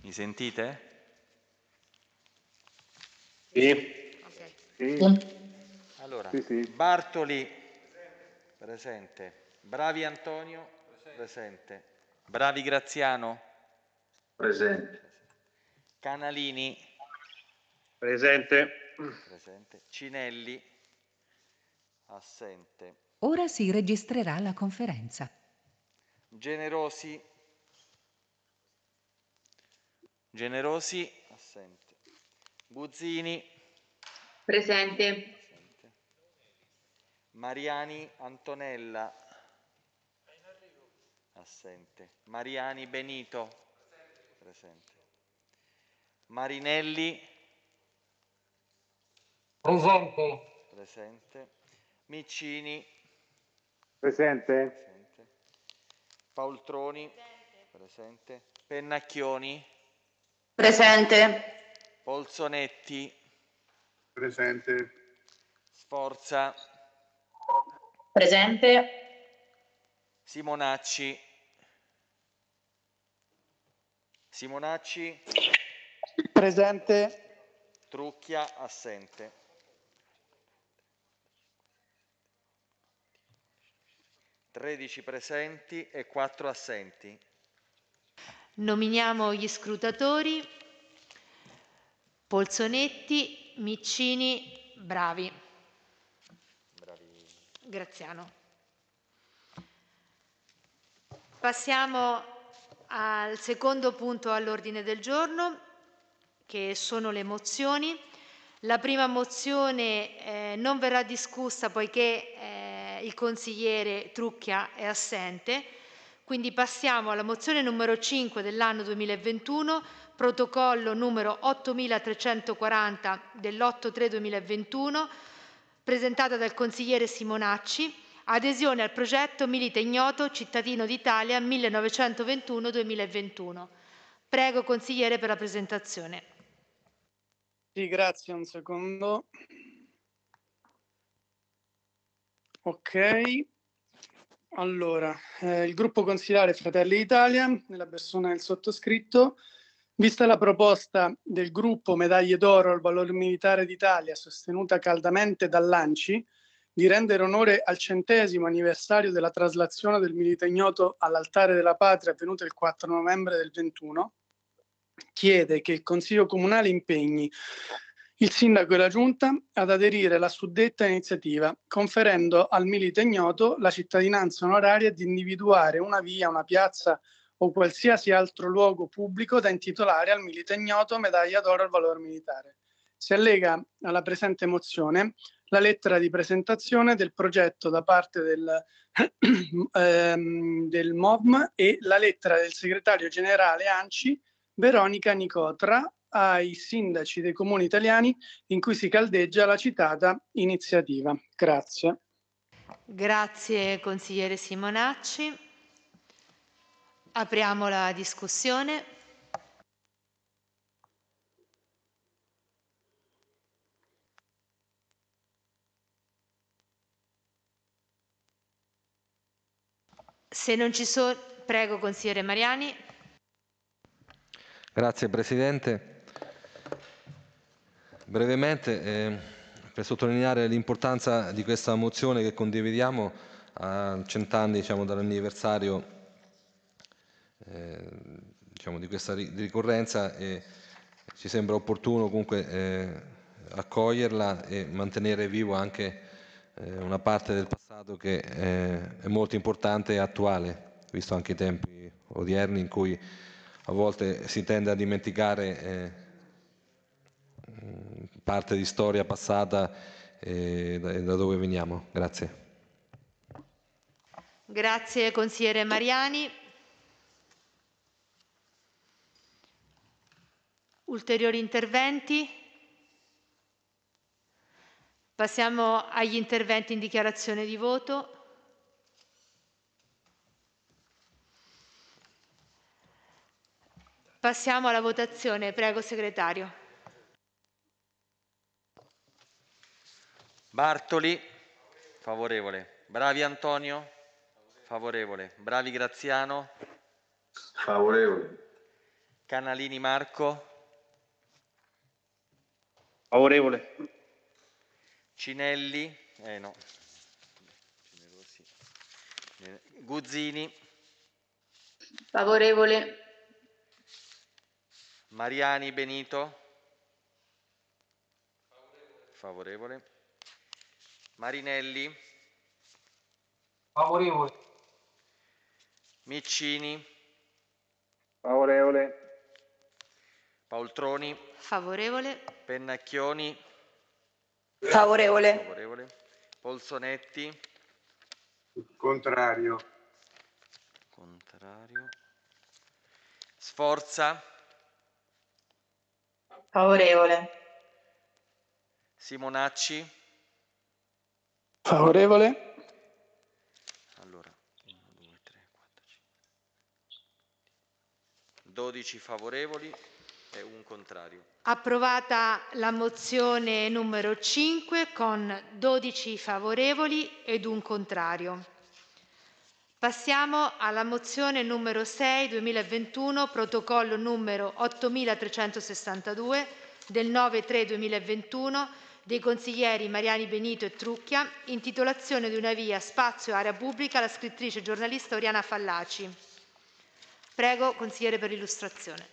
Mi sentite? Sì. Ok. Sì. Allora, Sì. Bartoli, presente. Bravi Antonio, presente. Bravi Graziano, Presente. Canalini, Presente. presente. Cinelli, assente. Ora si registrerà la conferenza. Generosi, assente. Buzzini, Presente. assente. Mariani Antonella, assente. Mariani Benito, presente. Marinelli, presente. Miccini, Presente. presente. Paoltroni, presente. Pennacchioni, Presente. Polzonetti, Presente. Sforza, Presente. Simonacci, Presente. Trucchia, assente. Tredici presenti e 4 assenti. Nominiamo gli scrutatori. Polzonetti, Miccini, Bravi. Graziano. Passiamo al secondo punto all'ordine del giorno, che sono le mozioni. La prima mozione non verrà discussa poiché il consigliere Trucchia è assente, quindi passiamo alla mozione numero 5 dell'anno 2021, protocollo numero 8340 dell'8/3/2021, presentata dal consigliere Simonacci, adesione al progetto Milite Ignoto Cittadino d'Italia 1921-2021. Prego consigliere per la presentazione. Sì, grazie, un secondo. Ok. Allora, il gruppo consigliare Fratelli d'Italia, nella persona del sottoscritto, vista la proposta del gruppo Medaglie d'Oro al Valor Militare d'Italia, sostenuta caldamente dall'ANCI, di rendere onore al 100° anniversario della traslazione del Milite Ignoto all'Altare della Patria avvenuto il 4 novembre del 21, chiede che il Consiglio Comunale impegni il Sindaco e la Giunta ad aderire alla suddetta iniziativa, conferendo al Milite Ignoto la cittadinanza onoraria di individuare una via, una piazza o qualsiasi altro luogo pubblico da intitolare al Milite Ignoto Medaglia d'Oro al Valor Militare. Si allega alla presente mozione la lettera di presentazione del progetto da parte del MOVM e la lettera del segretario generale ANCI Veronica Nicotra ai sindaci dei comuni italiani in cui si caldeggia la citata iniziativa. Grazie. Grazie consigliere Simonacci. Apriamo la discussione. Se non ci sono, prego consigliere Mariani. Grazie Presidente. Brevemente, per sottolineare l'importanza di questa mozione che condividiamo a 100 anni dall'anniversario di questa ricorrenza, ci sembra opportuno comunque accoglierla e mantenere vivo anche una parte del passato che è molto importante e attuale, visto anche i tempi odierni in cui a volte si tende a dimenticare parte di storia passata da dove veniamo. Grazie. Grazie consigliere Mariani. Ulteriori interventi? Passiamo agli interventi in dichiarazione di voto. Passiamo alla votazione. Prego segretario. Bartoli, favorevole. Bravi favorevole. Bravi Graziano, Favorevole. Canalini Marco, Favorevole. Cinelli, no. Generosi. Guzzini, Favorevole. Mariani Benito, favorevole. Marinelli, Favorevole. Miccini, Favorevole. Paoltroni, Favorevole. Pennacchioni, Favorevole. favorevole. Polsonetti, Contrario. contrario. Sforza, Favorevole. Simonacci, Favorevole. allora 1, 2, 3, 4, 5, 12 favorevoli e un contrario. Approvata la mozione numero 5 con 12 favorevoli ed un contrario. Passiamo alla mozione numero 6 2021, protocollo numero 8362 del 9/3/2021 dei consiglieri Mariani Benito e Trucchia, intitolazione di una via spazio area pubblica alla scrittrice e giornalista Oriana Fallaci. Prego, consigliere, per l'illustrazione.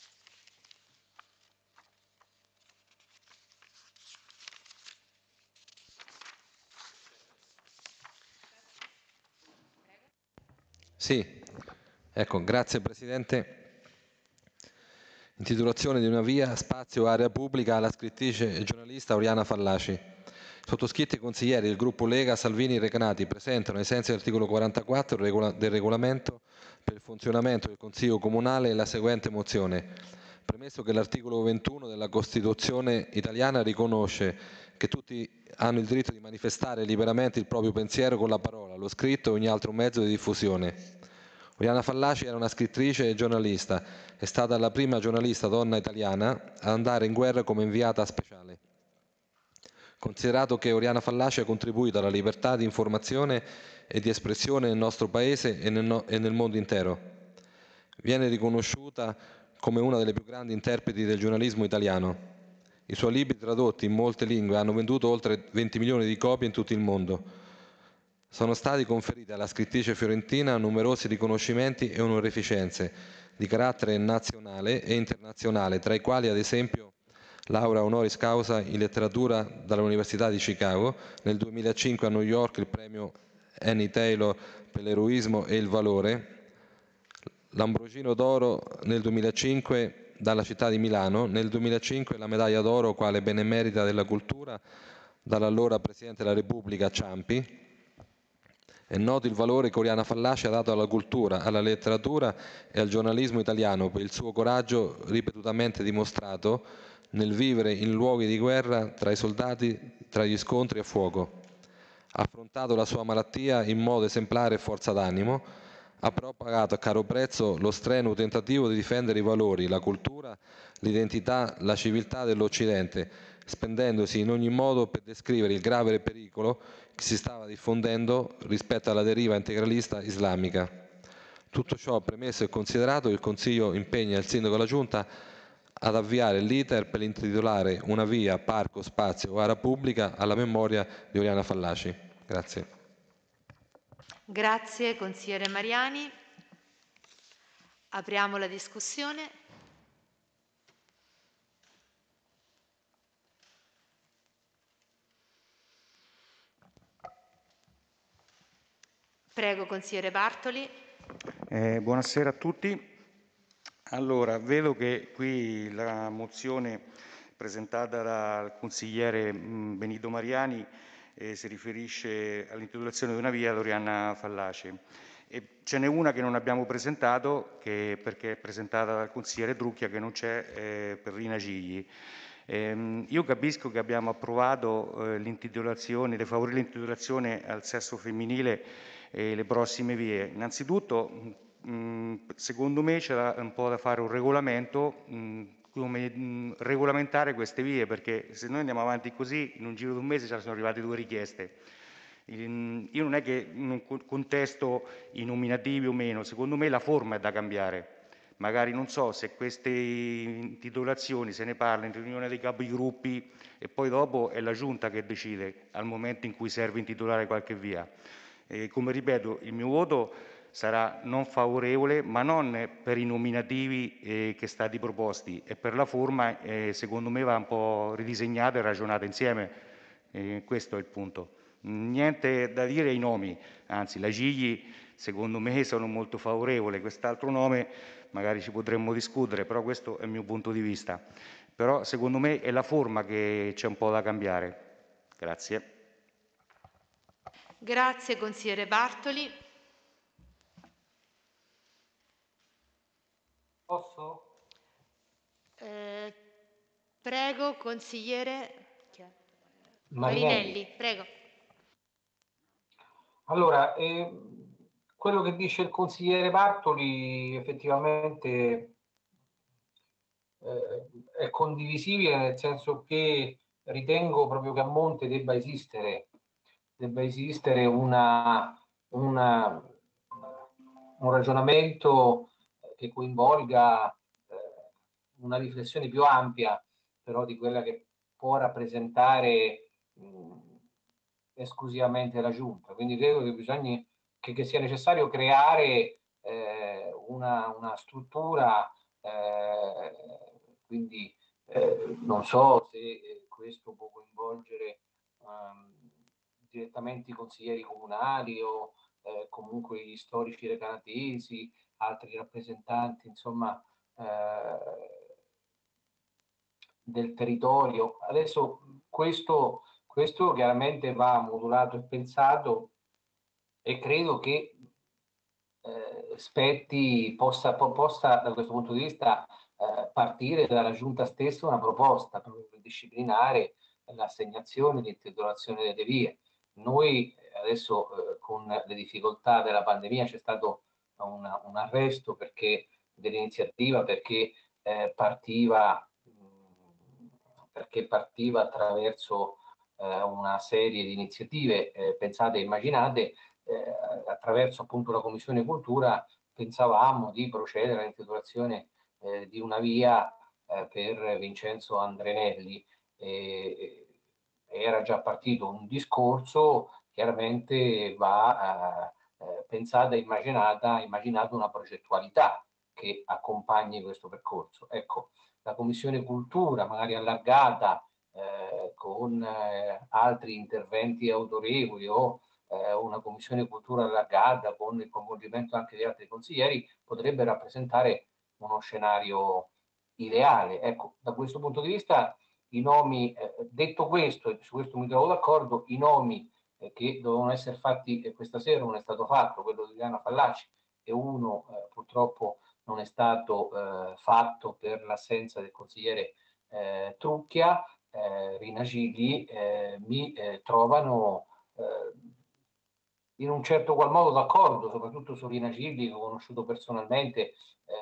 Sì, ecco, grazie Presidente. Intitolazione di una via, spazio, area pubblica alla scrittrice e giornalista Oriana Fallaci. Sottoscritti i consiglieri del gruppo Lega Salvini Recanati presentano, ai sensi dell'articolo 44 del regolamento per il funzionamento del Consiglio Comunale, la seguente mozione. Premesso che l'articolo 21 della Costituzione italiana riconosce che tutti hanno il diritto di manifestare liberamente il proprio pensiero con la parola, lo scritto o ogni altro mezzo di diffusione. Oriana Fallaci era una scrittrice e giornalista, è stata la prima giornalista donna italiana ad andare in guerra come inviata speciale. Considerato che Oriana Fallaci ha contribuito alla libertà di informazione e di espressione nel nostro Paese e nel mondo intero, viene riconosciuta come una delle più grandi interpreti del giornalismo italiano. I suoi libri, tradotti in molte lingue, hanno venduto oltre 20 milioni di copie in tutto il mondo. Sono stati conferiti alla scrittrice fiorentina numerosi riconoscimenti e onorificenze di carattere nazionale e internazionale, tra i quali ad esempio laurea honoris causa in letteratura dall'Università di Chicago, nel 2005 a New York il premio Annie Taylor per l'eroismo e il valore, l'Ambrogino d'oro nel 2005 dalla città di Milano, nel 2005 la medaglia d'oro quale benemerita della cultura dall'allora Presidente della Repubblica Ciampi. È noto il valore che Oriana Fallaci ha dato alla cultura, alla letteratura e al giornalismo italiano per il suo coraggio ripetutamente dimostrato nel vivere in luoghi di guerra tra i soldati, tra gli scontri a fuoco. Ha affrontato la sua malattia in modo esemplare e forza d'animo, ha però pagato a caro prezzo lo strenuo tentativo di difendere i valori, la cultura, l'identità, la civiltà dell'Occidente, spendendosi in ogni modo per descrivere il grave pericolo che si stava diffondendo rispetto alla deriva integralista islamica. Tutto ciò premesso e considerato, il Consiglio impegna il Sindaco e la Giunta ad avviare l'iter per intitolare una via, parco, spazio o area pubblica alla memoria di Oriana Fallaci. Grazie. Grazie, consigliere Mariani. Apriamo la discussione. Prego, consigliere Bartoli. Buonasera a tutti. Allora, vedo che qui la mozione presentata dal consigliere Benito Mariani si riferisce all'intitolazione di una via ad Oriana Fallaci. E ce n'è una che non abbiamo presentato, perché è presentata dal consigliere Trucchia, che non c'è, per Rina Gigli. Io capisco che abbiamo approvato l'intitolazione, di favorire l'intitolazione al sesso femminile e le prossime vie. Innanzitutto, secondo me c'era un po' da fare un regolamento, come regolamentare queste vie, perché se noi andiamo avanti così, in un giro di un mese ci sono arrivate 2 richieste. Io non è che non contesto i nominativi o meno, secondo me la forma è da cambiare, magari non so se queste intitolazioni se ne parla in riunione dei capigruppi e poi dopo è la Giunta che decide al momento in cui serve intitolare qualche via. Come ripeto, il mio voto sarà non favorevole, ma non per i nominativi che stati proposti, e per la forma secondo me va un po' ridisegnata e ragionata insieme. Questo è il punto. Niente da dire ai nomi, anzi la Gigli secondo me sono molto favorevole, quest'altro nome magari ci potremmo discutere, però questo è il mio punto di vista. Però secondo me è la forma che c'è un po' da cambiare. Grazie. Grazie consigliere Bartoli. Posso? Prego consigliere Marinelli. prego. Allora, quello che dice il consigliere Bartoli effettivamente è condivisibile, nel senso che ritengo proprio che a monte debba esistere un ragionamento che coinvolga una riflessione più ampia, però di quella che può rappresentare esclusivamente la Giunta. Quindi credo che sia necessario creare una struttura, quindi non so se questo può coinvolgere direttamente i consiglieri comunali o comunque gli storici recanatesi, altri rappresentanti, insomma, del territorio. Adesso questo chiaramente va modulato e pensato, e credo che possa da questo punto di vista partire dalla Giunta stessa una proposta proprio per disciplinare l'assegnazione e l'intitolazione delle vie. Noi adesso con le difficoltà della pandemia c'è stato un arresto dell'iniziativa perché partiva attraverso una serie di iniziative pensate e immaginate attraverso appunto la Commissione Cultura. Pensavamo di procedere all'intitolazione di una via per Vincenzo Andrenelli. Era già partito un discorso, chiaramente va pensata e immaginata una progettualità che accompagni questo percorso. Ecco, la Commissione Cultura, magari allargata con altri interventi autorevoli o una Commissione Cultura allargata con il coinvolgimento anche di altri consiglieri, potrebbe rappresentare uno scenario ideale. Ecco, da questo punto di vista i nomi, detto questo, e su questo mi trovo d'accordo, i nomi che dovevano essere fatti questa sera non è stato fatto, quello di Diana Fallaci, e uno purtroppo non è stato fatto per l'assenza del consigliere Trucchia. Rina Gigli mi trovano in un certo qual modo d'accordo, soprattutto su Rina Gigli, che ho conosciuto personalmente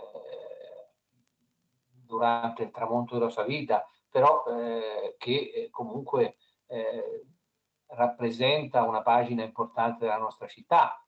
durante il tramonto della sua vita, però che comunque rappresenta una pagina importante della nostra città.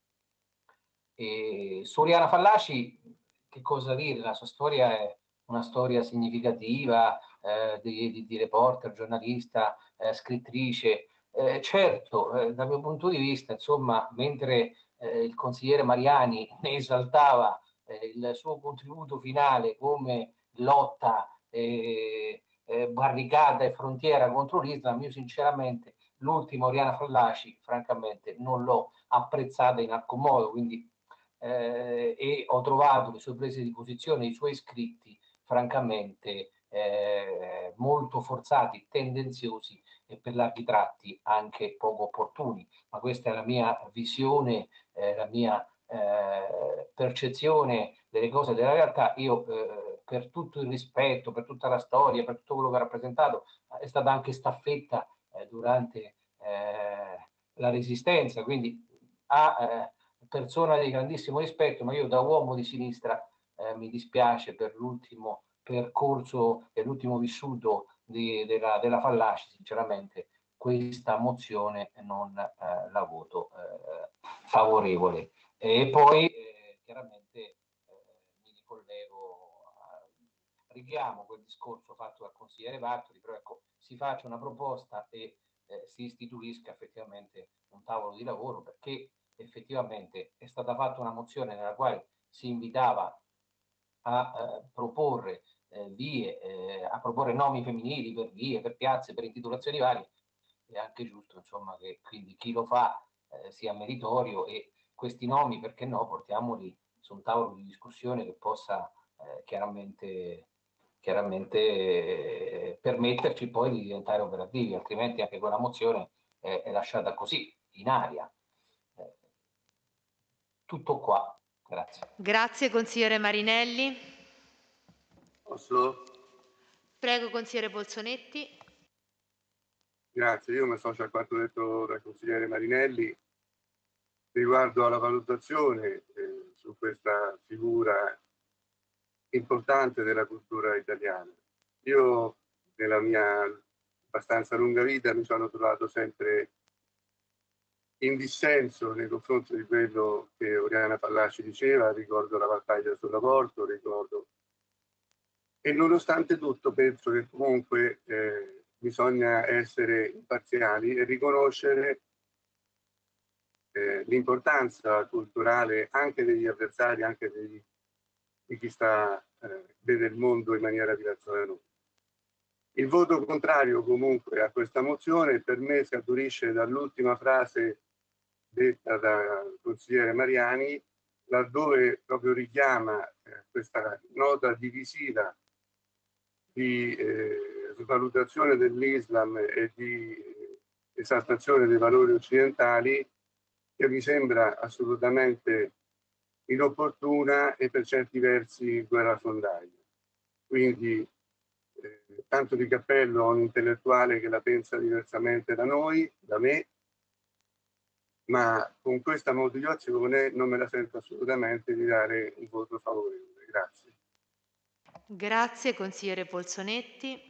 E su Oriana Fallaci, che cosa dire? La sua storia è una storia significativa di reporter, giornalista, scrittrice. Certo, dal mio punto di vista, insomma, mentre il consigliere Mariani ne esaltava il suo contributo finale come lotta, barricata e frontiera contro l'Islam, io sinceramente l'ultima Oriana Fallaci, francamente, non l'ho apprezzata in alcun modo, quindi e ho trovato le sue prese di posizione, i suoi scritti, francamente molto forzati, tendenziosi e per larghi tratti anche poco opportuni. Ma questa è la mia visione, la mia percezione delle cose, della realtà. Io per tutto il rispetto, per tutta la storia, per tutto quello che ha rappresentato, è stata anche staffetta durante la Resistenza, quindi ha persona di grandissimo rispetto, ma io da uomo di sinistra mi dispiace per l'ultimo percorso e l'ultimo vissuto della Fallaci. Sinceramente questa mozione non la voto favorevole. E poi chiaramente mi ricollego condividiamo quel discorso fatto dal consigliere Bartoli, però ecco, si faccia una proposta e si istituisca effettivamente un tavolo di lavoro, perché effettivamente è stata fatta una mozione nella quale si invitava a proporre vie, a proporre nomi femminili per vie, per piazze, per intitolazioni varie. È anche giusto, insomma, che quindi chi lo fa sia meritorio, e questi nomi, perché no, portiamoli su un tavolo di discussione che possa chiaramente permetterci poi di diventare operativi, altrimenti anche quella mozione è lasciata così, in aria. Tutto qua, grazie. Grazie consigliere Marinelli. Posso? Prego consigliere Bolzonetti. Grazie, io mi associo a quanto detto dal consigliere Marinelli riguardo alla valutazione su questa figura importante della cultura italiana. Io nella mia abbastanza lunga vita mi sono trovato sempre in dissenso nei confronti di quello che Oriana Fallaci diceva, ricordo la battaglia sull'aborto, ricordo. E nonostante tutto penso che comunque bisogna essere imparziali e riconoscere l'importanza culturale anche degli avversari, anche di chi vede il mondo in maniera diversa da noi. Il voto contrario comunque a questa mozione per me scaturisce dall'ultima frase detta dal consigliere Mariani, laddove proprio richiama questa nota divisiva di svalutazione dell'Islam e di esaltazione dei valori occidentali, che mi sembra assolutamente inopportuna e per certi versi guerrafondaia. Quindi tanto di cappello a un intellettuale che la pensa diversamente da noi, da me, ma con questa motivazione non me la sento assolutamente di dare un voto favorevole. Grazie. Grazie consigliere Bolzonetti.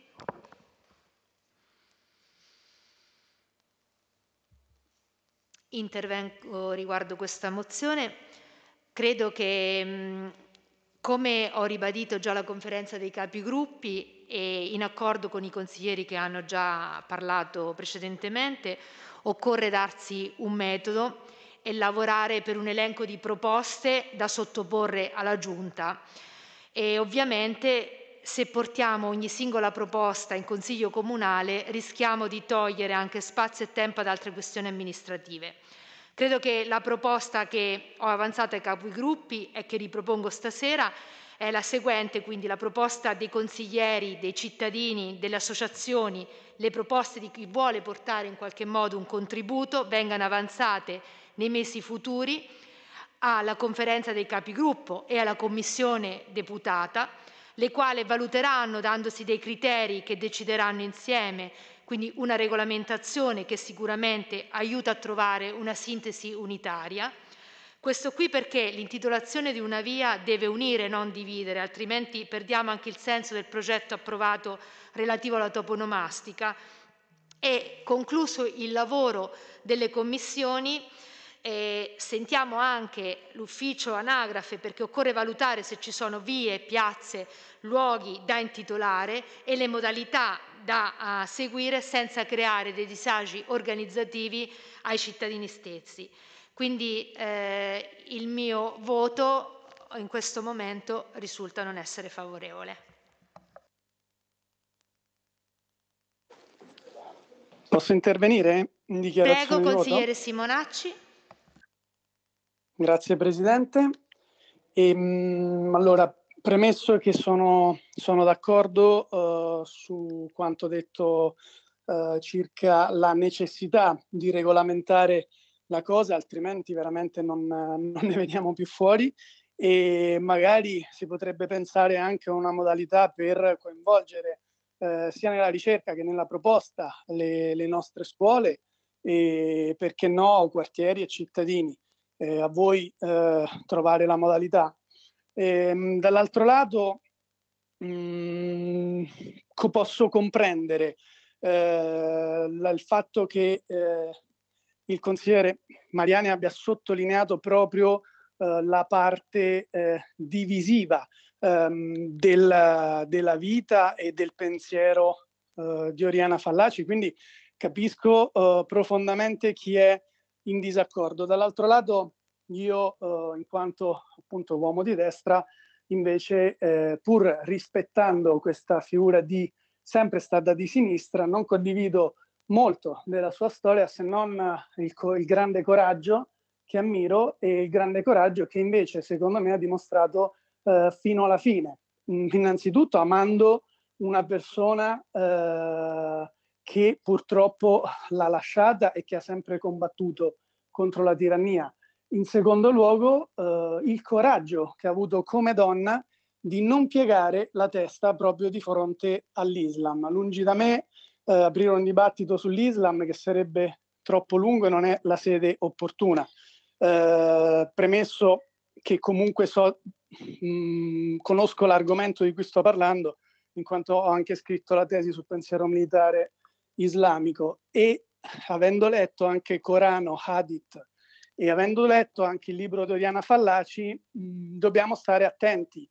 Intervengo riguardo questa mozione. Credo che, come ho ribadito già alla conferenza dei capigruppi e in accordo con i consiglieri che hanno già parlato precedentemente, occorre darsi un metodo e lavorare per un elenco di proposte da sottoporre alla Giunta. E ovviamente se portiamo ogni singola proposta in Consiglio Comunale rischiamo di togliere anche spazio e tempo ad altre questioni amministrative. Credo che la proposta che ho avanzato ai capigruppi e che ripropongo stasera è la seguente, quindi la proposta dei consiglieri, dei cittadini, delle associazioni, le proposte di chi vuole portare in qualche modo un contributo vengano avanzate nei mesi futuri alla conferenza dei capigruppo e alla commissione deputata, le quali valuteranno dandosi dei criteri che decideranno insieme, quindi una regolamentazione che sicuramente aiuta a trovare una sintesi unitaria. Questo qui perché l'intitolazione di una via deve unire, non dividere, altrimenti perdiamo anche il senso del progetto approvato relativo alla toponomastica. E concluso il lavoro delle commissioni, sentiamo anche l'ufficio anagrafe, perché occorre valutare se ci sono vie, piazze, luoghi da intitolare e le modalità da seguire senza creare dei disagi organizzativi ai cittadini stessi. Quindi il mio voto in questo momento risulta non essere favorevole. Posso intervenire in dichiarazione Prego, di voto? consigliere Simonacci. Grazie Presidente. Allora, premesso che sono d'accordo su quanto detto circa la necessità di regolamentare la cosa, altrimenti veramente non ne veniamo più fuori, e magari si potrebbe pensare anche a una modalità per coinvolgere sia nella ricerca che nella proposta le nostre scuole e perché no quartieri e cittadini. A voi trovare la modalità. Dall'altro lato posso comprendere il fatto che il consigliere Mariani abbia sottolineato proprio la parte divisiva della vita e del pensiero di Oriana Fallaci, quindi capisco profondamente chi è in disaccordo. Dall'altro lato io, in quanto appunto uomo di destra, invece pur rispettando questa figura di sempre stata di sinistra, non condivido molto della sua storia, se non il grande coraggio che ammiro e il grande coraggio che invece secondo me ha dimostrato fino alla fine. Innanzitutto amando una persona che purtroppo l'ha lasciata e che ha sempre combattuto contro la tirannia. In secondo luogo il coraggio che ha avuto come donna di non piegare la testa proprio di fronte all'Islam. Lungi da me aprire un dibattito sull'Islam, che sarebbe troppo lungo e non è la sede opportuna. Premesso che comunque conosco l'argomento di cui sto parlando, in quanto ho anche scritto la tesi sul pensiero militare islamico, e avendo letto anche Corano, Hadith, e avendo letto anche il libro di Oriana Fallaci, dobbiamo stare attenti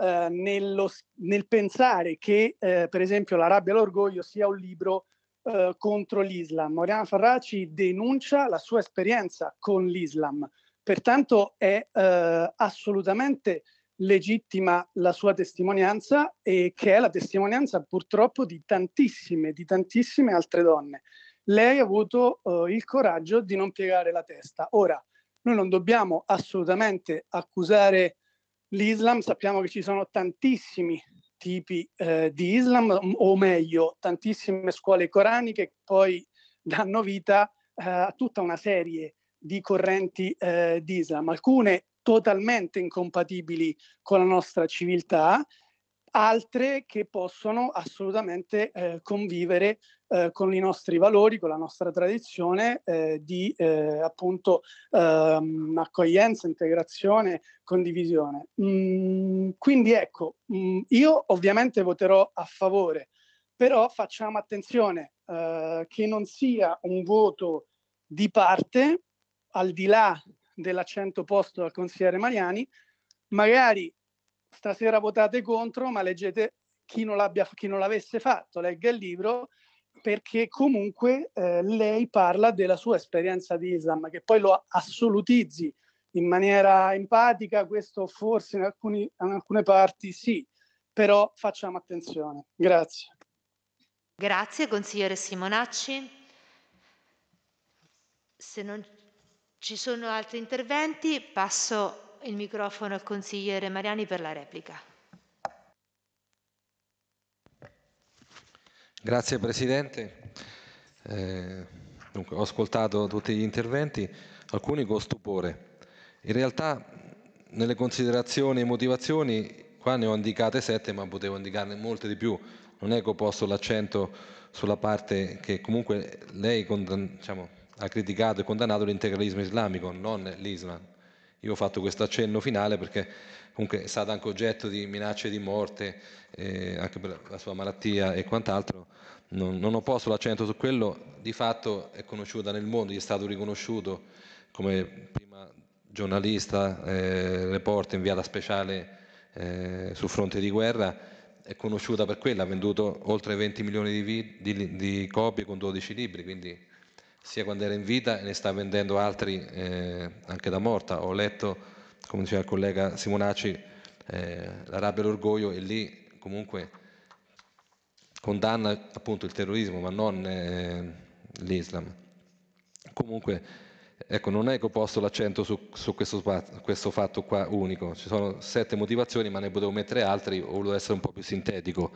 nel pensare che per esempio La rabbia e l'orgoglio sia un libro contro l'Islam. Oriana Fallaci denuncia la sua esperienza con l'Islam, pertanto è assolutamente legittima la sua testimonianza, e che è la testimonianza purtroppo di tantissime altre donne. Lei ha avuto il coraggio di non piegare la testa. Ora, noi non dobbiamo assolutamente accusare l'Islam, sappiamo che ci sono tantissimi tipi di Islam, o meglio, tantissime scuole coraniche che poi danno vita a tutta una serie di correnti di Islam, alcune totalmente incompatibili con la nostra civiltà, altre che possono assolutamente convivere con i nostri valori, con la nostra tradizione di appunto accoglienza, integrazione, condivisione. Quindi ecco, io ovviamente voterò a favore, però facciamo attenzione che non sia un voto di parte, al di là dell'accento posto dal consigliere Mariani. Magari stasera votate contro, ma leggete, chi non l'avesse fatto, legga il libro, perché comunque lei parla della sua esperienza di Islam, che poi lo assolutizzi in maniera empatica, questo forse in alcune parti sì, però facciamo attenzione. Grazie. Grazie, consigliere Simonacci. Se non ci sono altri interventi, passo il microfono al consigliere Mariani per la replica. Grazie Presidente. Dunque, ho ascoltato tutti gli interventi, alcuni con stupore. In realtà nelle considerazioni e motivazioni qua ne ho indicate 7, ma potevo indicarne molte di più. Non è che ho posto l'accento sulla parte che comunque lei ha criticato e condannato l'integralismo islamico, non l'Islam. Io ho fatto questo accenno finale perché comunque è stato anche oggetto di minacce di morte, anche per la sua malattia e quant'altro. Non ho posto l'accento su quello, di fatto è conosciuta nel mondo, gli è stato riconosciuto come prima giornalista, reporter, inviata speciale sul fronte di guerra, è conosciuta per quello, ha venduto oltre 20 milioni di copie con 12 libri, quindi sia quando era in vita e ne sta vendendo altri anche da morta. Ho letto, come diceva il collega Simonacci, La rabbia e l'orgoglio, e lì comunque condanna appunto il terrorismo, ma non l'Islam. Comunque, ecco, non è che ho posto l'accento su questo fatto qua unico. Ci sono 7 motivazioni, ma ne potevo mettere altri, o volevo essere un po' più sintetico.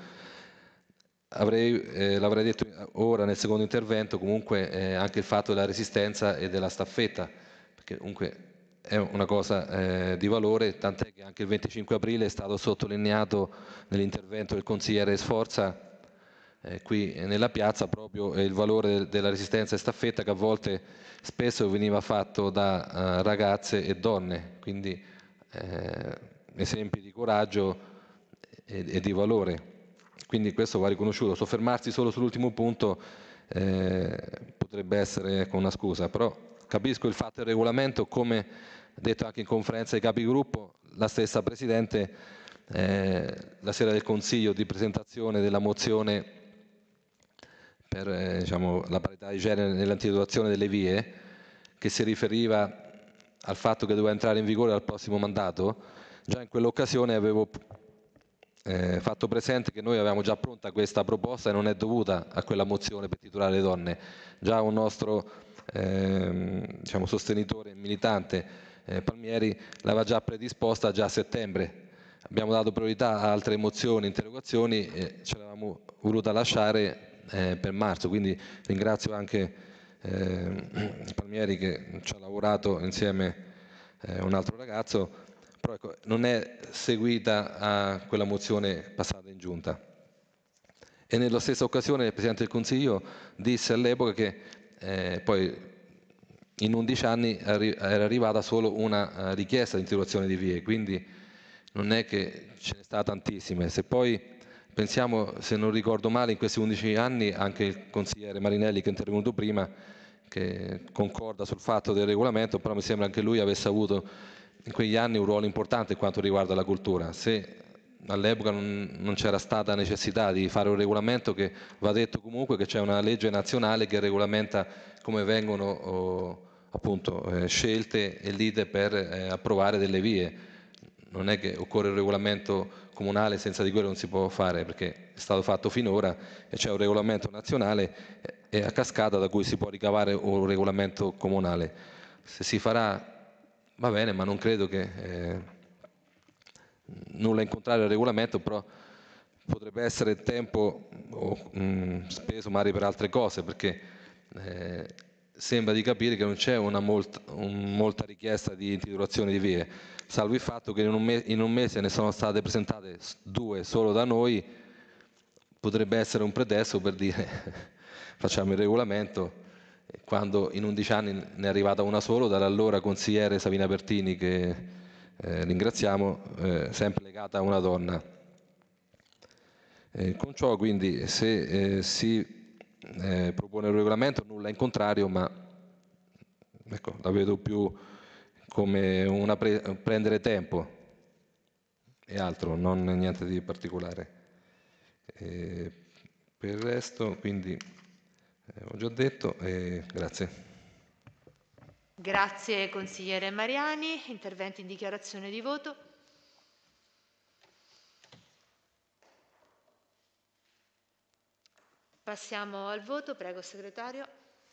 L'avrei detto ora nel secondo intervento, comunque anche il fatto della resistenza e della staffetta, perché comunque è una cosa di valore, tant'è che anche il 25 aprile è stato sottolineato nell'intervento del consigliere Sforza qui nella piazza proprio il valore della resistenza e staffetta, che a volte spesso veniva fatto da ragazze e donne, quindi esempi di coraggio e di valore. Quindi questo va riconosciuto. Soffermarsi solo sull'ultimo punto potrebbe essere con una scusa, però capisco il fatto del regolamento come detto anche in conferenza dei capigruppo, la stessa Presidente la sera del Consiglio di presentazione della mozione per diciamo, la parità di genere nell'individuazione delle vie, che si riferiva al fatto che doveva entrare in vigore dal prossimo mandato, già in quell'occasione avevo fatto presente che noi avevamo già pronta questa proposta e non è dovuta a quella mozione per titolare le donne. Già un nostro diciamo, sostenitore militante, Palmieri, l'aveva già predisposta già a settembre. Abbiamo dato priorità a altre mozioni, interrogazioni e ce l'avevamo voluta lasciare per marzo, quindi ringrazio anche Palmieri che ci ha lavorato insieme a un altro ragazzo, però ecco, non è seguita a quella mozione passata in giunta. E nella stessa occasione il Presidente del Consiglio disse all'epoca che poi in 11 anni era arrivata solo una richiesta di interruzione di vie, quindi non è che ce ne sta tantissime. Se poi pensiamo, se non ricordo male, in questi 11 anni anche il consigliere Marinelli che è intervenuto prima, che concorda sul fatto del regolamento, però mi sembra anche lui avesse avuto in quegli anni un ruolo importante in quanto riguarda la cultura. Se all'epoca non c'era stata necessità di fare un regolamento, che va detto comunque che c'è una legge nazionale che regolamenta come vengono appunto scelte e l'iter per approvare delle vie. Non è che occorre un regolamento comunale, senza di quello non si può fare, perché è stato fatto finora e c'è un regolamento nazionale e a cascata da cui si può ricavare un regolamento comunale. Se si farà va bene, ma non credo che nulla in contrario al regolamento, però potrebbe essere tempo speso magari per altre cose, perché sembra di capire che non c'è molta richiesta di intitolazione di vie, salvo il fatto che in un mese ne sono state presentate 2 solo da noi. Potrebbe essere un pretesto per dire facciamo il regolamento, quando in 11 anni ne è arrivata una solo dall'allora consigliere Savina Pertini, che ringraziamo, sempre legata a una donna. Con ciò quindi se si propone un regolamento nulla in contrario, ma ecco, la vedo più come una prendere tempo e altro, non niente di particolare. Per il resto quindi ho già detto e grazie. Grazie consigliere Mariani. Interventi in dichiarazione di voto. Passiamo al voto, prego segretario.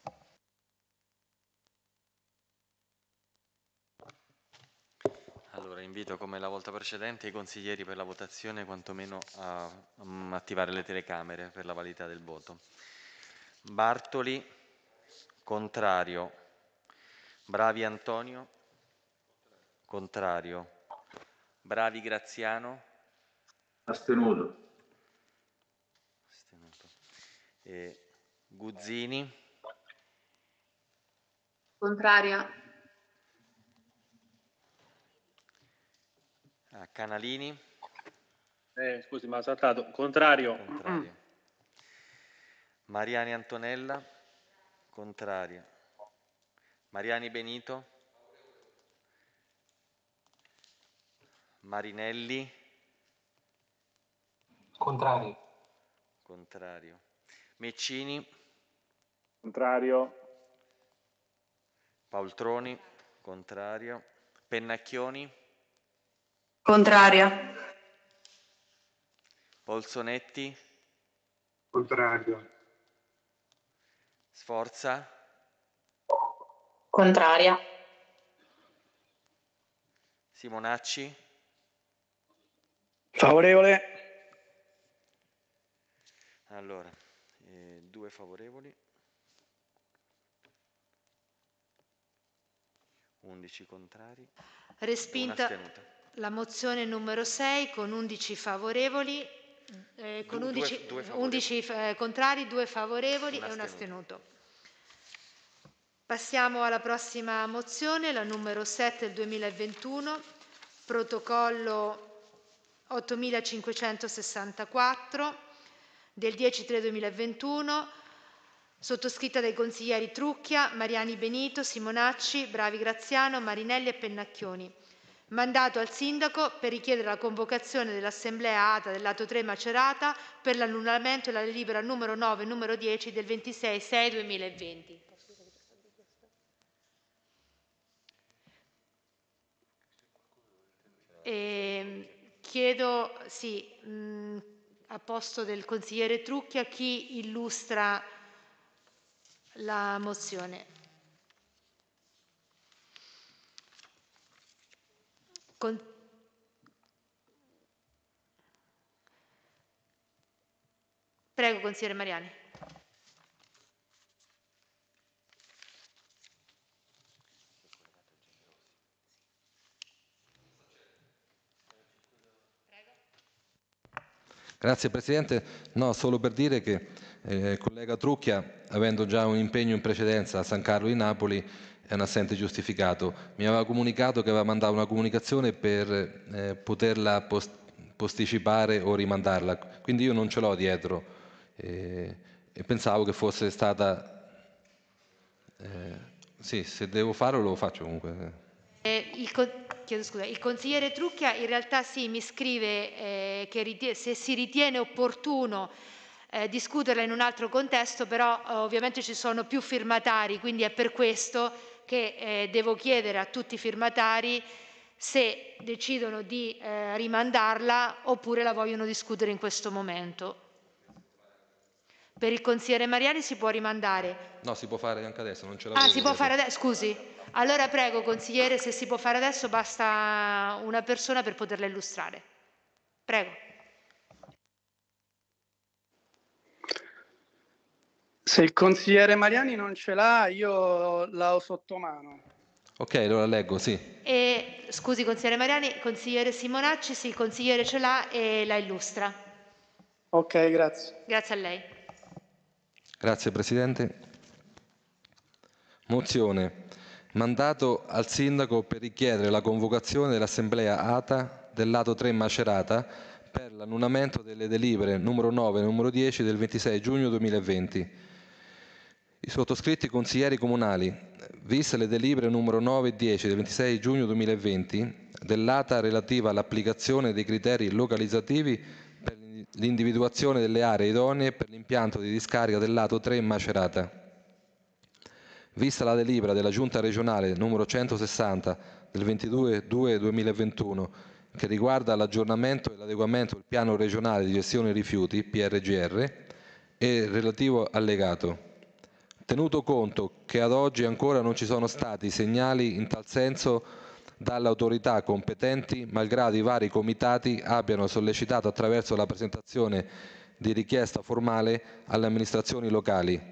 Allora invito come la volta precedente i consiglieri per la votazione quantomeno a attivare le telecamere per la validità del voto. Bartoli, contrario. Bravi Antonio, contrario. Bravi Graziano, astenuto. Guzzini, Contraria. Canalini, Scusi, ma ha saltato. Contrario. contrario. Mariani Antonella, contrario. Mariani Benito, Marinelli, Contrari. contrario. Meccini, Contrario. Paoltroni, contrario. Pennacchioni, Contraria. Polsonetti, Contrario. Sforza, Contraria. Simonacci, Favorevole. allora, 2 favorevoli, 11 contrari, Respinta una astenuta. la mozione numero 6 con 11 favorevoli, con 11 contrari, 2 favorevoli e un astenuto. Passiamo alla prossima mozione, la numero 7 del 2021, protocollo 8564 del 10/3/2021, sottoscritta dai consiglieri Trucchia, Mariani Benito, Simonacci, Bravi Graziano, Marinelli e Pennacchioni. Mandato al sindaco per richiedere la convocazione dell'assemblea ATA del lato 3 Macerata per l'annullamento della delibera numero 9 e numero 10 del 26/6/2020. Chiedo, a posto del consigliere Trucchia, chi illustra la mozione. Prego, consigliere Mariani. Grazie Presidente. No, solo per dire che il collega Trucchia, avendo già un impegno in precedenza a San Carlo di Napoli, è un assente giustificato. Mi aveva comunicato che aveva mandato una comunicazione per poterla posticipare o rimandarla, quindi io non ce l'ho dietro e pensavo che fosse stata... sì, se devo farlo lo faccio comunque. Chiedo scusa, il consigliere Trucchia in realtà mi scrive che se si ritiene opportuno discuterla in un altro contesto, però ovviamente ci sono più firmatari, quindi è per questo che devo chiedere a tutti i firmatari se decidono di rimandarla oppure la vogliono discutere in questo momento. Per il consigliere Mariani si può rimandare. No, si può fare anche adesso, non ce Ah, l'avevo. si può fare adesso, scusi. Allora prego, consigliere, se si può fare adesso basta una persona per poterla illustrare. Prego. Se il consigliere Mariani non ce l'ha, io la ho sotto mano. Ok, allora leggo, sì. Scusi, consigliere Mariani, consigliere Simonacci, sì, il consigliere ce l'ha e la illustra. Ok, grazie. Grazie a lei. Grazie Presidente. Mozione. Mandato al Sindaco per richiedere la convocazione dell'Assemblea ATA del lato 3 Macerata per l'annullamento delle delibere numero 9 e numero 10 del 26 giugno 2020. I sottoscritti consiglieri comunali, viste le delibere numero 9 e 10 del 26 giugno 2020 dell'ATA relativa all'applicazione dei criteri localizzativi per l'individuazione delle aree idonee per l'impianto di discarica del lato 3 Macerata. Vista la delibera della Giunta regionale numero 160 del 22/2/2021 che riguarda l'aggiornamento e l'adeguamento del piano regionale di gestione rifiuti PRGR e relativo allegato. Tenuto conto che ad oggi ancora non ci sono stati segnali in tal senso dalle autorità competenti, malgrado i vari comitati abbiano sollecitato attraverso la presentazione di richiesta formale alle amministrazioni locali.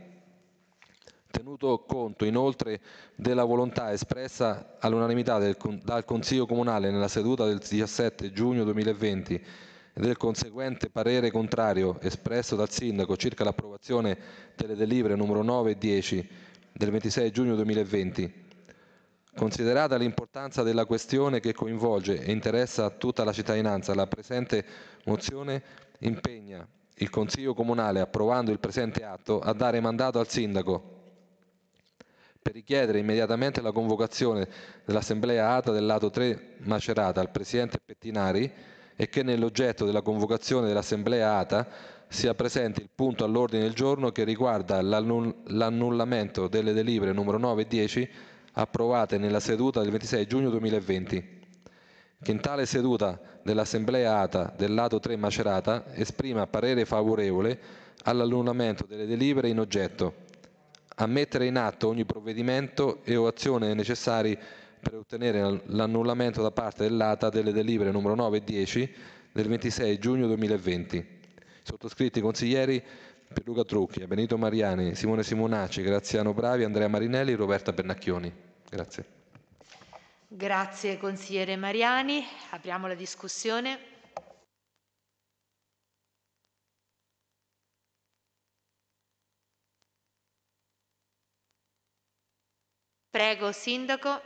Tenuto conto inoltre della volontà espressa all'unanimità dal Consiglio Comunale nella seduta del 17 giugno 2020 e del conseguente parere contrario espresso dal Sindaco circa l'approvazione delle delibere numero 9 e 10 del 26 giugno 2020, considerata l'importanza della questione che coinvolge e interessa tutta la cittadinanza, la presente mozione impegna il Consiglio Comunale, approvando il presente atto, a dare mandato al Sindaco per richiedere immediatamente la convocazione dell'Assemblea ATA del lato 3 Macerata al Presidente Pettinari e che nell'oggetto della convocazione dell'Assemblea ATA sia presente il punto all'ordine del giorno che riguarda l'annullamento delle delibere numero 9 e 10 approvate nella seduta del 26 giugno 2020. Che in tale seduta dell'Assemblea ATA del lato 3 Macerata esprima parere favorevole all'annullamento delle delibere in oggetto, a mettere in atto ogni provvedimento e o azione necessari per ottenere l'annullamento da parte dell'ATA delle delibere numero 9 e 10 del 26 giugno 2020. Sottoscritti consiglieri Pierluca Trucchia, Benito Mariani, Simone Simonacci, Graziano Bravi, Andrea Marinelli, Roberta Pennacchioni. Grazie. Grazie consigliere Mariani. Apriamo la discussione. Prego, Sindaco.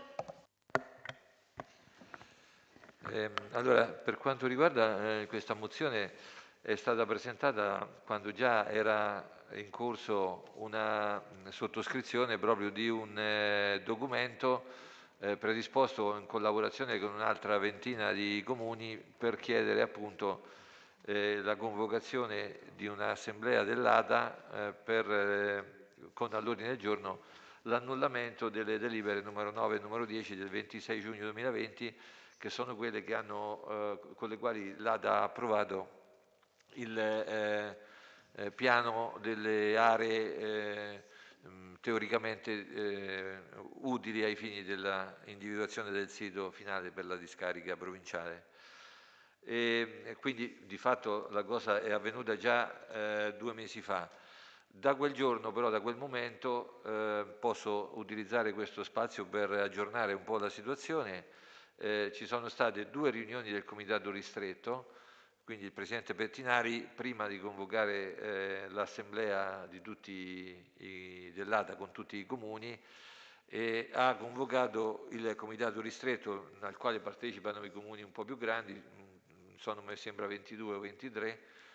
Allora, per quanto riguarda questa mozione, è stata presentata quando già era in corso una sottoscrizione proprio di un documento predisposto in collaborazione con un'altra ventina di comuni per chiedere appunto la convocazione di un'assemblea dell'ADA con all'ordine del giorno l'annullamento delle delibere numero 9 e numero 10 del 26 giugno 2020, che sono quelle che con le quali l'ADA ha approvato il piano delle aree teoricamente utili ai fini della individuazione del sito finale per la discarica provinciale. E quindi di fatto la cosa è avvenuta già 2 mesi fa. Da quel giorno, però, da quel momento, posso utilizzare questo spazio per aggiornare un po' la situazione. Ci sono state 2 riunioni del comitato ristretto, quindi il presidente Pettinari, prima di convocare l'assemblea di dell'ADA con tutti i comuni, ha convocato il comitato ristretto al quale partecipano i comuni un po' più grandi, sono mi sembra 22 o 23,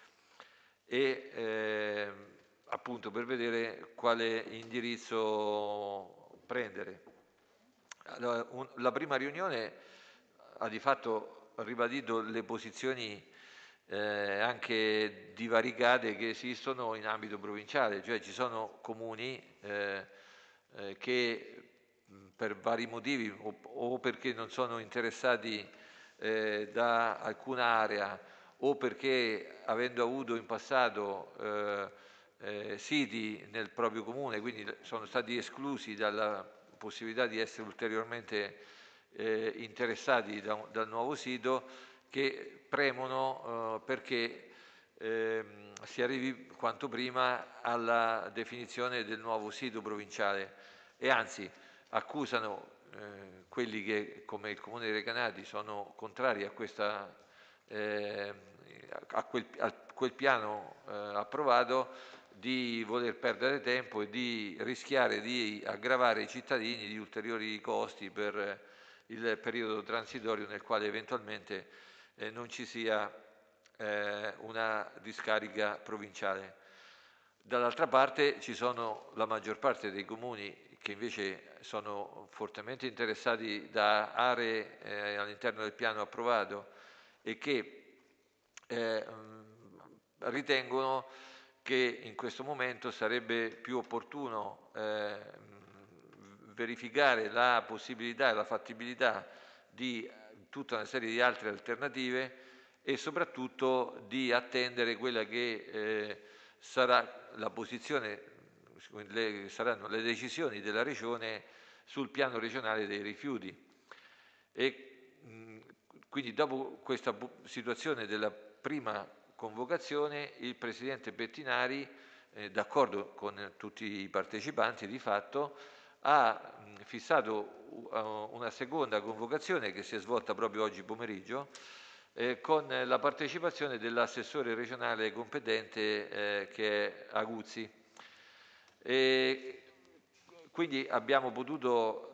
e appunto per vedere quale indirizzo prendere. Allora, la prima riunione ha di fatto ribadito le posizioni anche divaricate che esistono in ambito provinciale, cioè ci sono comuni che per vari motivi o perché non sono interessati da alcuna area o perché avendo avuto in passato siti nel proprio comune, quindi sono stati esclusi dalla possibilità di essere ulteriormente interessati dal nuovo sito, che premono perché si arrivi quanto prima alla definizione del nuovo sito provinciale e anzi accusano quelli che come il Comune dei Recanati sono contrari a quel piano approvato di voler perdere tempo e di rischiare di aggravare i cittadini di ulteriori costi per il periodo transitorio nel quale eventualmente non ci sia una discarica provinciale. Dall'altra parte ci sono la maggior parte dei comuni che invece sono fortemente interessati da aree all'interno del piano approvato e che ritengono che in questo momento sarebbe più opportuno verificare la possibilità e la fattibilità di tutta una serie di altre alternative e soprattutto di attendere quella che sarà la posizione, saranno le decisioni della Regione sul piano regionale dei rifiuti. E quindi dopo questa situazione della prima convocazione, il Presidente Pettinari, d'accordo con tutti i partecipanti di fatto, ha fissato una seconda convocazione che si è svolta proprio oggi pomeriggio con la partecipazione dell'assessore regionale competente che è Aguzzi. E quindi abbiamo potuto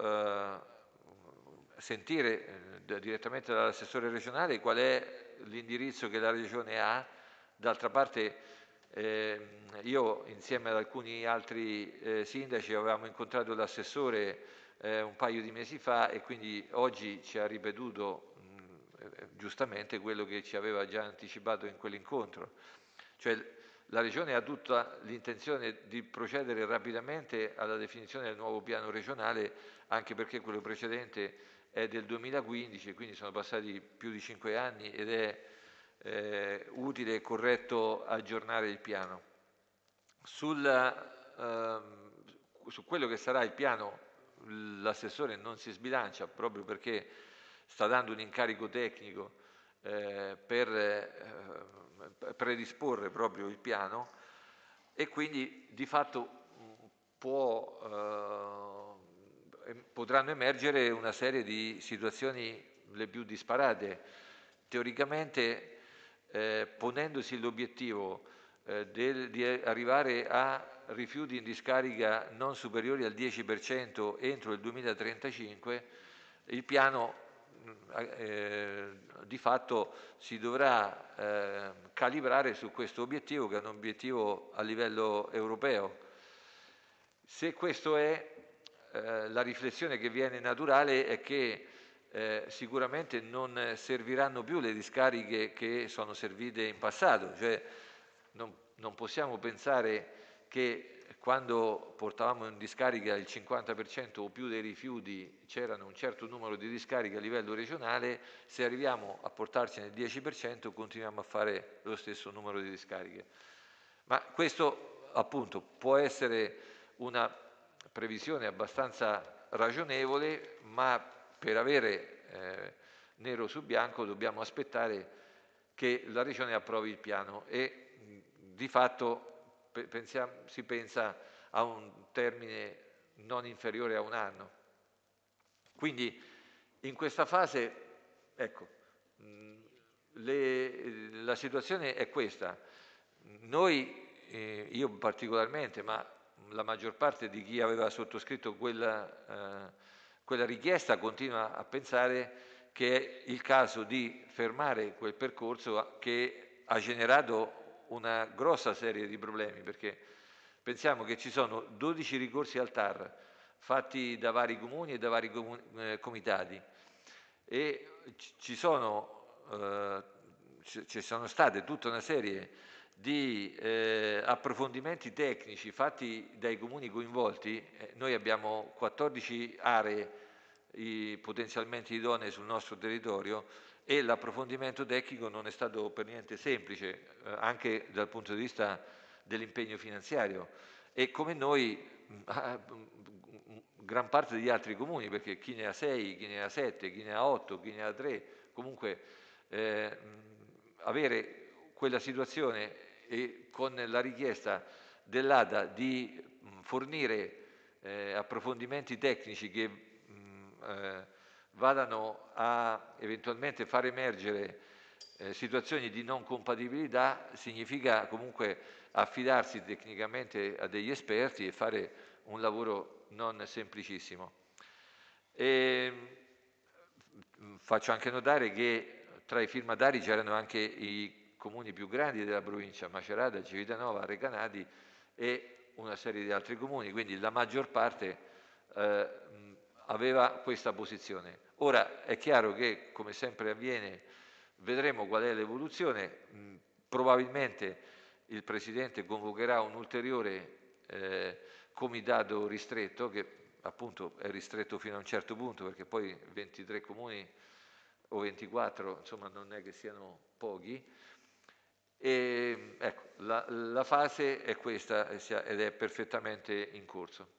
sentire direttamente dall'assessore regionale qual è l'indirizzo che la Regione ha. D'altra parte io insieme ad alcuni altri sindaci avevamo incontrato l'assessore un paio di mesi fa e quindi oggi ci ha ripetuto giustamente quello che ci aveva già anticipato in quell'incontro. Cioè la Regione ha tutta l'intenzione di procedere rapidamente alla definizione del nuovo piano regionale, anche perché quello precedente è del 2015, quindi sono passati più di 5 anni ed è utile e corretto aggiornare il piano. Su quello che sarà il piano l'assessore non si sbilancia proprio perché sta dando un incarico tecnico per predisporre proprio il piano e quindi di fatto potranno emergere una serie di situazioni le più disparate. Teoricamente ponendosi l'obiettivo di arrivare a rifiuti in discarica non superiori al 10% entro il 2035, il piano di fatto si dovrà calibrare su questo obiettivo, che è un obiettivo a livello europeo. Se questo è, la riflessione che viene naturale è che sicuramente non serviranno più le discariche che sono servite in passato, cioè non possiamo pensare che quando portavamo in discarica il 50% o più dei rifiuti c'erano un certo numero di discariche a livello regionale, se arriviamo a portarcene il 10% continuiamo a fare lo stesso numero di discariche. Ma questo appunto può essere una previsione abbastanza ragionevole, ma per avere nero su bianco dobbiamo aspettare che la Regione approvi il piano e di fatto si pensa a un termine non inferiore a un anno. Quindi in questa fase, ecco, la situazione è questa. Noi, io particolarmente, ma la maggior parte di chi aveva sottoscritto quella richiesta continua a pensare che è il caso di fermare quel percorso che ha generato una grossa serie di problemi, perché pensiamo che ci sono 12 ricorsi al TAR fatti da vari comuni e da vari comitati e ci sono state tutta una serie di approfondimenti tecnici fatti dai comuni coinvolti. Noi abbiamo 14 aree potenzialmente idonee sul nostro territorio e l'approfondimento tecnico non è stato per niente semplice, anche dal punto di vista dell'impegno finanziario. E come noi, gran parte degli altri comuni, perché chi ne ha 6, chi ne ha 7, chi ne ha 8, chi ne ha 3, comunque avere quella situazione e con la richiesta dell'ADA di fornire approfondimenti tecnici che vadano a eventualmente far emergere situazioni di non compatibilità significa comunque affidarsi tecnicamente a degli esperti e fare un lavoro non semplicissimo. Faccio anche notare che tra i firmatari c'erano anche i comuni più grandi della provincia, Macerata, Civitanova, Recanati e una serie di altri comuni, quindi la maggior parte aveva questa posizione. Ora è chiaro che, come sempre avviene, vedremo qual è l'evoluzione. Probabilmente il Presidente convocherà un ulteriore comitato ristretto, che appunto è ristretto fino a un certo punto, perché poi 23 comuni o 24, insomma, non è che siano pochi. E, ecco, la fase è questa ed è perfettamente in corso.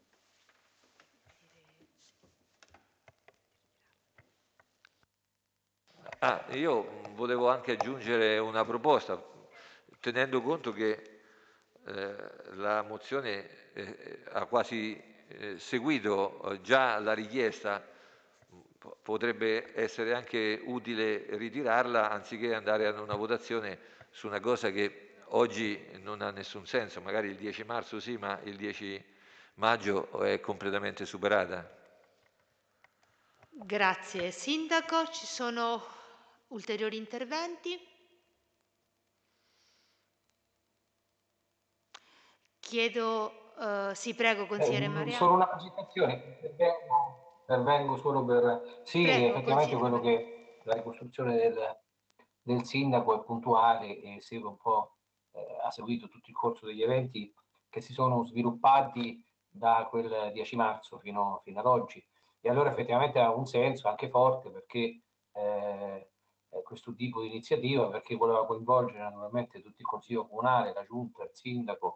Io volevo anche aggiungere una proposta, tenendo conto che la mozione ha quasi seguito già la richiesta, potrebbe essere anche utile ritirarla anziché andare ad una votazione su una cosa che oggi non ha nessun senso, magari il 10 marzo sì, ma il 10 maggio è completamente superata. Grazie Sindaco, ci sono ulteriori interventi? Chiedo, sì, prego, consigliere Mariani. Solo una presentazione, intervengo solo per... Sì, prego, effettivamente quello che la ricostruzione del sindaco è puntuale e segue un po', ha seguito tutto il corso degli eventi che si sono sviluppati da quel 10 marzo fino ad oggi. E allora effettivamente ha un senso anche forte perché questo tipo di iniziativa, perché voleva coinvolgere naturalmente tutto il Consiglio Comunale, la Giunta, il Sindaco,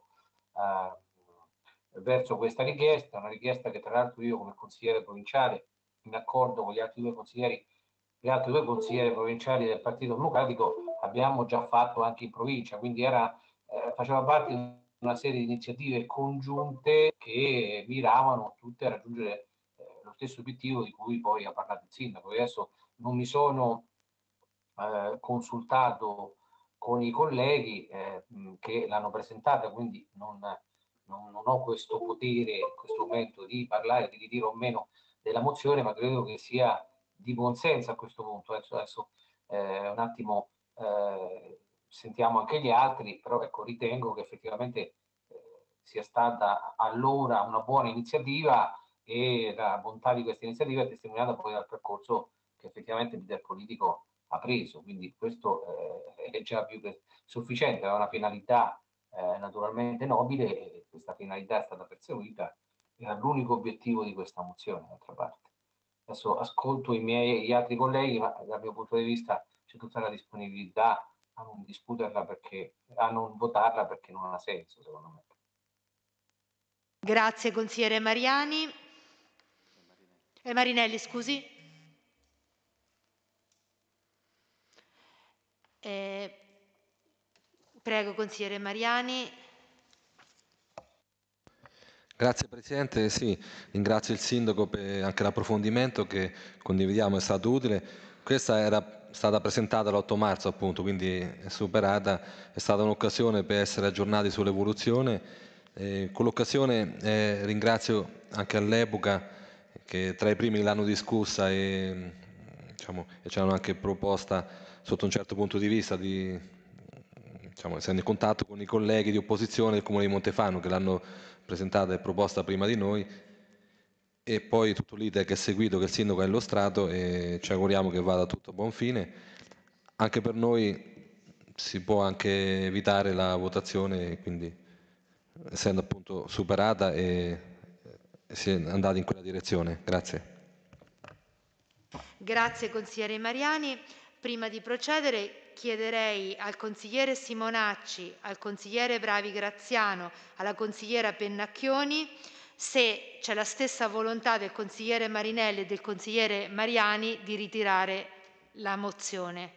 verso questa richiesta, una richiesta che tra l'altro io come consigliere provinciale, in accordo con gli altri due consiglieri provinciali del Partito Democratico, abbiamo già fatto anche in provincia, quindi faceva parte di una serie di iniziative congiunte che miravano tutte a raggiungere lo stesso obiettivo di cui poi ha parlato il sindaco. Io adesso non mi sono consultato con i colleghi che l'hanno presentata, quindi non ho questo potere in questo momento di parlare di ritiro o meno della mozione, ma credo che sia di buonsenso a questo punto. Adesso un attimo sentiamo anche gli altri, però ecco, ritengo che effettivamente sia stata allora una buona iniziativa, e la bontà di questa iniziativa è testimoniata poi dal percorso che effettivamente il leader politico ha preso, quindi questo è già più che sufficiente, era una finalità naturalmente nobile, e questa finalità è stata perseguita, era l'unico obiettivo di questa mozione, d'altra parte. Adesso ascolto gli altri colleghi, ma dal mio punto di vista c'è tutta la disponibilità a non discuterla, a non votarla, perché non ha senso, secondo me. Grazie consigliere Marinelli, scusi. Prego consigliere Mariani. Grazie Presidente, sì, ringrazio il Sindaco per anche l'approfondimento che condividiamo, è stato utile. Questa era stata presentata l'8 marzo appunto, quindi è superata, è stata un'occasione per essere aggiornati sull'evoluzione. Con l'occasione ringrazio anche all'epoca che tra i primi l'hanno discussa e diciamo, ci hanno anche proposta sotto un certo punto di vista essendo in contatto con i colleghi di opposizione del Comune di Montefano che l'hanno presentata e proposta prima di noi, e poi tutto l'iter che è seguito, che il Sindaco ha illustrato, e ci auguriamo che vada tutto a buon fine. Anche per noi si può anche evitare la votazione, quindi essendo appunto superata e si è andati in quella direzione. Grazie. Grazie consigliere Mariani. Prima di procedere chiederei al consigliere Simonacci, al consigliere Bravi Graziano, alla consigliera Pennacchioni se c'è la stessa volontà del consigliere Marinelli e del consigliere Mariani di ritirare la mozione.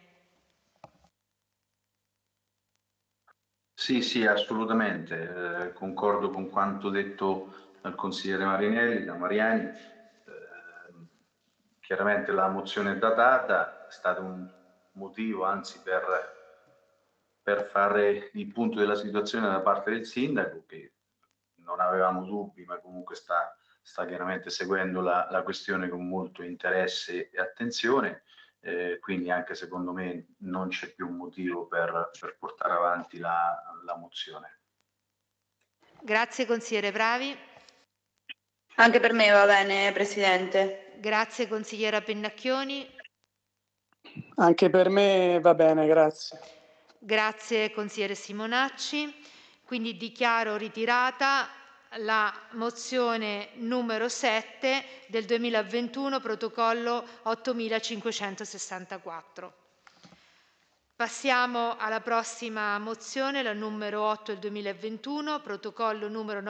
Sì, assolutamente. Concordo con quanto detto dal consigliere Marinelli, da Mariani. Chiaramente la mozione è datata, è stato un motivo anzi per fare il punto della situazione da parte del sindaco, che non avevamo dubbi, ma comunque sta chiaramente seguendo la questione con molto interesse e attenzione, quindi anche secondo me non c'è più un motivo per portare avanti la mozione. Grazie consigliere Bravi. Anche per me va bene, Presidente. Grazie consigliera Pennacchioni. Anche per me va bene, grazie. Grazie consigliere Simonacci. Quindi dichiaro ritirata la mozione numero 7 del 2021, protocollo 8564. Passiamo alla prossima mozione, la numero 8 del 2021, protocollo numero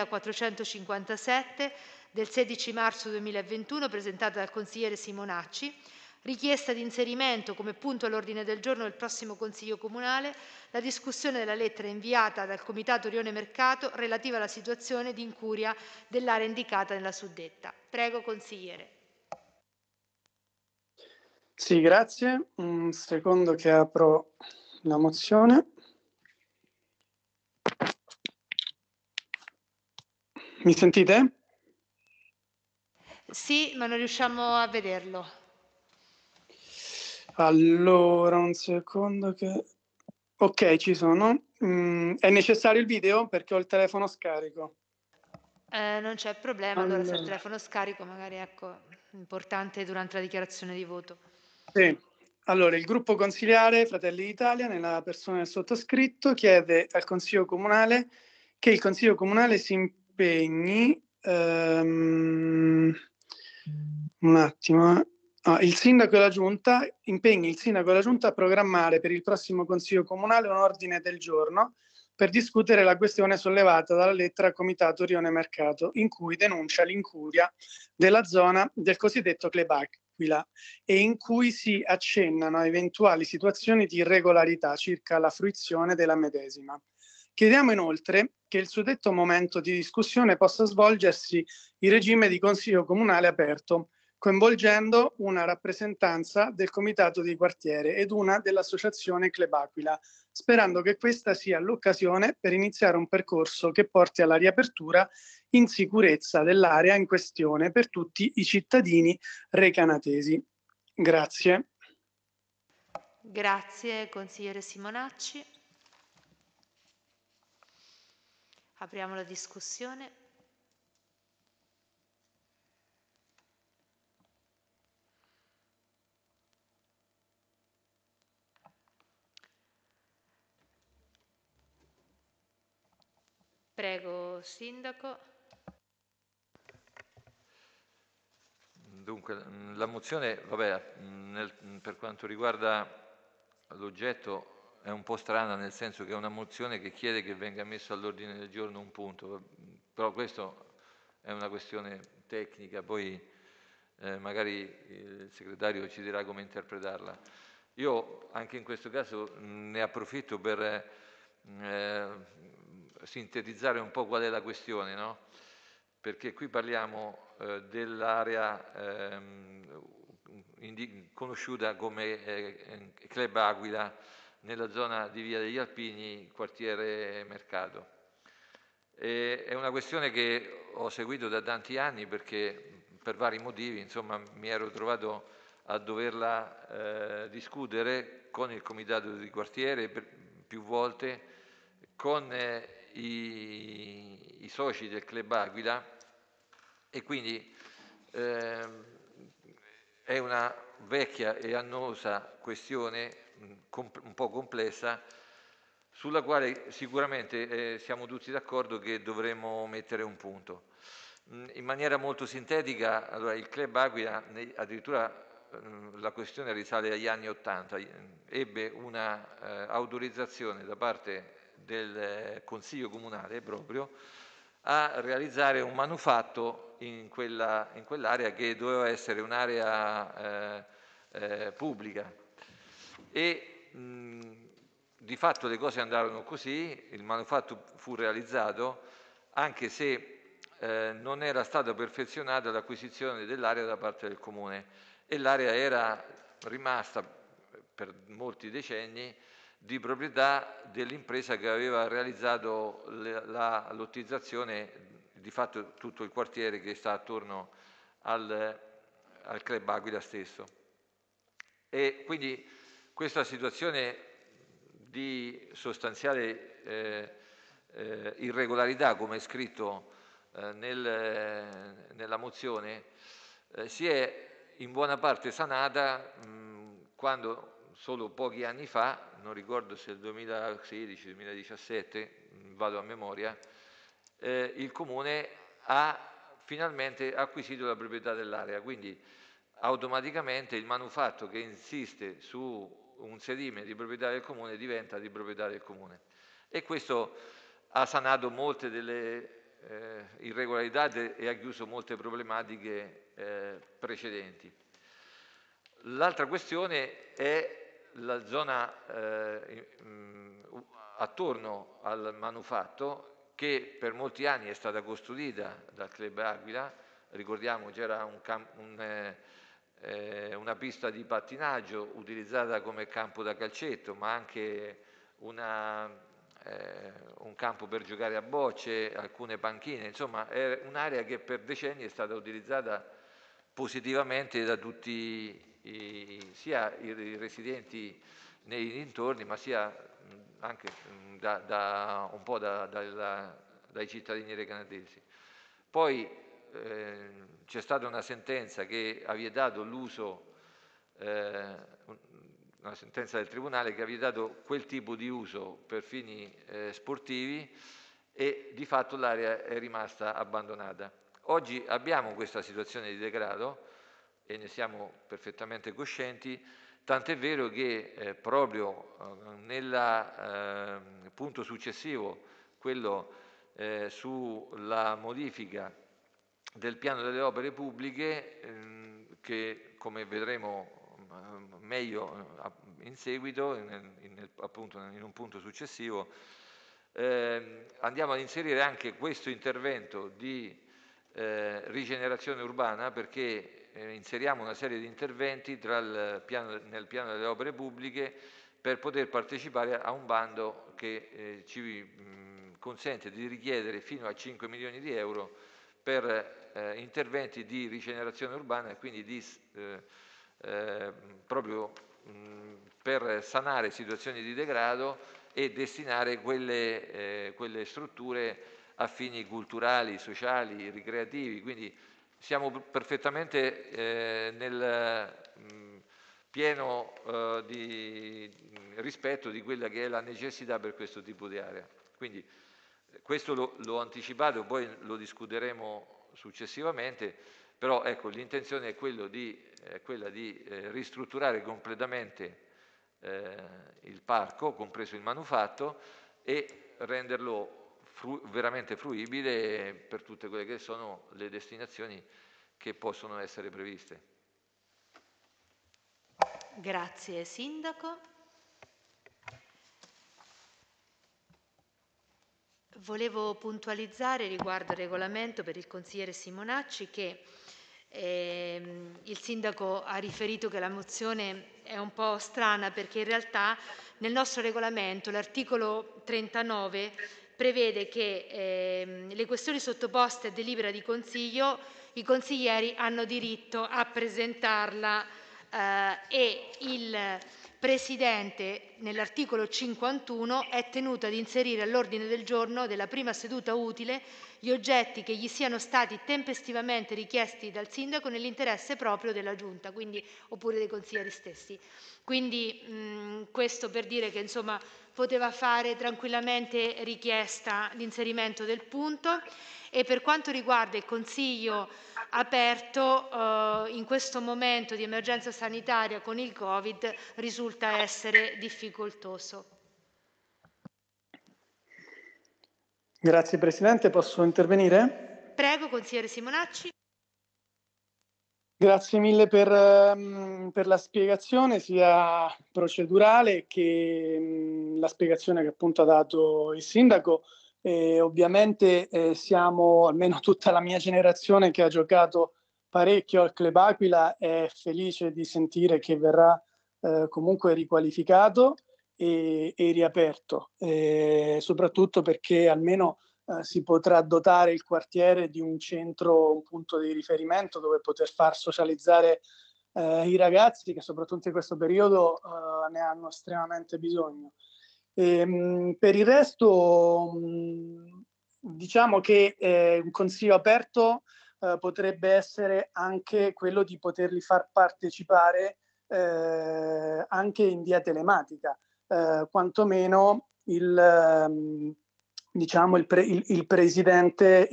9457 del 16 marzo 2021, presentata dal consigliere Simonacci. Richiesta di inserimento come punto all'ordine del giorno del prossimo Consiglio Comunale la discussione della lettera inviata dal Comitato Rione Mercato relativa alla situazione di incuria dell'area indicata nella suddetta. Prego consigliere. Sì, grazie. Un secondo che apro la mozione. Mi sentite? Sì, ma non riusciamo a vederlo. Allora, un secondo che... Ok, ci sono. È necessario il video perché ho il telefono scarico. Non c'è problema, allora se il telefono scarico magari ecco, importante durante la dichiarazione di voto. Sì, allora il gruppo consiliare Fratelli d'Italia, nella persona del sottoscritto, chiede al Consiglio Comunale che il Consiglio Comunale si impegni un attimo. Il sindaco e la giunta impegni il sindaco e la giunta a programmare per il prossimo Consiglio Comunale un ordine del giorno per discutere la questione sollevata dalla lettera Comitato Rione Mercato, in cui denuncia l'incuria della zona del cosiddetto Club Aquila e in cui si accennano a eventuali situazioni di irregolarità circa la fruizione della medesima. Chiediamo inoltre che il suddetto momento di discussione possa svolgersi in regime di Consiglio Comunale aperto, coinvolgendo una rappresentanza del Comitato di Quartiere ed una dell'Associazione Club Aquila, sperando che questa sia l'occasione per iniziare un percorso che porti alla riapertura in sicurezza dell'area in questione per tutti i cittadini recanatesi. Grazie. Grazie consigliere Simonacci. Apriamo la discussione. Prego, Sindaco. Dunque, la mozione, per quanto riguarda l'oggetto, è un po' strana, nel senso che è una mozione che chiede che venga messo all'ordine del giorno un punto, però questo è una questione tecnica, poi magari il segretario ci dirà come interpretarla. Io anche in questo caso ne approfitto per sintetizzare un po' qual è la questione, no? Perché qui parliamo dell'area conosciuta come Club Aquila nella zona di Via degli Alpini, quartiere Mercato. È una questione che ho seguito da tanti anni perché per vari motivi, insomma, mi ero trovato a doverla discutere con il comitato di quartiere più volte, con i soci del Club Aquila, e quindi è una vecchia e annosa questione un po' complessa, sulla quale sicuramente siamo tutti d'accordo che dovremmo mettere un punto. In maniera molto sintetica, allora, il Club Aquila, addirittura la questione risale agli anni '80, ebbe una autorizzazione da parte del Consiglio Comunale proprio a realizzare un manufatto in quell'area che doveva essere un'area pubblica. E di fatto le cose andarono così, il manufatto fu realizzato, anche se non era stata perfezionata l'acquisizione dell'area da parte del Comune, e l'area era rimasta per molti decenni di proprietà dell'impresa che aveva realizzato la lottizzazione, di fatto tutto il quartiere che sta attorno al Club Aquila stesso. E quindi questa situazione di sostanziale irregolarità, come è scritto nella mozione, si è in buona parte sanata quando solo pochi anni fa, non ricordo se il 2016-2017, vado a memoria, il Comune ha finalmente acquisito la proprietà dell'area, quindi automaticamente il manufatto che insiste su un sedime di proprietà del Comune diventa di proprietà del Comune, e questo ha sanato molte delle irregolarità e ha chiuso molte problematiche precedenti. L'altra questione è la zona attorno al manufatto, che per molti anni è stata custodita dal Club Aquila. Ricordiamo c'era una pista di pattinaggio utilizzata come campo da calcetto, ma anche un campo per giocare a bocce, alcune panchine, insomma è un'area che per decenni è stata utilizzata positivamente da tutti, sia i residenti nei dintorni, ma sia anche un po' dai cittadini recanatesi. Poi c'è stata una sentenza che ha vietato l'uso, una sentenza del Tribunale che ha vietato quel tipo di uso per fini sportivi, e di fatto l'area è rimasta abbandonata. Oggi abbiamo questa situazione di degrado e ne siamo perfettamente coscienti, tant'è vero che proprio nel punto successivo, quello sulla modifica del piano delle opere pubbliche, che come vedremo meglio in seguito, appunto in un punto successivo, andiamo ad inserire anche questo intervento di rigenerazione urbana, perché inseriamo una serie di interventi nel piano delle opere pubbliche per poter partecipare a un bando che ci consente di richiedere fino a 5 milioni di euro per interventi di rigenerazione urbana, e quindi di proprio per sanare situazioni di degrado e destinare quelle strutture a fini culturali, sociali, ricreativi. Quindi siamo perfettamente nel pieno di rispetto di quella che è la necessità per questo tipo di area. Quindi questo l'ho anticipato, poi lo discuteremo successivamente, però ecco, l'intenzione è quella di ristrutturare completamente il parco, compreso il manufatto, e renderlo veramente fruibile per tutte quelle che sono le destinazioni che possono essere previste. Grazie Sindaco. Volevo puntualizzare riguardo al regolamento per il consigliere Simonacci che il Sindaco ha riferito che la mozione è un po' strana perché in realtà nel nostro regolamento l'articolo 39 prevede che le questioni sottoposte a delibera di consiglio i consiglieri hanno diritto a presentarla e il Presidente nell'articolo 51 è tenuto ad inserire all'ordine del giorno della prima seduta utile gli oggetti che gli siano stati tempestivamente richiesti dal Sindaco nell'interesse proprio della Giunta, quindi, oppure dei consiglieri stessi. Quindi questo per dire che insomma poteva fare tranquillamente richiesta di inserimento del punto. E per quanto riguarda il Consiglio aperto, in questo momento di emergenza sanitaria con il Covid risulta essere difficoltoso. Grazie Presidente, posso intervenire? Prego, consigliere Simonacci. Grazie mille per la spiegazione sia procedurale che la spiegazione che appunto ha dato il Sindaco. Ovviamente siamo, almeno tutta la mia generazione che ha giocato parecchio al Club Aquila, è felice di sentire che verrà comunque riqualificato e riaperto, soprattutto perché almeno si potrà dotare il quartiere di un centro, un punto di riferimento dove poter far socializzare i ragazzi che soprattutto in questo periodo ne hanno estremamente bisogno. Per il resto diciamo che un consiglio aperto potrebbe essere anche quello di poterli far partecipare anche in via telematica, quantomeno il presidente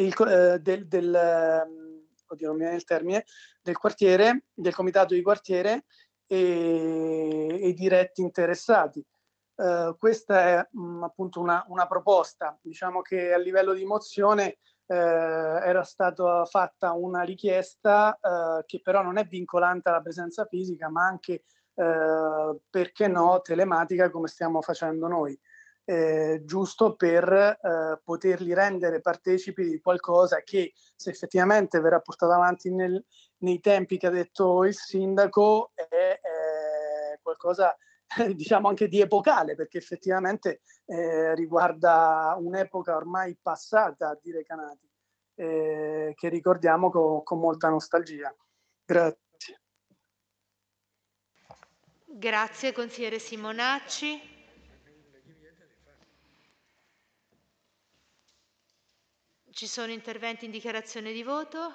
oddio, non mi viene il termine, del quartiere, del comitato di quartiere e i diretti interessati. Questa è appunto una proposta. Diciamo che a livello di mozione era stata fatta una richiesta che però non è vincolante alla presenza fisica, ma anche, perché no, telematica come stiamo facendo noi. Giusto per poterli rendere partecipi di qualcosa che, se effettivamente verrà portato avanti nei tempi che ha detto il Sindaco, è qualcosa diciamo anche di epocale, perché effettivamente riguarda un'epoca ormai passata a dire Canati, che ricordiamo con molta nostalgia. Grazie. Grazie consigliere Simonacci. Ci sono interventi in dichiarazione di voto?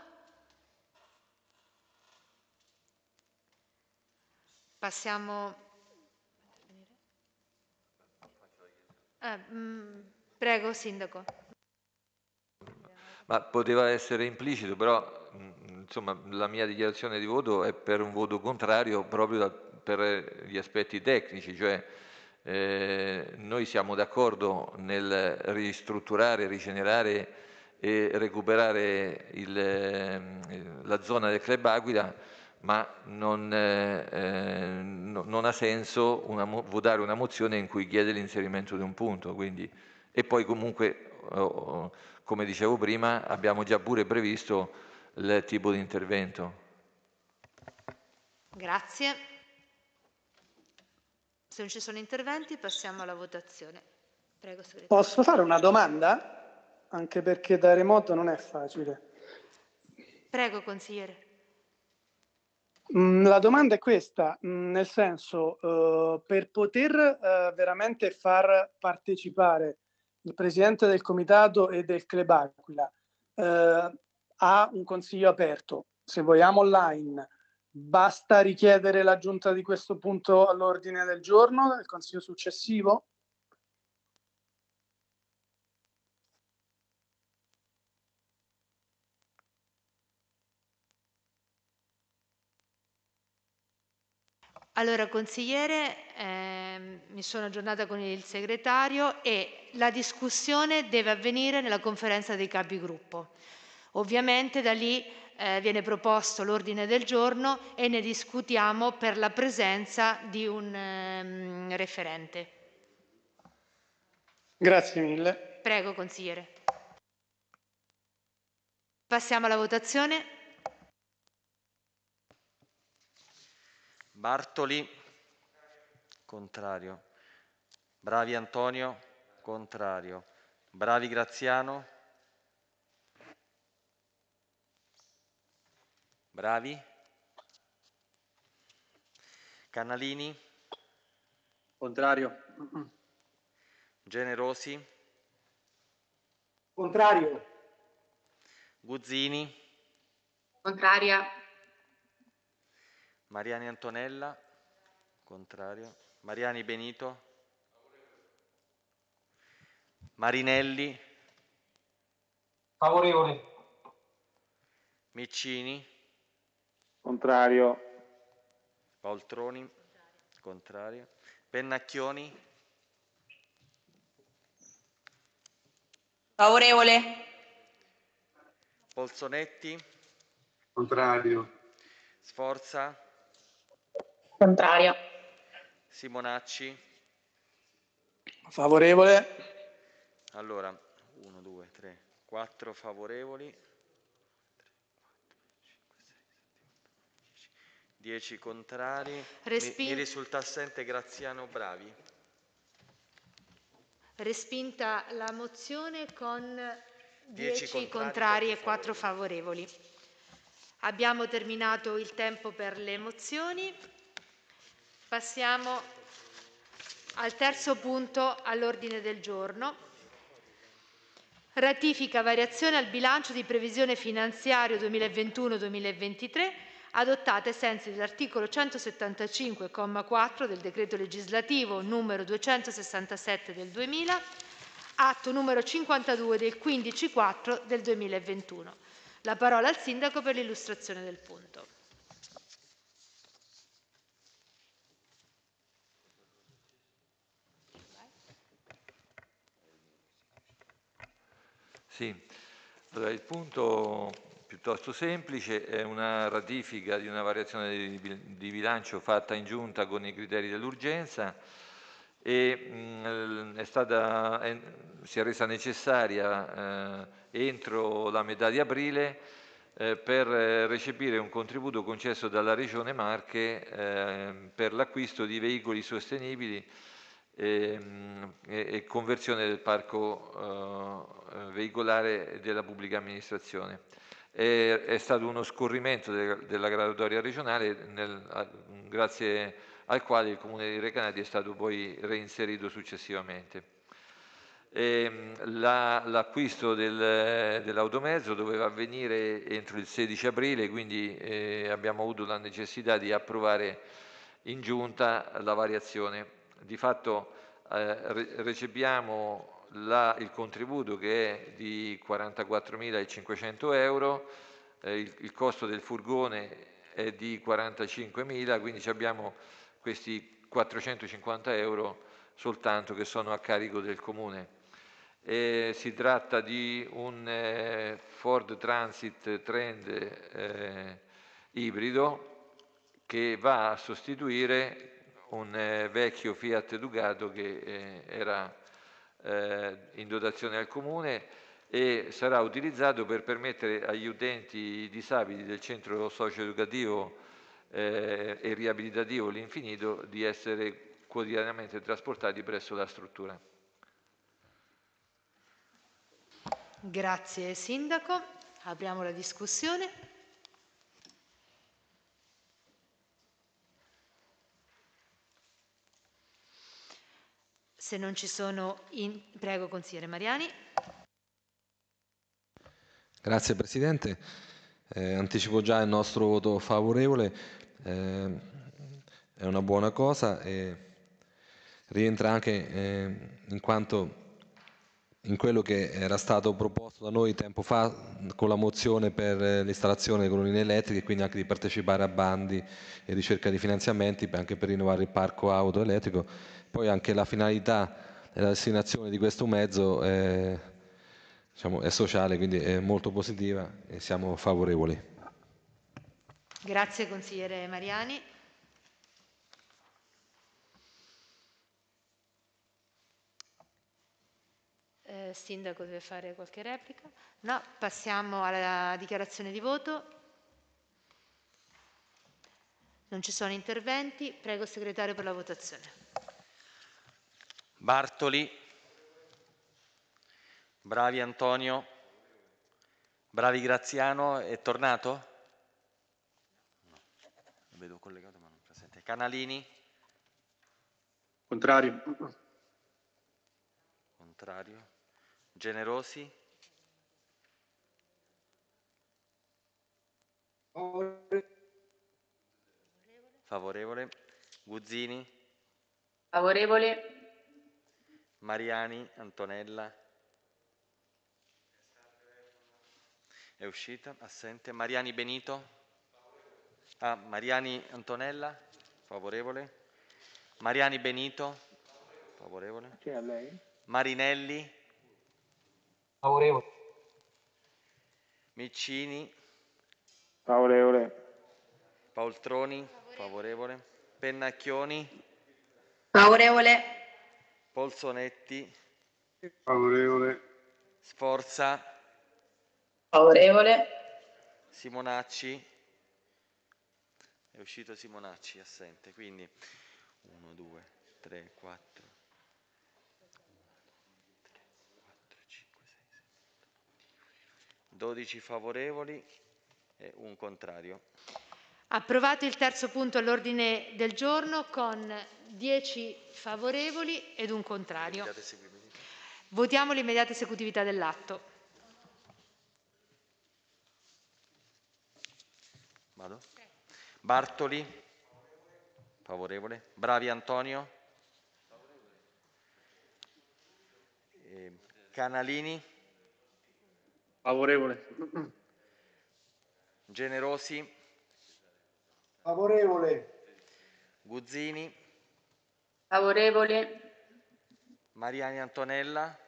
Passiamo. Prego, Sindaco. Ma poteva essere implicito, però insomma, la mia dichiarazione di voto è per un voto contrario proprio per gli aspetti tecnici, cioè noi siamo d'accordo nel ristrutturare, rigenerare e recuperare la zona del Club Aquila, ma non ha senso votare una mozione in cui chiede l'inserimento di un punto. Quindi, e poi comunque, come dicevo prima, abbiamo già pure previsto il tipo di intervento. Grazie. Se non ci sono interventi passiamo alla votazione. Prego, segretario. Posso fare una domanda? Anche perché da remoto non è facile. Prego, consigliere. La domanda è questa, nel senso, per poter veramente far partecipare il presidente del comitato e del Club Aquila a un consiglio aperto, se vogliamo online, basta richiedere l'aggiunta di questo punto all'ordine del giorno del consiglio successivo? Allora, consigliere, mi sono aggiornata con il segretario e la discussione deve avvenire nella conferenza dei capigruppo. Ovviamente da lì viene proposto l'ordine del giorno e ne discutiamo per la presenza di un referente. Grazie mille. Prego, consigliere. Passiamo alla votazione. Bartoli, contrario. Bravi Antonio, contrario. Bravi Graziano. Bravi. Canalini. Contrario. Generosi. Contrario. Guzzini. Contraria. Mariani Antonella, contrario. Mariani Benito. Marinelli. Favorevole. Miccini. Contrario. Poltroni, contrario. Pennacchioni. Favorevole. Polzonetti. Contrario. Sforza. Contrario. Simonacci. Favorevole. Allora, 1, 2, 3, 4 favorevoli, 10 contrari. Mi risulta assente Graziano Bravi. Respinta la mozione con 10 contrari contrari e 4 favorevoli. Abbiamo terminato il tempo per le mozioni. Passiamo al terzo punto all'ordine del giorno. Ratifica variazione al bilancio di previsione finanziario 2021-2023 adottate ai sensi dell'articolo 175,4 del decreto legislativo numero 267 del 2000, atto numero 52 del 15/4 del 2021. La parola al Sindaco per l'illustrazione del punto. Sì, allora, il punto piuttosto semplice è una ratifica di una variazione di bilancio fatta in giunta con i criteri dell'urgenza e si è resa necessaria entro la metà di aprile per recepire un contributo concesso dalla Regione Marche per l'acquisto di veicoli sostenibili e conversione del parco veicolare della pubblica amministrazione. È stato uno scorrimento della graduatoria regionale grazie al quale il Comune di Recanati è stato poi reinserito successivamente. L'acquisto dell'automezzo doveva avvenire entro il 16 aprile, quindi abbiamo avuto la necessità di approvare in giunta la variazione. Di fatto recepiamo il contributo che è di 44.500 euro, il costo del furgone è di 45.000, quindi abbiamo questi 450 euro soltanto che sono a carico del Comune. Si tratta di un Ford Transit Trend ibrido che va a sostituire un vecchio Fiat Ducato che era in dotazione al Comune e sarà utilizzato per permettere agli utenti disabili del centro socio-educativo e riabilitativo L'Infinito di essere quotidianamente trasportati presso la struttura. Grazie Sindaco. Apriamo la discussione. Se non ci sono, prego consigliere Mariani. Grazie Presidente. Anticipo già il nostro voto favorevole. È una buona cosa e rientra anche in quanto in quello che era stato proposto da noi tempo fa con la mozione per l'installazione delle colonnine elettriche, quindi anche di partecipare a bandi e ricerca di finanziamenti anche per rinnovare il parco auto elettrico. Poi anche la finalità e la destinazione di questo mezzo diciamo, è sociale, quindi è molto positiva e siamo favorevoli. Grazie consigliere Mariani. Sindaco deve fare qualche replica? No, passiamo alla dichiarazione di voto. Non ci sono interventi. Prego il segretario per la votazione. Bartoli, Bravi Antonio, Bravi Graziano, è tornato? No, lo vedo collegato ma non presente. Canalini? Contrario. Contrario. Generosi? Favorevole. Guzzini? Favorevole. Mariani, Antonella? È uscita, assente. Mariani Benito? Mariani Antonella? Favorevole. Mariani Benito? Favorevole. C'è a lei? Marinelli? Favorevole. Miccini? Favorevole. Paoltroni? Favorevole. Pennacchioni? Favorevole. Polsonetti? Favorevole. Sforza? Favorevole. Simonacci? È uscito Simonacci, assente. Quindi 1, 2, 3, 4, 5, 6, 7, 12 favorevoli e un contrario. Approvato il terzo punto all'ordine del giorno con 10 favorevoli ed un contrario. Votiamo l'immediata esecutività dell'atto. Vado? Bartoli? Favorevole. Bravi Antonio? Canalini? Favorevole. Generosi? Favorevole. Guzzini? Favorevole. Mariani Antonella?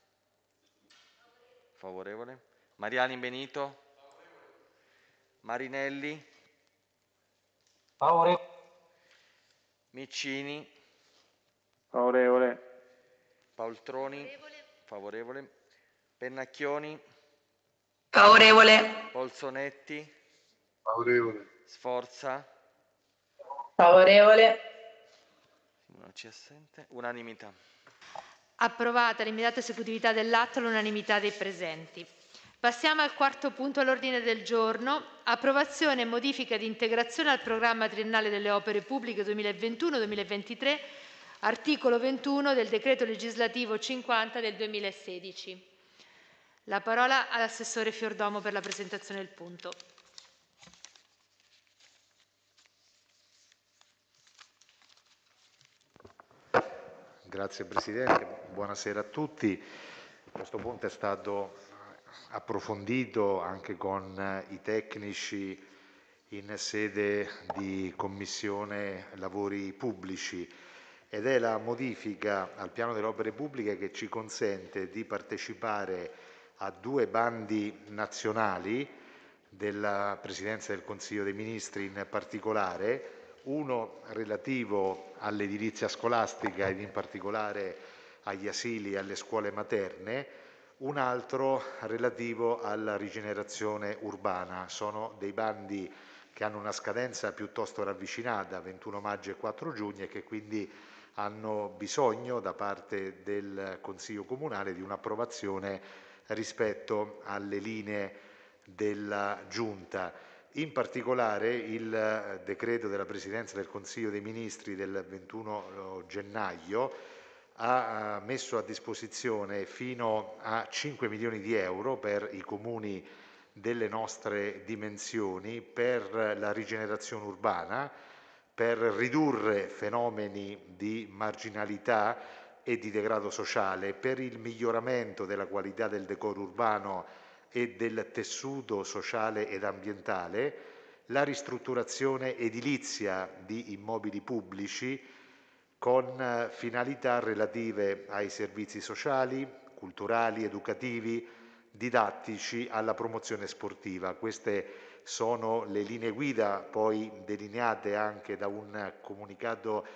Favorevole. Mariani Benito? Marinelli? Favorevole. Miccini? Favorevole. Paoltroni? Favorevole. Pennacchioni? Favorevole. Polsonetti? Favorevole. Sforza? Favorevole. Simonacci assente. Unanimità. Approvata l'immediata esecutività dell'atto all'unanimità dei presenti. Passiamo al quarto punto all'ordine del giorno, approvazione e modifica di integrazione al programma triennale delle opere pubbliche 2021-2023, articolo 21 del decreto legislativo 50 del 2016. La parola all'assessore Fiordomo per la presentazione del punto. Grazie Presidente, buonasera a tutti. Questo punto è stato approfondito anche con i tecnici in sede di Commissione Lavori Pubblici ed è la modifica al piano delle opere pubbliche che ci consente di partecipare a 2 bandi nazionali della Presidenza del Consiglio dei Ministri in particolare, uno relativo all'edilizia scolastica ed in particolare agli asili e alle scuole materne, un altro relativo alla rigenerazione urbana. Sono dei bandi che hanno una scadenza piuttosto ravvicinata, 21 maggio e 4 giugno, e che quindi hanno bisogno da parte del Consiglio Comunale di un'approvazione rispetto alle linee della Giunta. In particolare il decreto della Presidenza del Consiglio dei Ministri del 21 gennaio ha messo a disposizione fino a 5 milioni di euro per i comuni delle nostre dimensioni per la rigenerazione urbana, per ridurre fenomeni di marginalità e di degrado sociale, per il miglioramento della qualità del decoro urbano e del tessuto sociale ed ambientale, la ristrutturazione edilizia di immobili pubblici con finalità relative ai servizi sociali, culturali, educativi, didattici, alla promozione sportiva. Queste sono le linee guida poi delineate anche da un comunicato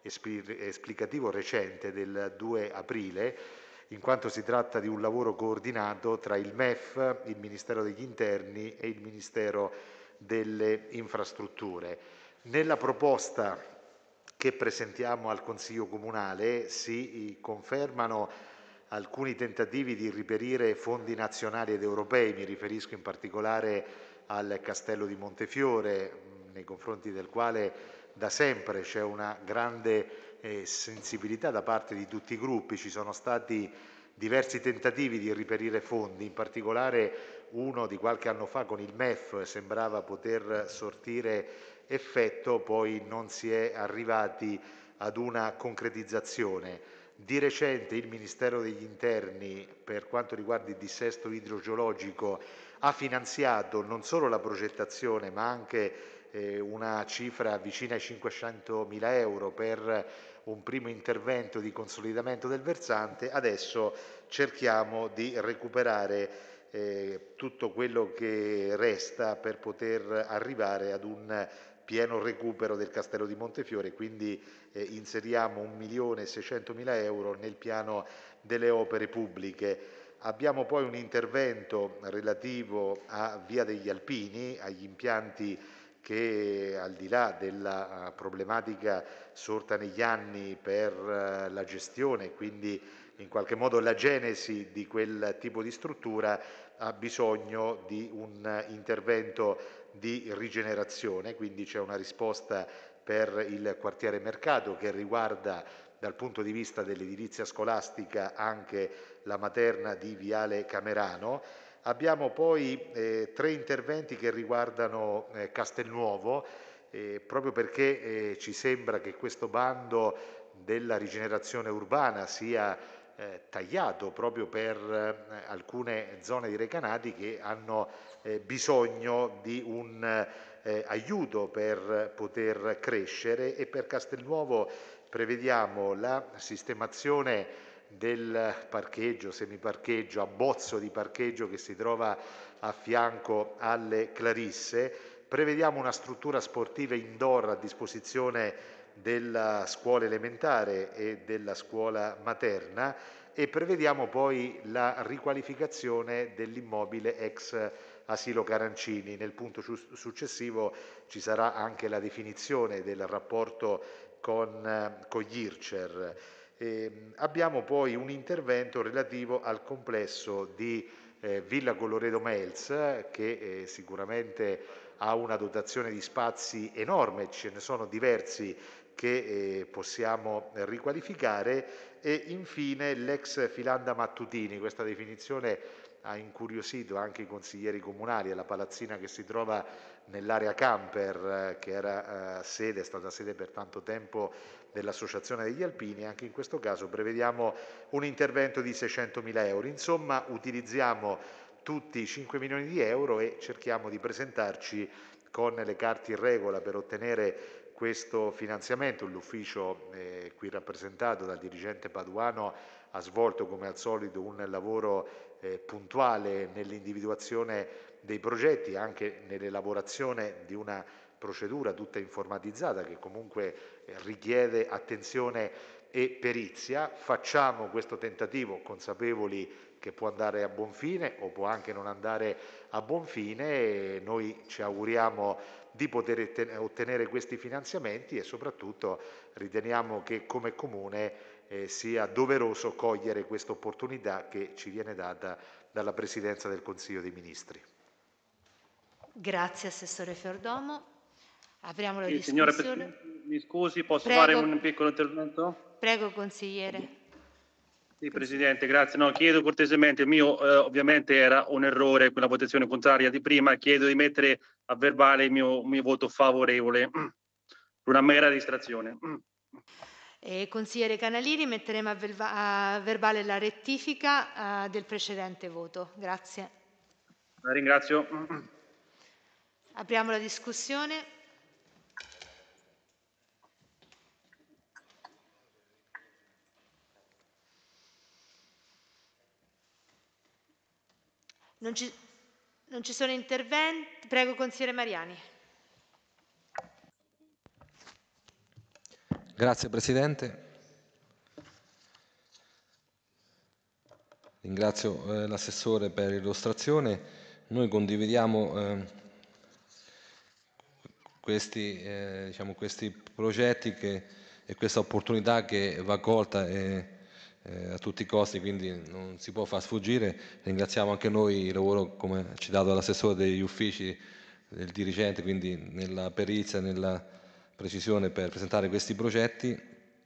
esplicativo recente del 2 aprile, in quanto si tratta di un lavoro coordinato tra il MEF, il Ministero degli Interni e il Ministero delle Infrastrutture. Nella proposta che presentiamo al Consiglio Comunale si confermano alcuni tentativi di reperire fondi nazionali ed europei, mi riferisco in particolare al Castello di Montefiore, nei confronti del quale da sempre c'è una grande sensibilità da parte di tutti i gruppi. Ci sono stati diversi tentativi di reperire fondi, in particolare uno di qualche anno fa con il MEF sembrava poter sortire effetto, poi non si è arrivati ad una concretizzazione. Di recente il Ministero degli Interni, per quanto riguarda il dissesto idrogeologico, ha finanziato non solo la progettazione ma anche una cifra vicina ai 500.000 euro per un primo intervento di consolidamento del versante. Adesso cerchiamo di recuperare tutto quello che resta per poter arrivare ad un pieno recupero del Castello di Montefiore, quindi inseriamo 1.600.000 euro nel piano delle opere pubbliche. Abbiamo poi un intervento relativo a Via degli Alpini, agli impianti che, al di là della problematica sorta negli anni per la gestione, quindi in qualche modo la genesi di quel tipo di struttura, ha bisogno di un intervento di rigenerazione, quindi c'è una risposta per il quartiere Mercato che riguarda dal punto di vista dell'edilizia scolastica anche la materna di Viale Camerano. Abbiamo poi 3 interventi che riguardano Castelnuovo, proprio perché ci sembra che questo bando della rigenerazione urbana sia tagliato proprio per alcune zone di Recanati che hanno bisogno di un aiuto per poter crescere, e per Castelnuovo prevediamo la sistemazione del parcheggio, semiparcheggio, abbozzo di parcheggio che si trova a fianco alle Clarisse. Prevediamo una struttura sportiva indoor a disposizione della scuola elementare e della scuola materna, e prevediamo poi la riqualificazione dell'immobile ex asilo Carancini. Nel punto successivo ci sarà anche la definizione del rapporto con gli IRCER. Abbiamo poi un intervento relativo al complesso di Villa Colloredo Mels, che sicuramente ha una dotazione di spazi enorme, ce ne sono diversi che possiamo riqualificare, e infine l'ex Filanda Mattutini. Questa definizione ha incuriosito anche i consiglieri comunali. È la palazzina che si trova nell'area camper, che era è stata sede per tanto tempo dell'Associazione degli Alpini. Anche in questo caso prevediamo un intervento di 600.000 euro. Insomma, utilizziamo tutti i 5 milioni di euro e cerchiamo di presentarci con le carte in regola per ottenere questo finanziamento. L'ufficio qui rappresentato dal dirigente Paduano ha svolto come al solito un lavoro puntuale nell'individuazione dei progetti, anche nell'elaborazione di una procedura tutta informatizzata che comunque richiede attenzione e perizia. Facciamo questo tentativo consapevoli che può andare a buon fine o può anche non andare a buon fine, e noi ci auguriamo di poter ottenere questi finanziamenti, e soprattutto riteniamo che come Comune sia doveroso cogliere questa opportunità che ci viene data dalla Presidenza del Consiglio dei Ministri. Grazie Assessore Fiordomo. Apriamo la Signora discussione. Presidente, mi scusi, posso Prego. fare un piccolo intervento? Prego consigliere. Sì, Presidente, grazie. No, chiedo cortesemente, il mio ovviamente era un errore quella votazione contraria di prima, chiedo di mettere a verbale il mio voto favorevole, per una mera distrazione. Consigliere Canalini, metteremo a verbale la rettifica del precedente voto. Grazie. La ringrazio. Apriamo la discussione. Non ci sono interventi. Prego, consigliere Mariani. Grazie Presidente. Ringrazio l'assessore per l'illustrazione. Noi condividiamo questi progetti e questa opportunità che va colta a tutti i costi, quindi non si può far sfuggire. Ringraziamo anche noi il lavoro, come citato dall'assessore, degli uffici, del dirigente, quindi nella perizia, nella precisione per presentare questi progetti.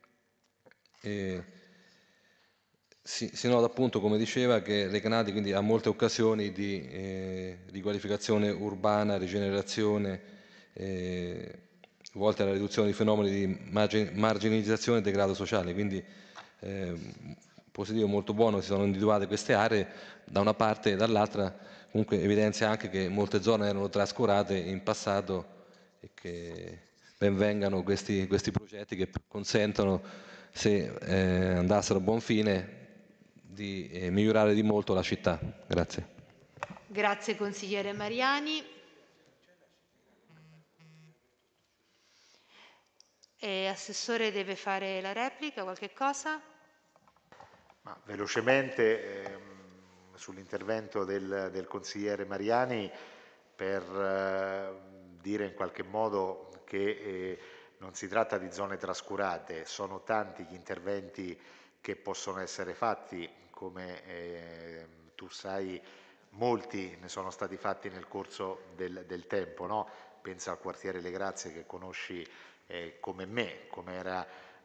Si nota appunto, come diceva, che Recanati quindi ha molte occasioni di riqualificazione urbana, rigenerazione, volte alla riduzione di fenomeni di marginalizzazione e degrado sociale, quindi positivo, molto buono, si sono individuate queste aree da una parte, e dall'altra comunque evidenzia anche che molte zone erano trascurate in passato e che ben vengano questi progetti che consentono, se andassero a buon fine, di migliorare di molto la città. Grazie. Grazie consigliere Mariani. Assessore deve fare la replica, qualche cosa? Velocemente sull'intervento del consigliere Mariani, per dire in qualche modo che non si tratta di zone trascurate, sono tanti gli interventi che possono essere fatti, come tu sai molti ne sono stati fatti nel corso del tempo, no? Pensa al quartiere Le Grazie che conosci come me, come era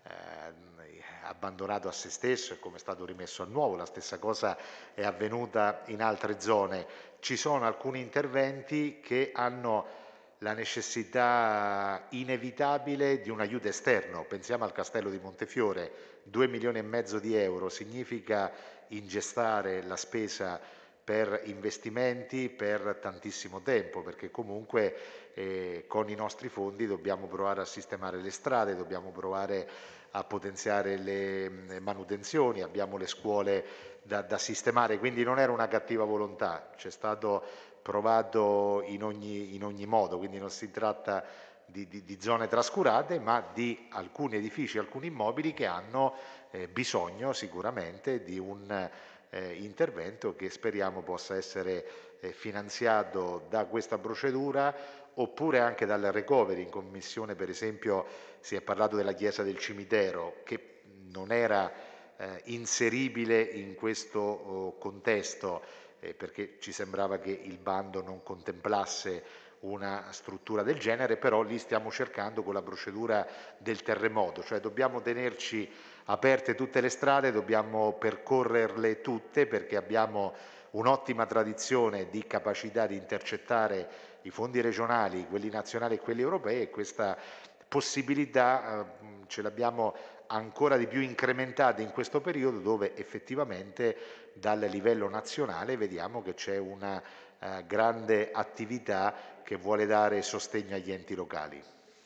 abbandonato a se stesso e come è stato rimesso a nuovo. La stessa cosa è avvenuta in altre zone. Ci sono alcuni interventi che hanno la necessità inevitabile di un aiuto esterno. Pensiamo al Castello di Montefiore, 2,5 milioni di euro significa ingestare la spesa per investimenti per tantissimo tempo, perché comunque con i nostri fondi dobbiamo provare a sistemare le strade, dobbiamo provare a potenziare le manutenzioni, abbiamo le scuole da sistemare, quindi non era una cattiva volontà, c'è stato provato in ogni modo, quindi non si tratta di zone trascurate, ma di alcuni edifici, alcuni immobili che hanno bisogno sicuramente di un intervento che speriamo possa essere finanziato da questa procedura oppure anche dal recovery. In commissione per esempio si è parlato della chiesa del cimitero, che non era inseribile in questo contesto perché ci sembrava che il bando non contemplasse una struttura del genere, però lì stiamo cercando con la procedura del terremoto, cioè dobbiamo tenerci aperte tutte le strade, dobbiamo percorrerle tutte perché abbiamo un'ottima tradizione di capacità di intercettare i fondi regionali, quelli nazionali e quelli europei, e questa possibilità ce l'abbiamo ancora di più incrementata in questo periodo dove effettivamente dal livello nazionale vediamo che c'è una grande attività che vuole dare sostegno agli enti locali.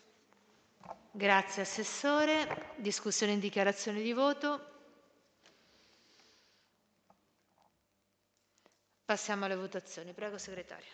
Grazie Assessore. Discussione in dichiarazione di voto. Passiamo alle votazioni. Prego Segretario.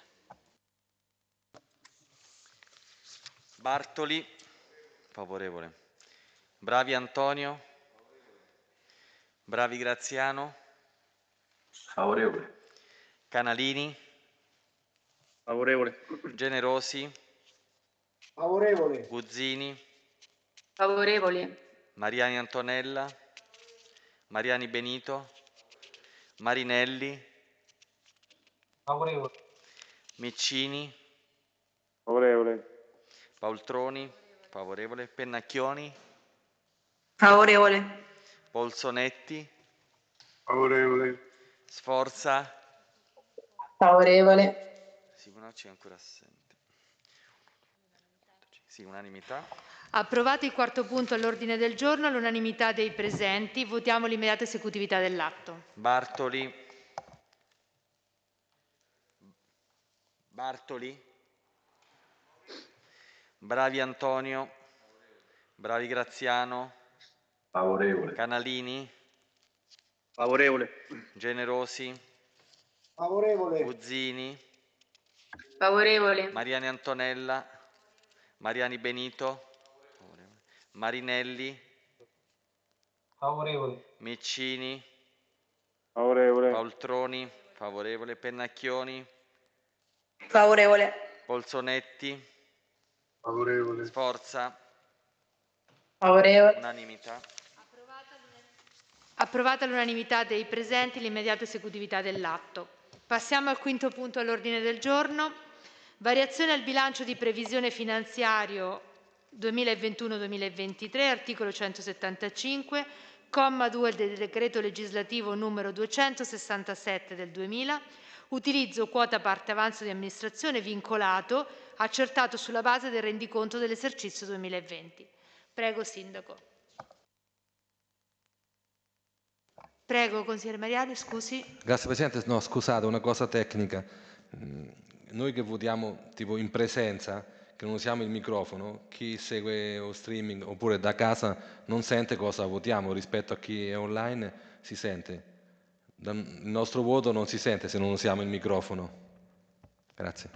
Bartoli, favorevole. Bravi Antonio. Bravi Graziano. Favorevole. Canalini. Favorevole. Generosi. Favorevole. Guzzini. Favorevoli. Mariani Antonella. Mariani Benito. Marinelli. Favorevole. Miccini. Favorevole. Paoltroni. Favorevole. Pennacchioni. Favorevole. Polsonetti. Favorevole. Sforza. Favorevole. Simonotti è ancora assente. Sì, unanimità. Approvato il quarto punto all'ordine del giorno, all'unanimità dei presenti, votiamo l'immediata esecutività dell'atto. Bartoli. Bravi Antonio. Bravi Graziano. Favorevole. Canalini. Favorevole. Generosi. Favorevole. Buzzini. Favorevole. Mariani Antonella. Mariani Benito. Marinelli. Favorevole. Miccini. Favorevole. Paoltroni. Favorevole. Pennacchioni. Favorevole. Polsonetti. Favorevole. Sforza. Favorevole. Unanimità. Approvata all'unanimità dei presenti l'immediata esecutività dell'atto. Passiamo al quinto punto all'ordine del giorno. Variazione al bilancio di previsione finanziario 2021-2023, articolo 175, comma 2 del decreto legislativo numero 267 del 2000, utilizzo quota parte avanzo di amministrazione vincolato, accertato sulla base del rendiconto dell'esercizio 2020. Prego, Sindaco. Prego, consigliere Mariani, scusi. Grazie Presidente, no scusate, una cosa tecnica. Noi che votiamo tipo in presenza, che non usiamo il microfono, chi segue o streaming oppure da casa non sente cosa votiamo rispetto a chi è online, si sente. Il nostro voto non si sente se non usiamo il microfono. Grazie.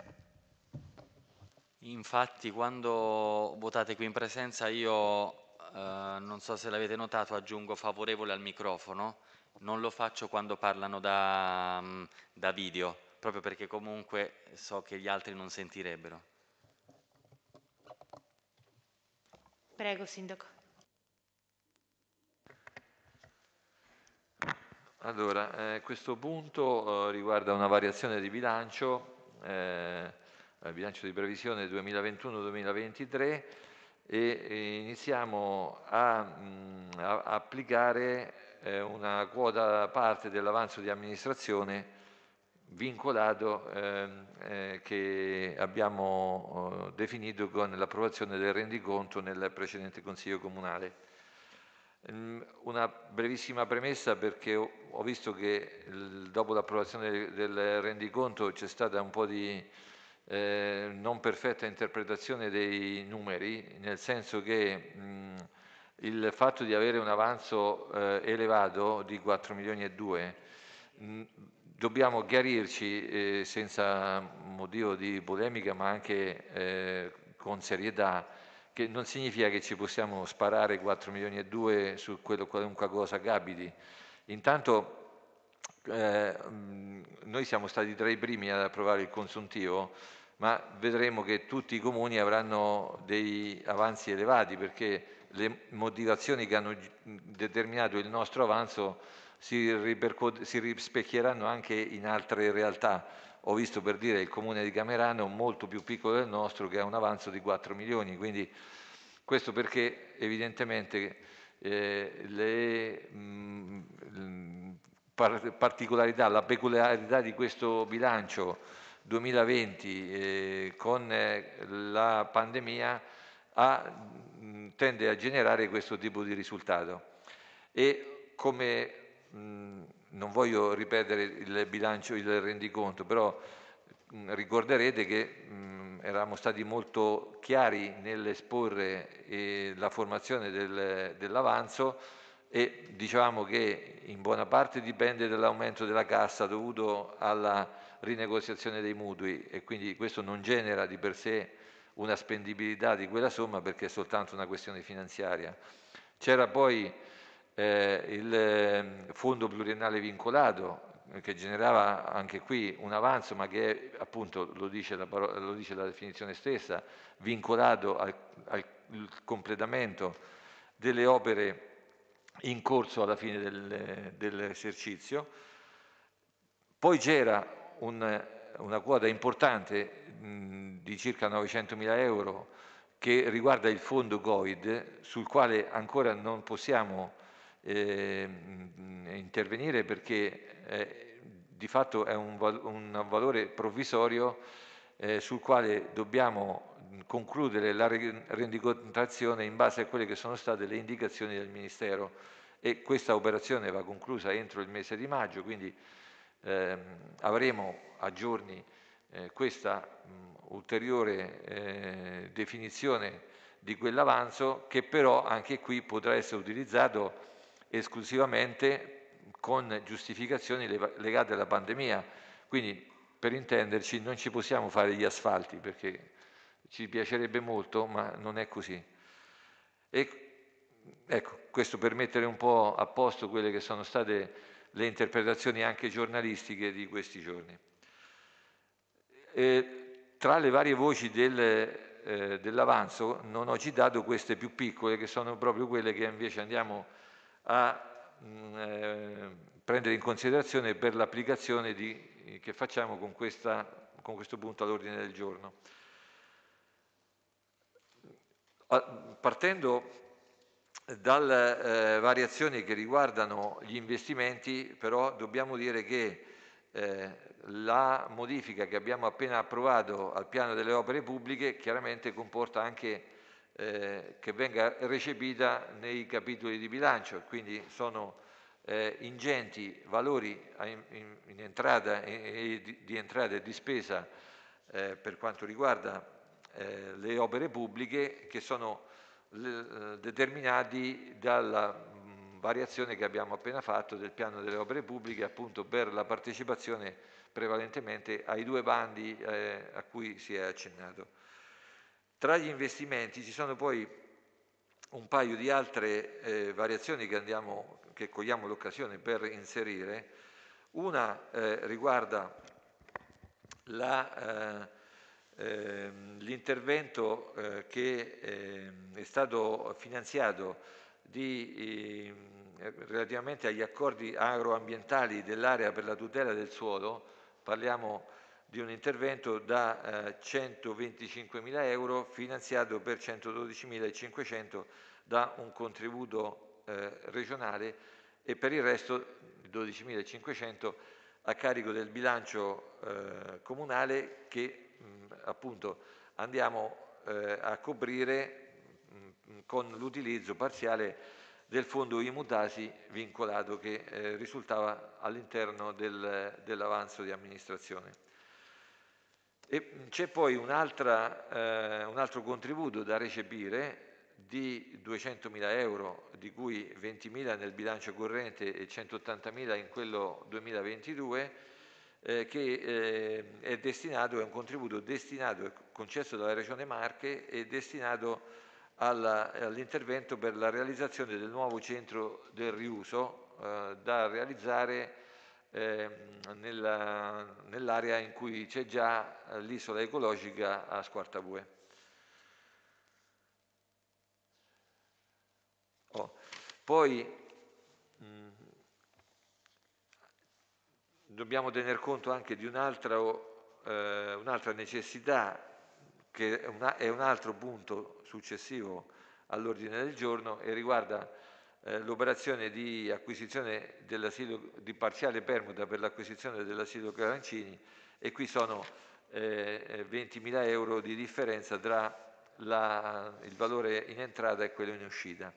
Infatti quando votate qui in presenza io, non so se l'avete notato, aggiungo favorevole al microfono, non lo faccio quando parlano da video, proprio perché comunque so che gli altri non sentirebbero. Prego, Sindaco. Allora, questo punto riguarda una variazione di bilancio, bilancio di previsione 2021-2023 e iniziamo a applicare una quota parte dell'avanzo di amministrazione vincolato che abbiamo definito con l'approvazione del rendiconto nel precedente Consiglio Comunale. Una brevissima premessa perché ho visto che dopo l'approvazione del rendiconto c'è stata un po' di non perfetta interpretazione dei numeri, nel senso che il fatto di avere un avanzo elevato di 4 milioni e 2 dobbiamo chiarirci senza motivo di polemica ma anche con serietà che non significa che ci possiamo sparare 4 milioni e 2 su quello, qualunque cosa capiti. Intanto noi siamo stati tra i primi ad approvare il consuntivo, ma vedremo che tutti i comuni avranno dei avanzi elevati perché le motivazioni che hanno determinato il nostro avanzo si rispecchieranno anche in altre realtà. Ho visto per dire il comune di Camerano molto più piccolo del nostro che ha un avanzo di 4 milioni, quindi questo perché evidentemente le particolarità, la peculiarità di questo bilancio 2020 con la pandemia tende a generare questo tipo di risultato. E come non voglio ripetere il bilancio, il rendiconto, però ricorderete che eravamo stati molto chiari nell'esporre la formazione dell'avanzo e dicevamo che in buona parte dipende dall'aumento della cassa dovuto alla rinegoziazione dei mutui e quindi questo non genera di per sé una spendibilità di quella somma perché è soltanto una questione finanziaria. C'era poi il fondo pluriennale vincolato che generava anche qui un avanzo ma che appunto lo dice la definizione stessa, vincolato al completamento delle opere in corso alla fine dell'esercizio. Poi c'era una quota importante di circa 900.000 euro che riguarda il fondo Covid, sul quale ancora non possiamo intervenire perché di fatto è un valore provvisorio sul quale dobbiamo concludere la rendicontazione in base a quelle che sono state le indicazioni del Ministero, e questa operazione va conclusa entro il mese di maggio, quindi avremo a giorni questa ulteriore definizione di quell'avanzo, che però anche qui potrà essere utilizzato esclusivamente con giustificazioni legate alla pandemia. Quindi, per intenderci, non ci possiamo fare gli asfalti, perché ci piacerebbe molto, ma non è così. E ecco, questo per mettere un po' a posto quelle che sono state le interpretazioni anche giornalistiche di questi giorni. Tra le varie voci dell'avanzo non ho citato queste più piccole, che sono proprio quelle che invece andiamo a prendere in considerazione per l'applicazione che facciamo con questo punto all'ordine del giorno. Partendo dalle variazioni che riguardano gli investimenti, però dobbiamo dire che la modifica che abbiamo appena approvato al piano delle opere pubbliche chiaramente comporta anche che venga recepita nei capitoli di bilancio, quindi sono ingenti valori in entrata di entrata e di spesa per quanto riguarda le opere pubbliche, che sono determinati dalla variazione che abbiamo appena fatto del piano delle opere pubbliche, appunto per la partecipazione prevalentemente ai due bandi a cui si è accennato. Tra gli investimenti ci sono poi un paio di altre variazioni che cogliamo l'occasione per inserire. Una riguarda l'intervento che è stato finanziato relativamente agli accordi agroambientali dell'area per la tutela del suolo. Parliamo di un intervento da 125.000 euro finanziato per 112.500 da un contributo regionale, e per il resto 12.500 a carico del bilancio comunale, che appunto andiamo a coprire con l'utilizzo parziale del fondo Imutasi vincolato, che risultava all'interno dell'avanzo di amministrazione. E c'è poi un altro contributo da recepire di 200.000 euro, di cui 20.000 nel bilancio corrente e 180.000 in quello 2022, che è un contributo destinato, concesso dalla Regione Marche, e destinato all'intervento per la realizzazione del nuovo centro del riuso da realizzare nell'area in cui c'è già l'isola ecologica a Squartabue. Poi dobbiamo tener conto anche di un'altra necessità, che è un altro punto successivo all'ordine del giorno, e riguarda l'operazione di acquisizione dell'asilo, di parziale permuta per l'acquisizione dell'asilo Carancini, e qui sono 20.000 euro di differenza tra il valore in entrata e quello in uscita.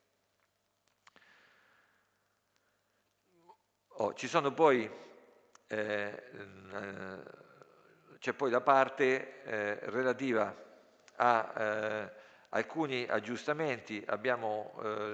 C'è poi la parte relativa a alcuni aggiustamenti. Abbiamo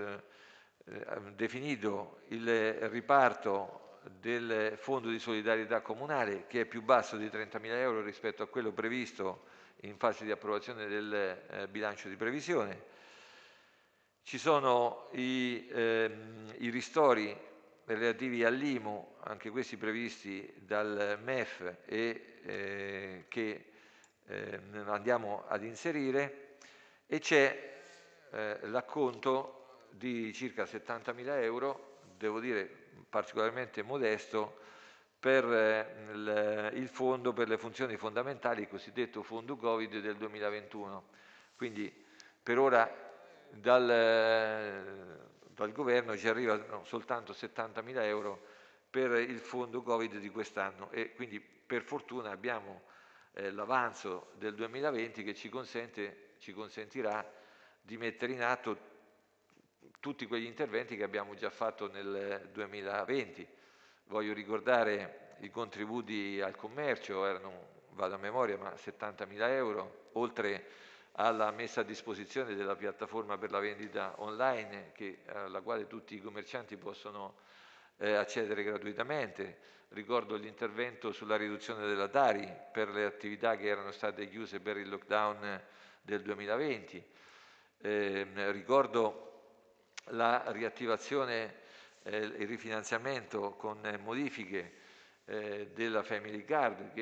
definito il riparto del fondo di solidarietà comunale, che è più basso di 30.000 euro rispetto a quello previsto in fase di approvazione del bilancio di previsione. Ci sono i ristori relativi all'IMU, anche questi previsti dal MEF e che andiamo ad inserire, e c'è l'acconto di circa 70.000 euro, devo dire particolarmente modesto, per il fondo per le funzioni fondamentali, il cosiddetto fondo Covid del 2021. Quindi per ora dal dal governo ci arrivano soltanto 70.000 euro per il fondo Covid di quest'anno e quindi per fortuna abbiamo l'avanzo del 2020 che ci consentirà di mettere in atto tutti quegli interventi che abbiamo già fatto nel 2020. Voglio ricordare i contributi al commercio, erano, vado a memoria, ma 70.000 euro, oltre alla messa a disposizione della piattaforma per la vendita online alla quale tutti i commercianti possono accedere gratuitamente. Ricordo l'intervento sulla riduzione della Tari per le attività che erano state chiuse per il lockdown del 2020. Ricordo la riattivazione e il rifinanziamento con modifiche della Family Card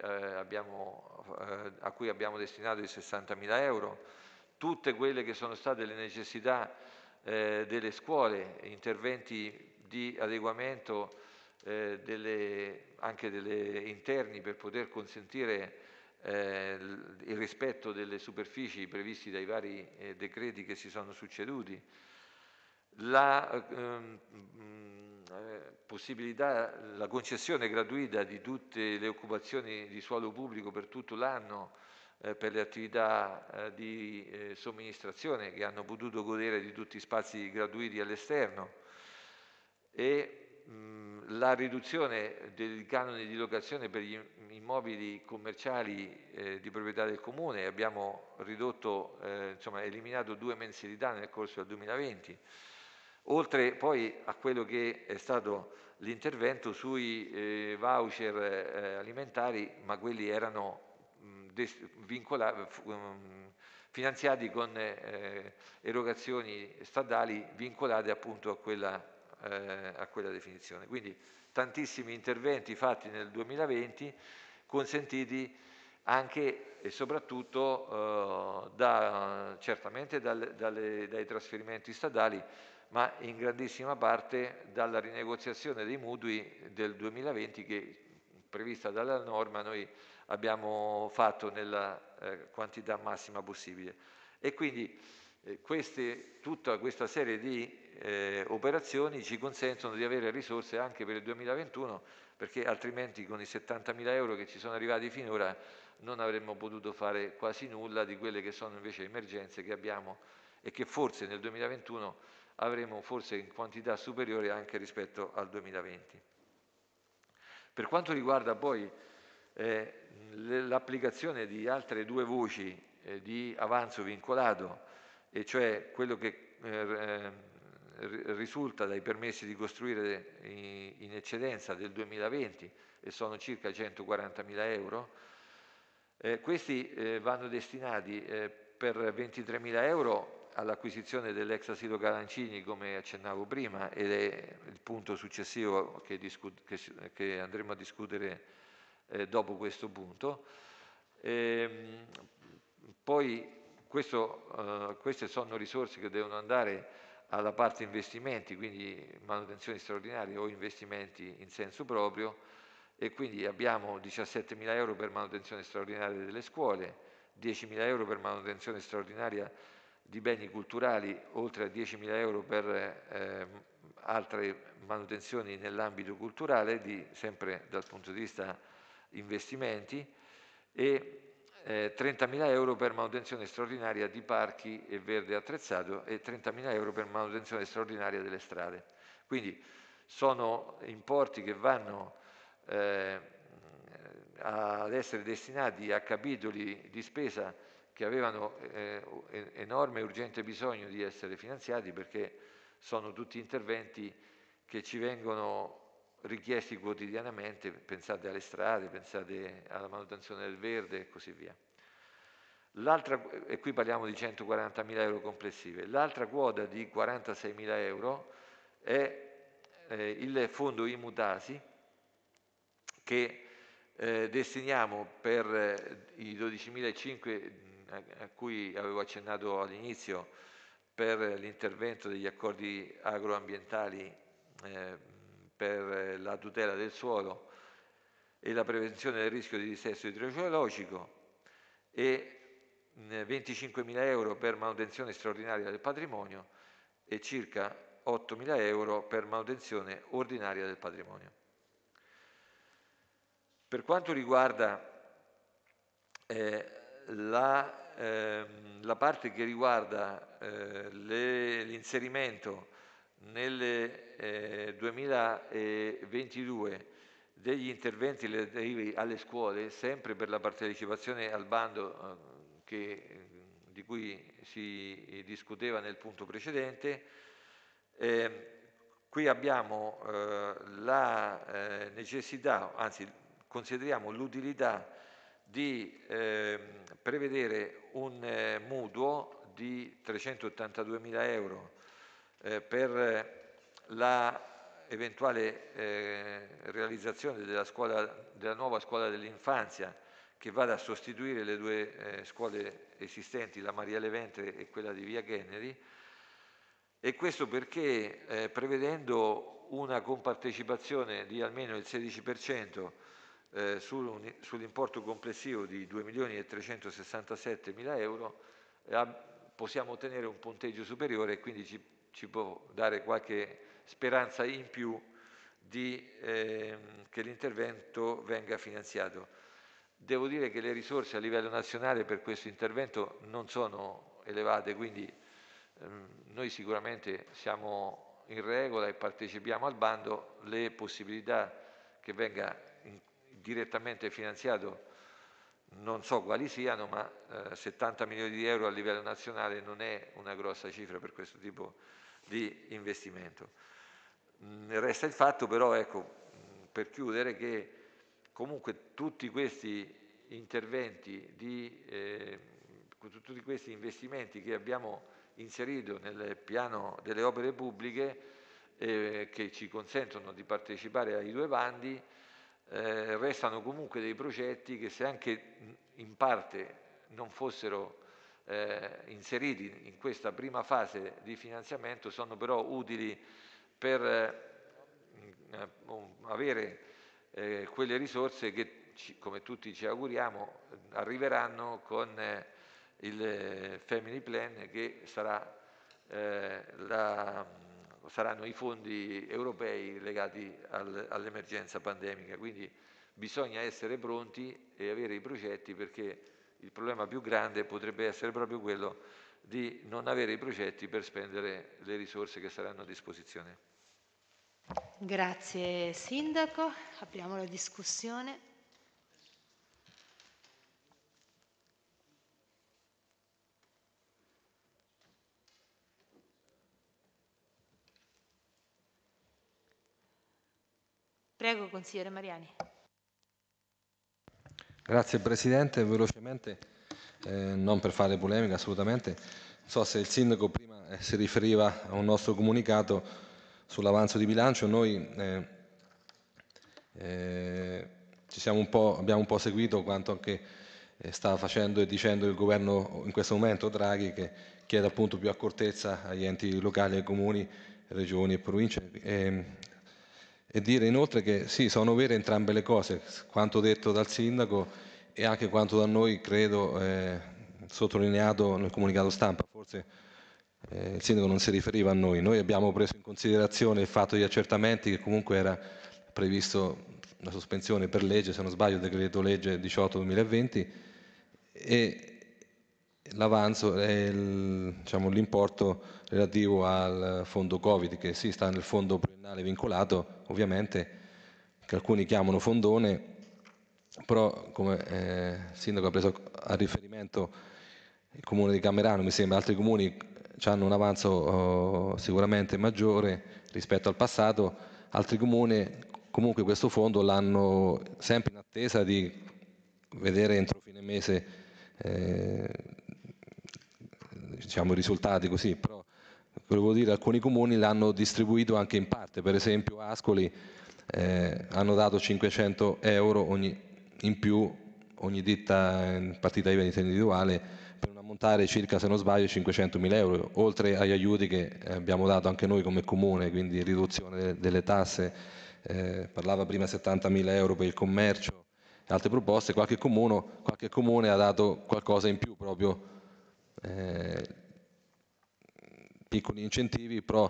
a cui abbiamo destinato i 60.000 euro, tutte quelle che sono state le necessità delle scuole, interventi di adeguamento anche delle interni per poter consentire il rispetto delle superfici previsti dai vari decreti che si sono succeduti, la possibilità, la concessione gratuita di tutte le occupazioni di suolo pubblico per tutto l'anno per le attività di somministrazione che hanno potuto godere di tutti spazi gratuiti all'esterno e la riduzione dei canoni di locazione per gli immobili commerciali di proprietà del Comune. Abbiamo ridotto, eliminato 2 mensilità nel corso del 2020, oltre poi a quello che è stato l'intervento sui voucher alimentari, ma quelli erano finanziati con erogazioni statali vincolate appunto a quella definizione. Quindi tantissimi interventi fatti nel 2020, consentiti anche e soprattutto certamente dai trasferimenti statali, ma in grandissima parte dalla rinegoziazione dei mutui del 2020 che, prevista dalla norma, noi abbiamo fatto nella quantità massima possibile. E quindi tutta questa serie di operazioni ci consentono di avere risorse anche per il 2021, perché altrimenti con i 70.000 euro che ci sono arrivati finora non avremmo potuto fare quasi nulla di quelle che sono invece emergenze che abbiamo e che forse nel 2021 avremo forse in quantità superiore anche rispetto al 2020. Per quanto riguarda poi l'applicazione di altre 2 voci di avanzo vincolato, e cioè quello che risulta dai permessi di costruire in eccedenza del 2020 e sono circa 140.000 euro, questi vanno destinati per 23.000 euro all'acquisizione dell'ex asilo Calancini, come accennavo prima, ed è il punto successivo che andremo a discutere dopo questo punto. Poi queste sono risorse che devono andare alla parte investimenti, quindi manutenzioni straordinarie o investimenti in senso proprio, e quindi abbiamo 17.000 euro per manutenzione straordinaria delle scuole, 10.000 euro per manutenzione straordinaria di beni culturali, oltre a 10.000 euro per altre manutenzioni nell'ambito culturale, sempre dal punto di vista investimenti, e 30.000 euro per manutenzione straordinaria di parchi e verde attrezzato e 30.000 euro per manutenzione straordinaria delle strade. Quindi sono importi che vanno ad essere destinati a capitoli di spesa che avevano enorme e urgente bisogno di essere finanziati, perché sono tutti interventi che ci vengono richiesti quotidianamente. Pensate alle strade, pensate alla manutenzione del verde e così via. E qui parliamo di 140.000 euro complessive. L'altra quota di 46.000 euro è il fondo Imutasi, che destiniamo per i 12.500 a cui avevo accennato all'inizio, per l'intervento degli accordi agroambientali per la tutela del suolo e la prevenzione del rischio di dissesto idrogeologico, e 25.000 euro per manutenzione straordinaria del patrimonio e circa 8.000 euro per manutenzione ordinaria del patrimonio. Per quanto riguarda la parte che riguarda l'inserimento nel 2022 degli interventi relativi alle scuole, sempre per la partecipazione al bando di cui si discuteva nel punto precedente, qui abbiamo la necessità, anzi consideriamo l'utilità di prevedere un mutuo di 382.000 euro per la eventuale realizzazione della nuova scuola dell'infanzia che vada a sostituire le due scuole esistenti, la Maria Leventre e quella di Via Kennedy, e questo perché prevedendo una compartecipazione di almeno il 16% sull'importo complessivo di 2.367.000 euro possiamo ottenere un punteggio superiore e quindi ci può dare qualche speranza in più che l'intervento venga finanziato. Devo dire che le risorse a livello nazionale per questo intervento non sono elevate, quindi noi sicuramente siamo in regola e partecipiamo al bando. Le possibilità che venga direttamente finanziato non so quali siano, ma 70 milioni di euro a livello nazionale non è una grossa cifra per questo tipo di investimento. Resta il fatto però, ecco, per chiudere, che comunque tutti questi interventi, tutti questi investimenti che abbiamo inserito nel piano delle opere pubbliche che ci consentono di partecipare ai due bandi, restano comunque dei progetti che, se anche in parte non fossero inseriti in questa prima fase di finanziamento, sono però utili per avere quelle risorse che, come tutti ci auguriamo, arriveranno con il Family Plan, che saranno i fondi europei legati all'emergenza pandemica. Quindi bisogna essere pronti e avere i progetti, perché il problema più grande potrebbe essere proprio quello di non avere i progetti per spendere le risorse che saranno a disposizione. Grazie Sindaco, apriamo la discussione. Prego, consigliere Mariani. Grazie Presidente, velocemente, non per fare polemica assolutamente. Non so se il Sindaco prima si riferiva a un nostro comunicato sull'avanzo di bilancio. Noi abbiamo un po' seguito quanto anche sta facendo e dicendo il governo in questo momento, Draghi, che chiede appunto più accortezza agli enti locali, ai comuni, regioni e province. E dire inoltre che sì, sono vere entrambe le cose, quanto detto dal Sindaco e anche quanto da noi, credo, sottolineato nel comunicato stampa. Forse il Sindaco non si riferiva a noi. Noi abbiamo preso in considerazione il fatto degli accertamenti, che comunque era previsto una sospensione per legge, se non sbaglio, decreto legge 18/2020, e l'avanzo è l'importo relativo al fondo Covid, che sì, sta nel fondo pluriennale vincolato, ovviamente, che alcuni chiamano fondone, però come il Sindaco ha preso a riferimento il Comune di Camerano, mi sembra altri comuni hanno un avanzo sicuramente maggiore rispetto al passato, altri comuni comunque questo fondo l'hanno sempre in attesa di vedere entro fine mese i risultati, così. Però volevo dire, alcuni comuni l'hanno distribuito anche in parte, per esempio Ascoli hanno dato 500 euro in più ogni ditta in partita IVA individuale, per un ammontare circa, se non sbaglio, 500.000 euro, oltre agli aiuti che abbiamo dato anche noi come comune, quindi riduzione delle tasse, parlava prima 70.000 euro per il commercio, altre proposte. Qualche comune ha dato qualcosa in più, proprio piccoli incentivi, però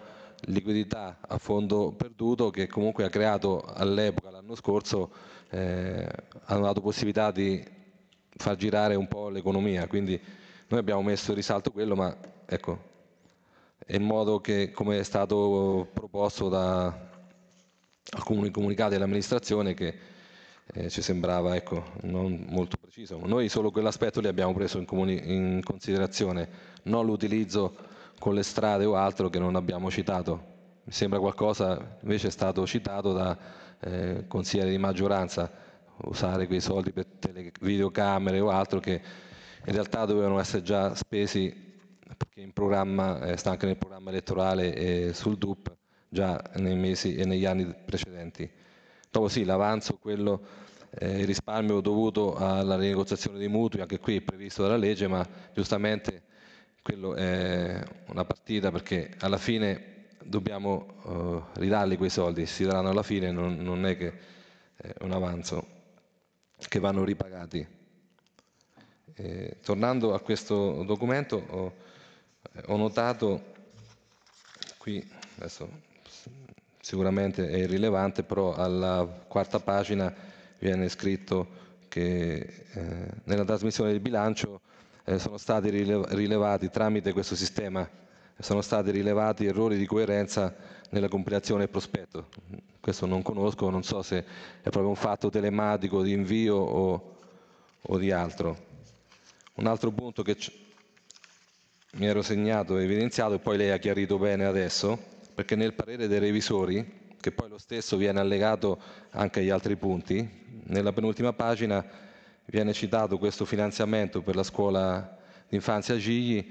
liquidità a fondo perduto che comunque ha creato all'epoca, l'anno scorso, hanno dato possibilità di far girare un po' l'economia, quindi noi abbiamo messo in risalto quello, ma ecco, è il modo che, come è stato proposto da alcuni comunicati dell'amministrazione, che ci sembrava, ecco, non molto preciso. Noi solo quell'aspetto li abbiamo preso in considerazione, non l'utilizzo con le strade o altro che non abbiamo citato. Mi sembra qualcosa invece è stato citato da consiglieri di maggioranza, usare quei soldi per videocamere o altro che in realtà dovevano essere già spesi, perché in programma, sta anche nel programma elettorale e sul DUP già nei mesi e negli anni precedenti. Dopo sì, l'avanzo, quello, il risparmio dovuto alla rinegoziazione dei mutui, anche qui è previsto dalla legge, ma giustamente quello è una partita perché alla fine dobbiamo ridarli quei soldi, si daranno alla fine, non è che è un avanzo che vanno ripagati. Tornando a questo documento ho notato qui, adesso sicuramente è irrilevante, però alla quarta pagina viene scritto che nella trasmissione del bilancio sono stati rilevati tramite questo sistema, sono stati rilevati errori di coerenza nella compilazione del prospetto. Questo non conosco, non so se è proprio un fatto telematico di invio o di altro. Un altro punto che mi ero segnato e evidenziato, e poi lei ha chiarito bene adesso, perché nel parere dei revisori, che poi lo stesso viene allegato anche agli altri punti, nella penultima pagina viene citato questo finanziamento per la scuola d'infanzia Gigli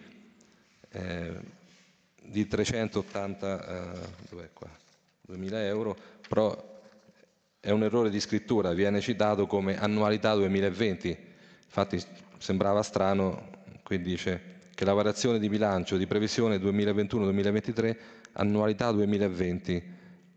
di 380.000 euro, però è un errore di scrittura, viene citato come annualità 2020, infatti sembrava strano, qui dice che la variazione di bilancio di previsione 2021-2023, annualità 2020,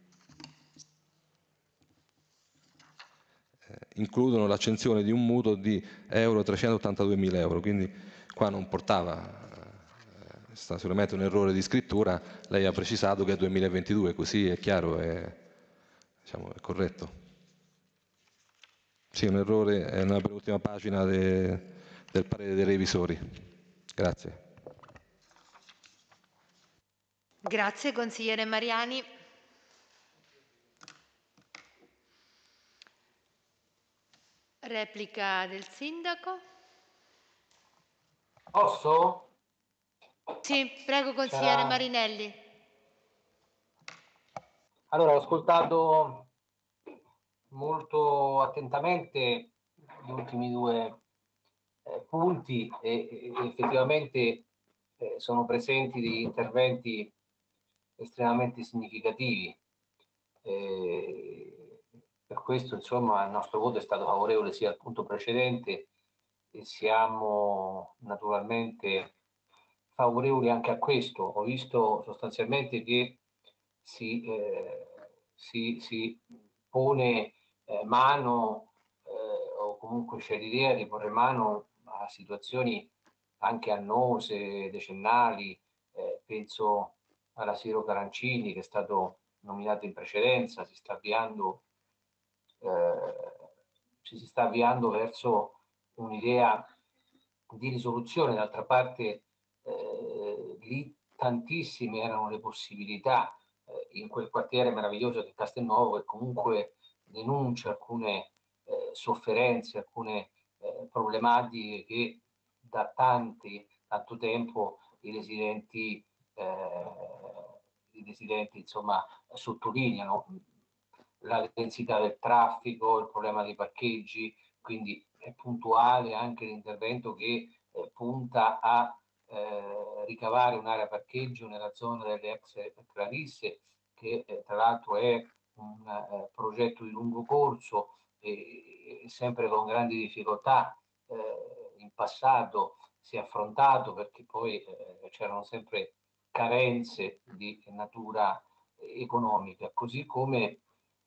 includono l'accensione di un mutuo di euro 382.000 euro, quindi qua non portava, è stato sicuramente un errore di scrittura, lei ha precisato che è 2022, così è chiaro, diciamo, è corretto. Sì, un errore è nella penultima pagina del parere dei revisori. Grazie. Grazie, consigliere Mariani. Replica del sindaco. Posso? Sì, prego, consigliere Marinelli. Allora, ho ascoltato molto attentamente gli ultimi due punti e effettivamente sono presenti degli interventi estremamente significativi. Per questo, insomma, il nostro voto è stato favorevole sia al punto precedente e siamo naturalmente favorevoli anche a questo. Ho visto sostanzialmente che si pone mano o comunque c'è l'idea di porre mano a situazioni anche annose, decennali, penso alla Siro Carancini che è stato nominato in precedenza, si sta avviando verso un'idea di risoluzione. D'altra parte lì tantissime erano le possibilità in quel quartiere meraviglioso di Castelnuovo, che comunque denuncia alcune sofferenze, alcune problematiche che da tanto tempo i residenti insomma sottolineano. La densità del traffico, il problema dei parcheggi, quindi è puntuale anche l'intervento che punta a ricavare un'area parcheggio nella zona delle ex Clarisse, che tra l'altro è un progetto di lungo corso e sempre con grandi difficoltà in passato si è affrontato perché poi c'erano sempre carenze di natura economica, così come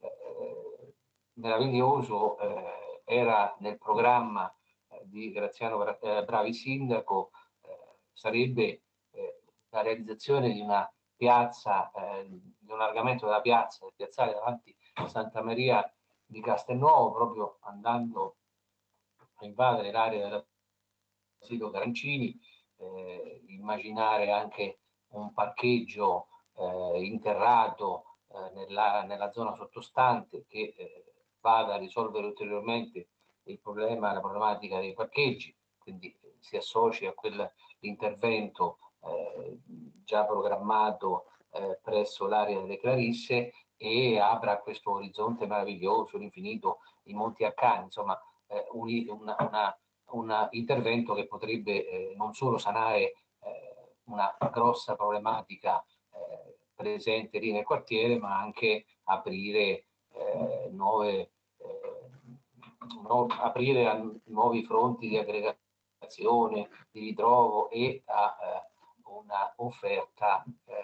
meraviglioso era nel programma di Graziano Bravi Sindaco sarebbe la realizzazione di una piazza, di un allargamento della piazza, del piazzale davanti a Santa Maria di Castelnuovo, proprio andando a invadere l'area del sito Carancini, immaginare anche un parcheggio interrato nella zona sottostante che vada a risolvere ulteriormente il problema, la problematica dei parcheggi, quindi si associ a quell'intervento già programmato presso l'area delle Clarisse e apra questo orizzonte meraviglioso, l'infinito, i Monti Arcani, insomma un intervento che potrebbe non solo sanare una grossa problemaca presente lì nel quartiere, ma anche aprire aprire a nuovi fronti di aggregazione, di ritrovo e a una offerta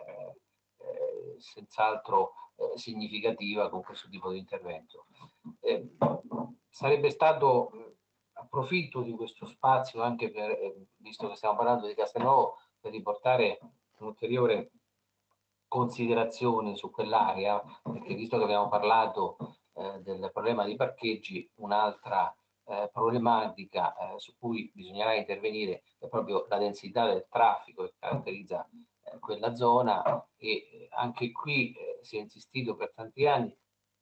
senz'altro significativa con questo tipo di intervento. Sarebbe stato, approfitto di questo spazio anche per, visto che stiamo parlando di Castelnuovo, per riportare un'ulteriore considerazione su quell'area, perché visto che abbiamo parlato del problema dei parcheggi, un'altra problematica su cui bisognerà intervenire è proprio la densità del traffico che caratterizza quella zona, e anche qui si è insistito per tanti anni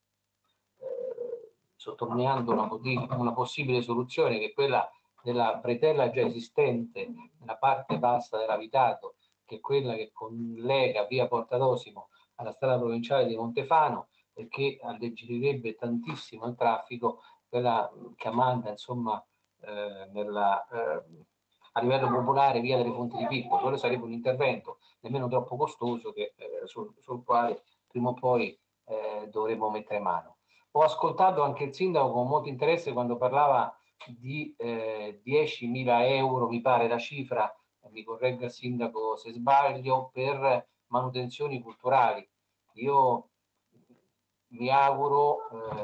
sottolineando una possibile soluzione, che è quella della bretella già esistente nella parte bassa dell'abitato, che è quella che collega via Portadosimo alla strada provinciale di Montefano e che alleggerirebbe tantissimo il traffico, quella chiamata insomma a livello popolare via delle Fonti di Pippo. Quello sarebbe un intervento nemmeno troppo costoso sul quale prima o poi dovremmo mettere mano. Ho ascoltato anche il sindaco con molto interesse quando parlava di 10.000 euro, mi pare la cifra, mi corregga il sindaco se sbaglio, per manutenzioni culturali. Io mi auguro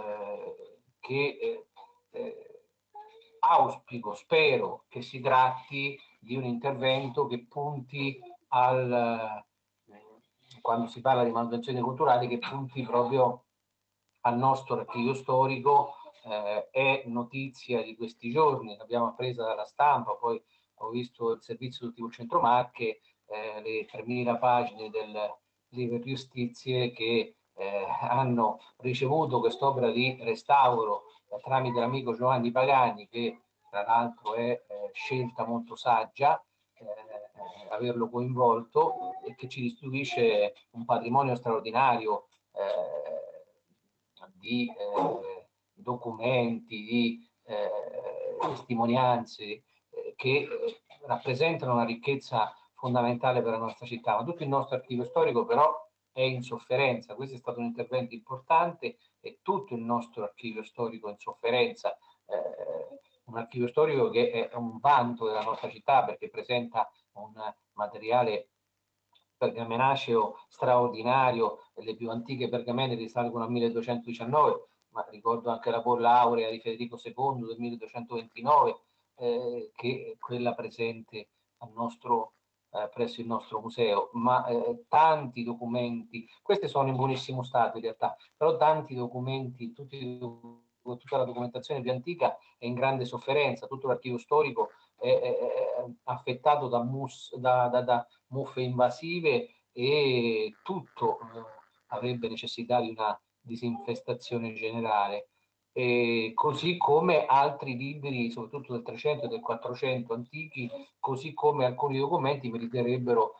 auspico, spero che si tratti di un intervento che punti quando si parla di manutenzioni culturali, che punti proprio al nostro archivio storico. È notizia di questi giorni, l'abbiamo appresa dalla stampa, poi ho visto il servizio del TV Centro Marche, le 3.000 pagine del Liber Justizie che hanno ricevuto quest'opera di restauro tramite l'amico Giovanni Pagani, che tra l'altro è scelta molto saggia averlo coinvolto, e che ci restituisce un patrimonio straordinario di documenti, di testimonianze che rappresentano una ricchezza fondamentale per la nostra città. Ma tutto il nostro archivio storico però è in sofferenza. Questo è stato un intervento importante e tutto il nostro archivio storico è in sofferenza. Un archivio storico che è un vanto della nostra città, perché presenta un materiale pergamenaceo straordinario. Le più antiche pergamene risalgono al 1219, ma ricordo anche la bolla aurea di Federico II del 1229, che è quella presente presso il nostro museo, ma tanti documenti, questi sono in buonissimo stato in realtà, però tanti documenti, tutta la documentazione più antica è in grande sofferenza, tutto l'archivio storico è affettato da muffe invasive, e tutto avrebbe necessità di una disinfestazione generale. E così come altri libri, soprattutto del 300 e del 400 antichi, così come alcuni documenti meriterebbero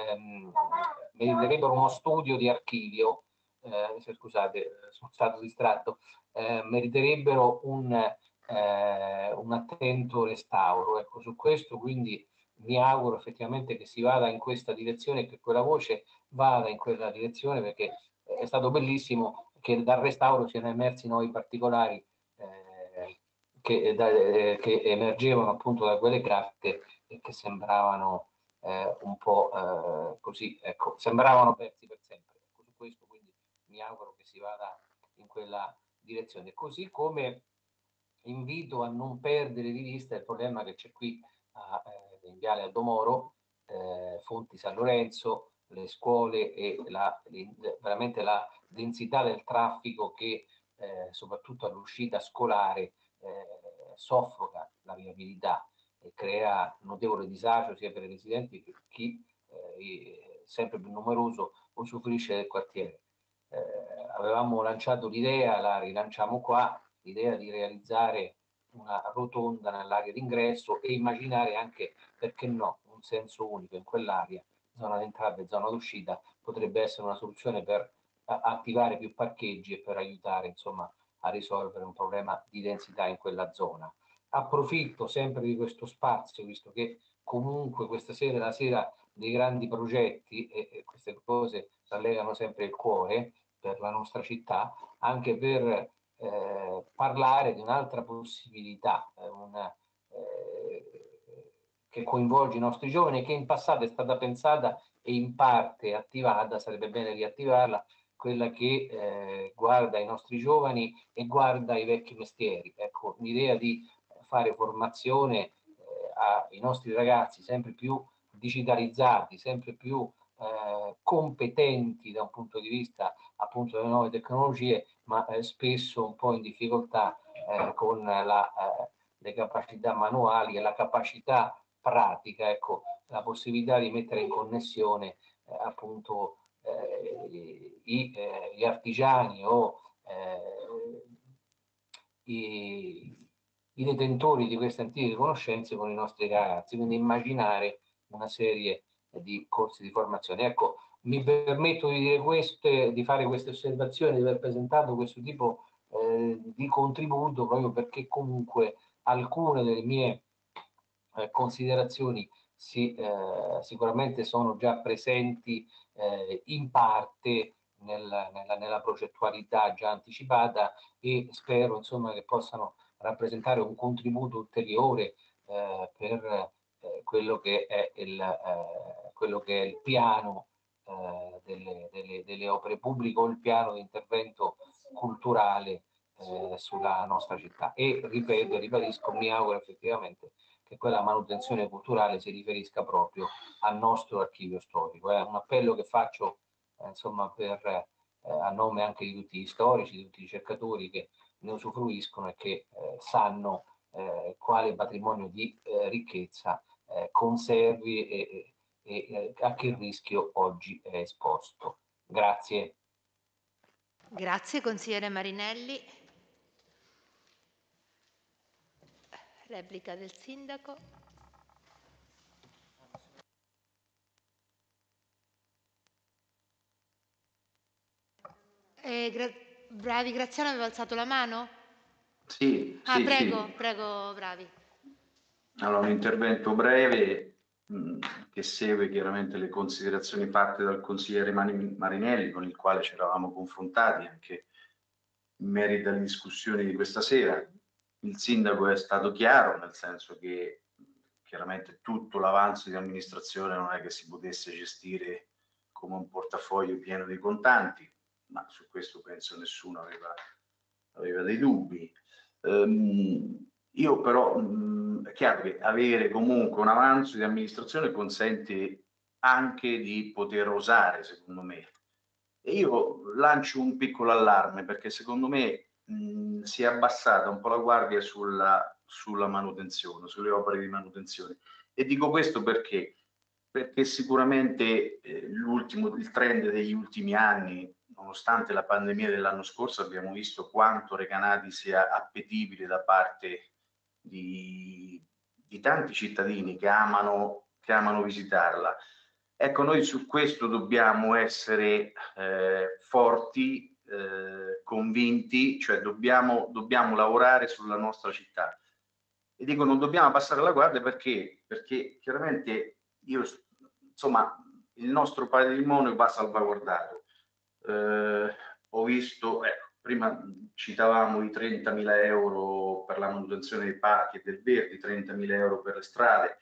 uno studio di archivio. Scusate, sono stato distratto. Meriterebbero un attento restauro. Ecco, su questo quindi mi auguro effettivamente che si vada in questa direzione e che quella voce vada in quella direzione, perché è stato bellissimo che dal restauro siano emersi nuovi particolari che emergevano appunto da quelle carte e che sembravano un po' così, ecco, sembravano persi per sempre. Ecco, su questo quindi mi auguro che si vada in quella direzione. Così come invito a non perdere di vista il problema che c'è qui in Viale Aldo Moro, Fonti San Lorenzo, le scuole e veramente la densità del traffico che soprattutto all'uscita scolare soffoca la viabilità e crea notevole disagio sia per i residenti che chi sempre più numeroso usufruisce del quartiere. Avevamo lanciato l'idea, la rilanciamo qua, l'idea di realizzare una rotonda nell'area d'ingresso e immaginare anche, perché no, un senso unico in quell'area, zona d'entrata e zona d'uscita, potrebbe essere una soluzione per attivare più parcheggi e per aiutare insomma a risolvere un problema di densità in quella zona. Approfitto sempre di questo spazio, visto che comunque questa sera è la sera dei grandi progetti e queste cose rallegano sempre il cuore per la nostra città, anche per parlare di un'altra possibilità, che coinvolge i nostri giovani, che in passato è stata pensata e in parte attivata, sarebbe bene riattivarla, quella che guarda i nostri giovani e guarda i vecchi mestieri. Ecco, l'idea di fare formazione ai nostri ragazzi sempre più digitalizzati, sempre più competenti da un punto di vista appunto delle nuove tecnologie, ma spesso un po' in difficoltà con le capacità manuali e la capacità pratica, ecco, la possibilità di mettere in connessione appunto gli artigiani o i detentori di queste antiche conoscenze con i nostri ragazzi, quindi immaginare una serie di corsi di formazione. Ecco, mi permetto di dire di fare queste osservazioni, di aver presentato questo tipo di contributo proprio perché comunque alcune delle mie considerazioni sicuramente sono già presenti in parte nella progettualità già anticipata e spero insomma che possano rappresentare un contributo ulteriore per quello che è il piano delle opere pubbliche o il piano di intervento culturale sulla nostra città. E ripeto e ribadisco, mi auguro effettivamente che quella manutenzione culturale si riferisca proprio al nostro archivio storico. È un appello che faccio insomma a nome anche di tutti gli storici, di tutti i ricercatori che ne usufruiscono e che sanno quale patrimonio di ricchezza conservi e a che rischio oggi è esposto. Grazie. Grazie consigliere Marinelli. Replica del sindaco. Bravi, Graziano aveva alzato la mano? Sì, prego, sì. prego, Bravi. Allora, un intervento breve che segue chiaramente le considerazioni fatte dal consigliere Marinelli, con il quale ci eravamo confrontati anche in merito alle discussioni di questa sera. Il sindaco è stato chiaro, nel senso che chiaramente tutto l'avanzo di amministrazione non è che si potesse gestire come un portafoglio pieno di contanti, ma su questo penso nessuno aveva dei dubbi. Io però è chiaro che avere comunque un avanzo di amministrazione consente anche di poter osare, secondo me. E io lancio un piccolo allarme perché secondo me si è abbassata un po' la guardia sulla manutenzione, sulle opere di manutenzione. E dico questo perché sicuramente il trend degli ultimi anni, nonostante la pandemia dell'anno scorso, abbiamo visto quanto Recanati sia appetibile da parte di tanti cittadini che amano visitarla. Ecco, noi su questo dobbiamo essere forti, convinti, cioè dobbiamo lavorare sulla nostra città. E dico non dobbiamo abbassare la guardia perché chiaramente insomma, il nostro patrimonio va salvaguardato. Ho visto, prima citavamo i 30.000 euro per la manutenzione dei parchi e del verde, 30.000 euro per le strade.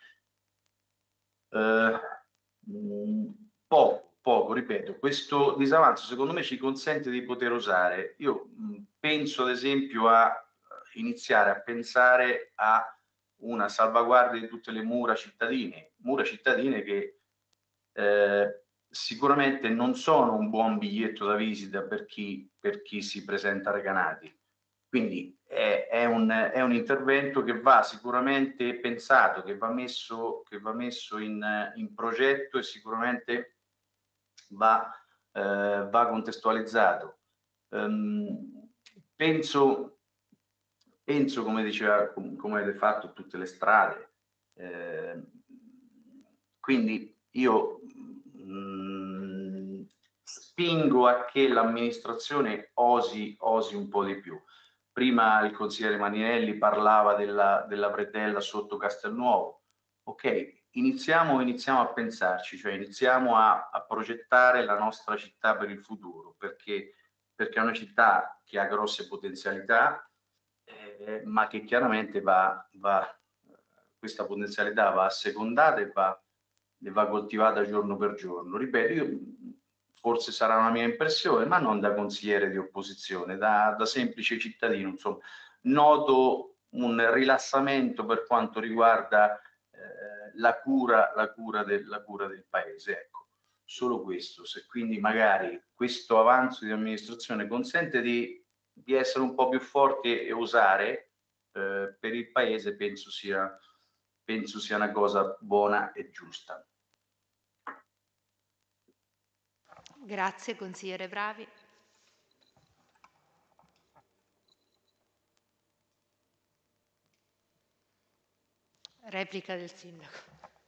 Poco, ripeto, questo disavanzo secondo me ci consente di poter osare. Io penso ad esempio a iniziare a pensare a una salvaguardia di tutte le mura cittadine che sicuramente non sono un buon biglietto da visita per chi si presenta a Recanati. Quindi è un intervento che va sicuramente pensato, che va messo in progetto e sicuramente va contestualizzato. Penso, come avete fatto tutte le strade, quindi io spingo a che l'amministrazione osi un po' di più. Prima il consigliere Maninelli parlava della predella sotto Castelnuovo. Ok, iniziamo a pensarci, cioè iniziamo a progettare la nostra città per il futuro, perché è una città che ha grosse potenzialità, ma che chiaramente questa potenzialità va assecondata e va coltivata giorno per giorno. Ripeto, forse sarà una mia impressione, ma non da consigliere di opposizione, da semplice cittadino, insomma, noto un rilassamento per quanto riguarda la cura del paese, ecco, solo questo. Se quindi magari questo avanzo di amministrazione consente di essere un po' più forti e osare per il paese, penso sia una cosa buona e giusta. Grazie, consigliere Bravi. Replica del sindaco.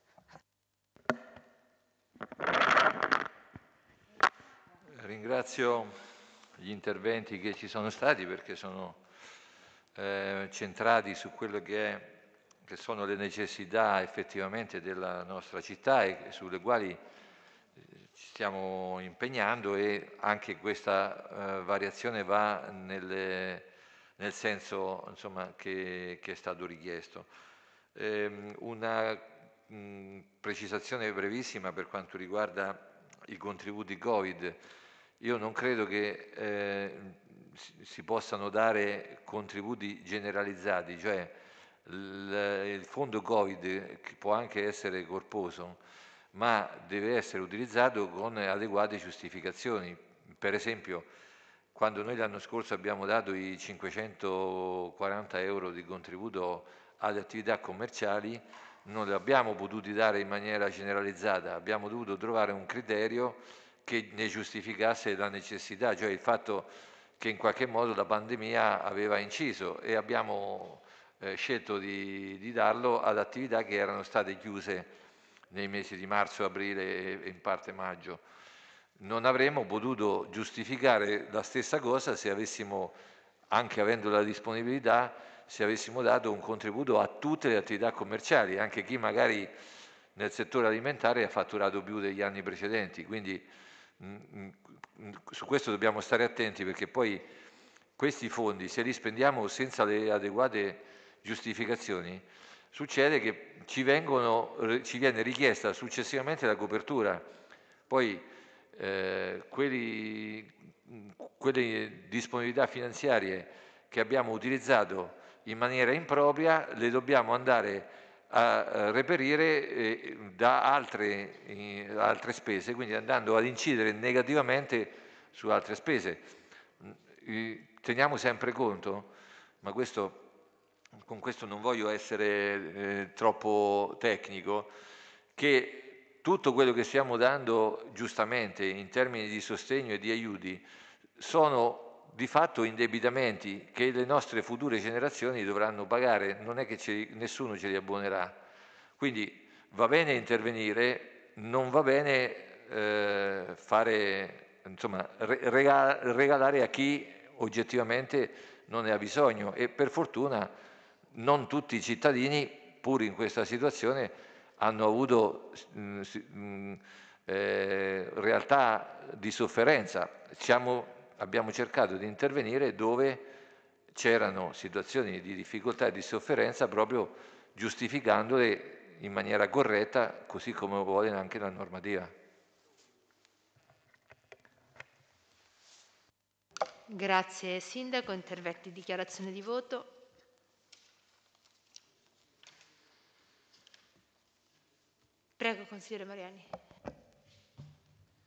Ringrazio gli interventi che ci sono stati perché sono centrati su quello che sono le necessità effettivamente della nostra città e sulle quali ci stiamo impegnando, e anche questa variazione va nel senso, insomma, che è stato richiesto. Una precisazione brevissima per quanto riguarda i contributi Covid. Io non credo che si possano dare contributi generalizzati, cioè il fondo Covid che può anche essere corposo, ma deve essere utilizzato con adeguate giustificazioni. Per esempio, quando noi l'anno scorso abbiamo dato i 540 euro di contributo alle attività commerciali, non li abbiamo potuti dare in maniera generalizzata, abbiamo dovuto trovare un criterio che ne giustificasse la necessità, cioè il fatto che in qualche modo la pandemia aveva inciso, e abbiamo scelto di darlo ad attività che erano state chiuse nei mesi di marzo, aprile e in parte maggio. Non avremmo potuto giustificare la stessa cosa se avessimo, anche avendo la disponibilità, se avessimo dato un contributo a tutte le attività commerciali, anche chi magari nel settore alimentare ha fatturato più degli anni precedenti. Quindi su questo dobbiamo stare attenti, perché poi questi fondi, se li spendiamo senza le adeguate giustificazioni, succede che ci viene richiesta successivamente la copertura. Poi quelle disponibilità finanziarie che abbiamo utilizzato in maniera impropria le dobbiamo andare a reperire da altre spese, quindi andando ad incidere negativamente su altre spese. Teniamo sempre conto, ma con questo non voglio essere troppo tecnico, che tutto quello che stiamo dando giustamente in termini di sostegno e di aiuti sono di fatto indebitamenti che le nostre future generazioni dovranno pagare, non è che nessuno ce li abbonerà. Quindi va bene intervenire, non va bene regalare a chi oggettivamente non ne ha bisogno, e per fortuna non tutti i cittadini, pur in questa situazione, hanno avuto realtà di sofferenza. Abbiamo cercato di intervenire dove c'erano situazioni di difficoltà e di sofferenza, proprio giustificandole in maniera corretta, così come vuole anche la normativa. Grazie Sindaco, interventi, dichiarazione di voto. Prego, consigliere Mariani.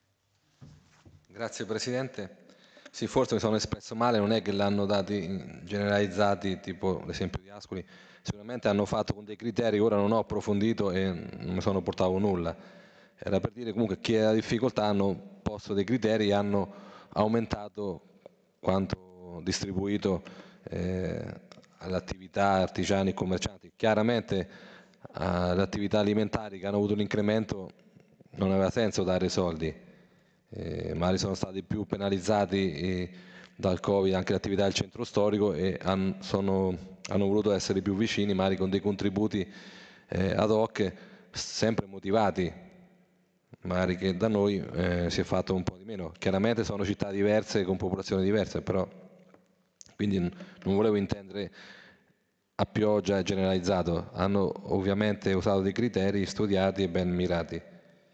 Grazie Presidente. Sì, forse mi sono espresso male, non è che l'hanno dati generalizzati, tipo l'esempio di Ascoli, sicuramente hanno fatto con dei criteri, ora non ho approfondito e non mi sono portato nulla. Era per dire comunque che ha difficoltà hanno posto dei criteri e hanno aumentato quanto distribuito alle attività artigiani e commercianti. Chiaramente alle attività alimentari che hanno avuto un incremento non aveva senso dare soldi, magari sono stati più penalizzati dal Covid anche le attività del centro storico e hanno voluto essere più vicini, magari con dei contributi ad hoc, sempre motivati, magari che da noi si è fatto un po' di meno. Chiaramente sono città diverse con popolazioni diverse, però quindi non volevo intendere a pioggia e generalizzato, hanno ovviamente usato dei criteri studiati e ben mirati.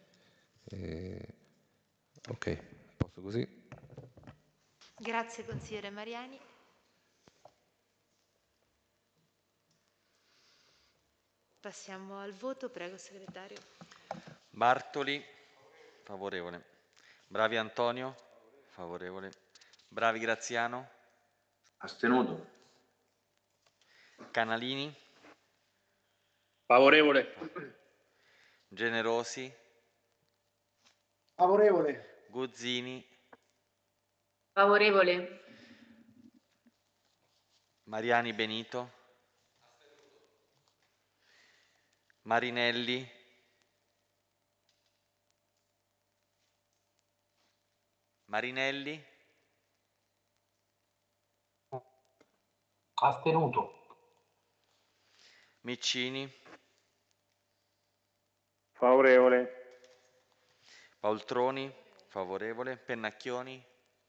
Ok, posso così? Grazie consigliere Mariani. Passiamo al voto, prego segretario. Bartoli, favorevole. Bravi Antonio, favorevole. Bravi Graziano, Astenuto. Canalini, Favorevole. Generosi, Favorevole. Guzzini, Favorevole. Mariani Benito, Marinelli, Marinelli, Astenuto. Miccini, Favorevole. Paoltroni, favorevole. Pennacchioni,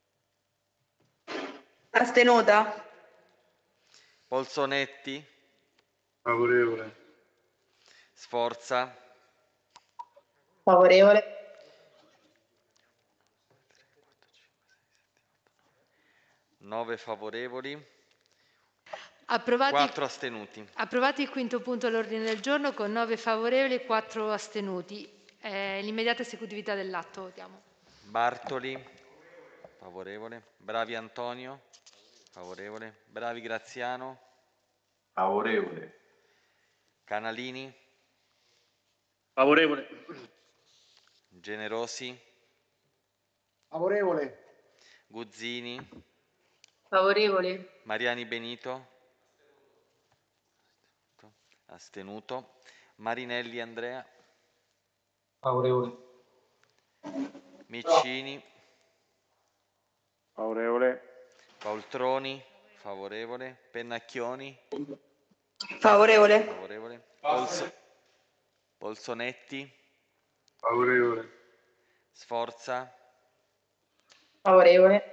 Astenuta. Polsonetti, Favorevole. Sforza, Favorevole. 9 favorevoli, Approvati, 4 astenuti. approvati il quinto punto all'ordine del giorno con 9 favorevoli e 4 astenuti. L'immediata esecutività dell'atto votiamo. Bartoli, favorevole. Bravi Antonio, favorevole. Bravi Graziano, Favorevole. Canalini, Favorevole. Generosi, Favorevole. Guzzini, Favorevole. Mariani Benito, astenuto. Marinelli Andrea, Favorevole. Miccini, Favorevole. Paoltroni, favorevole. Pennacchioni, Favorevole. favorevole. Polsonetti, Favorevole. Sforza, Favorevole.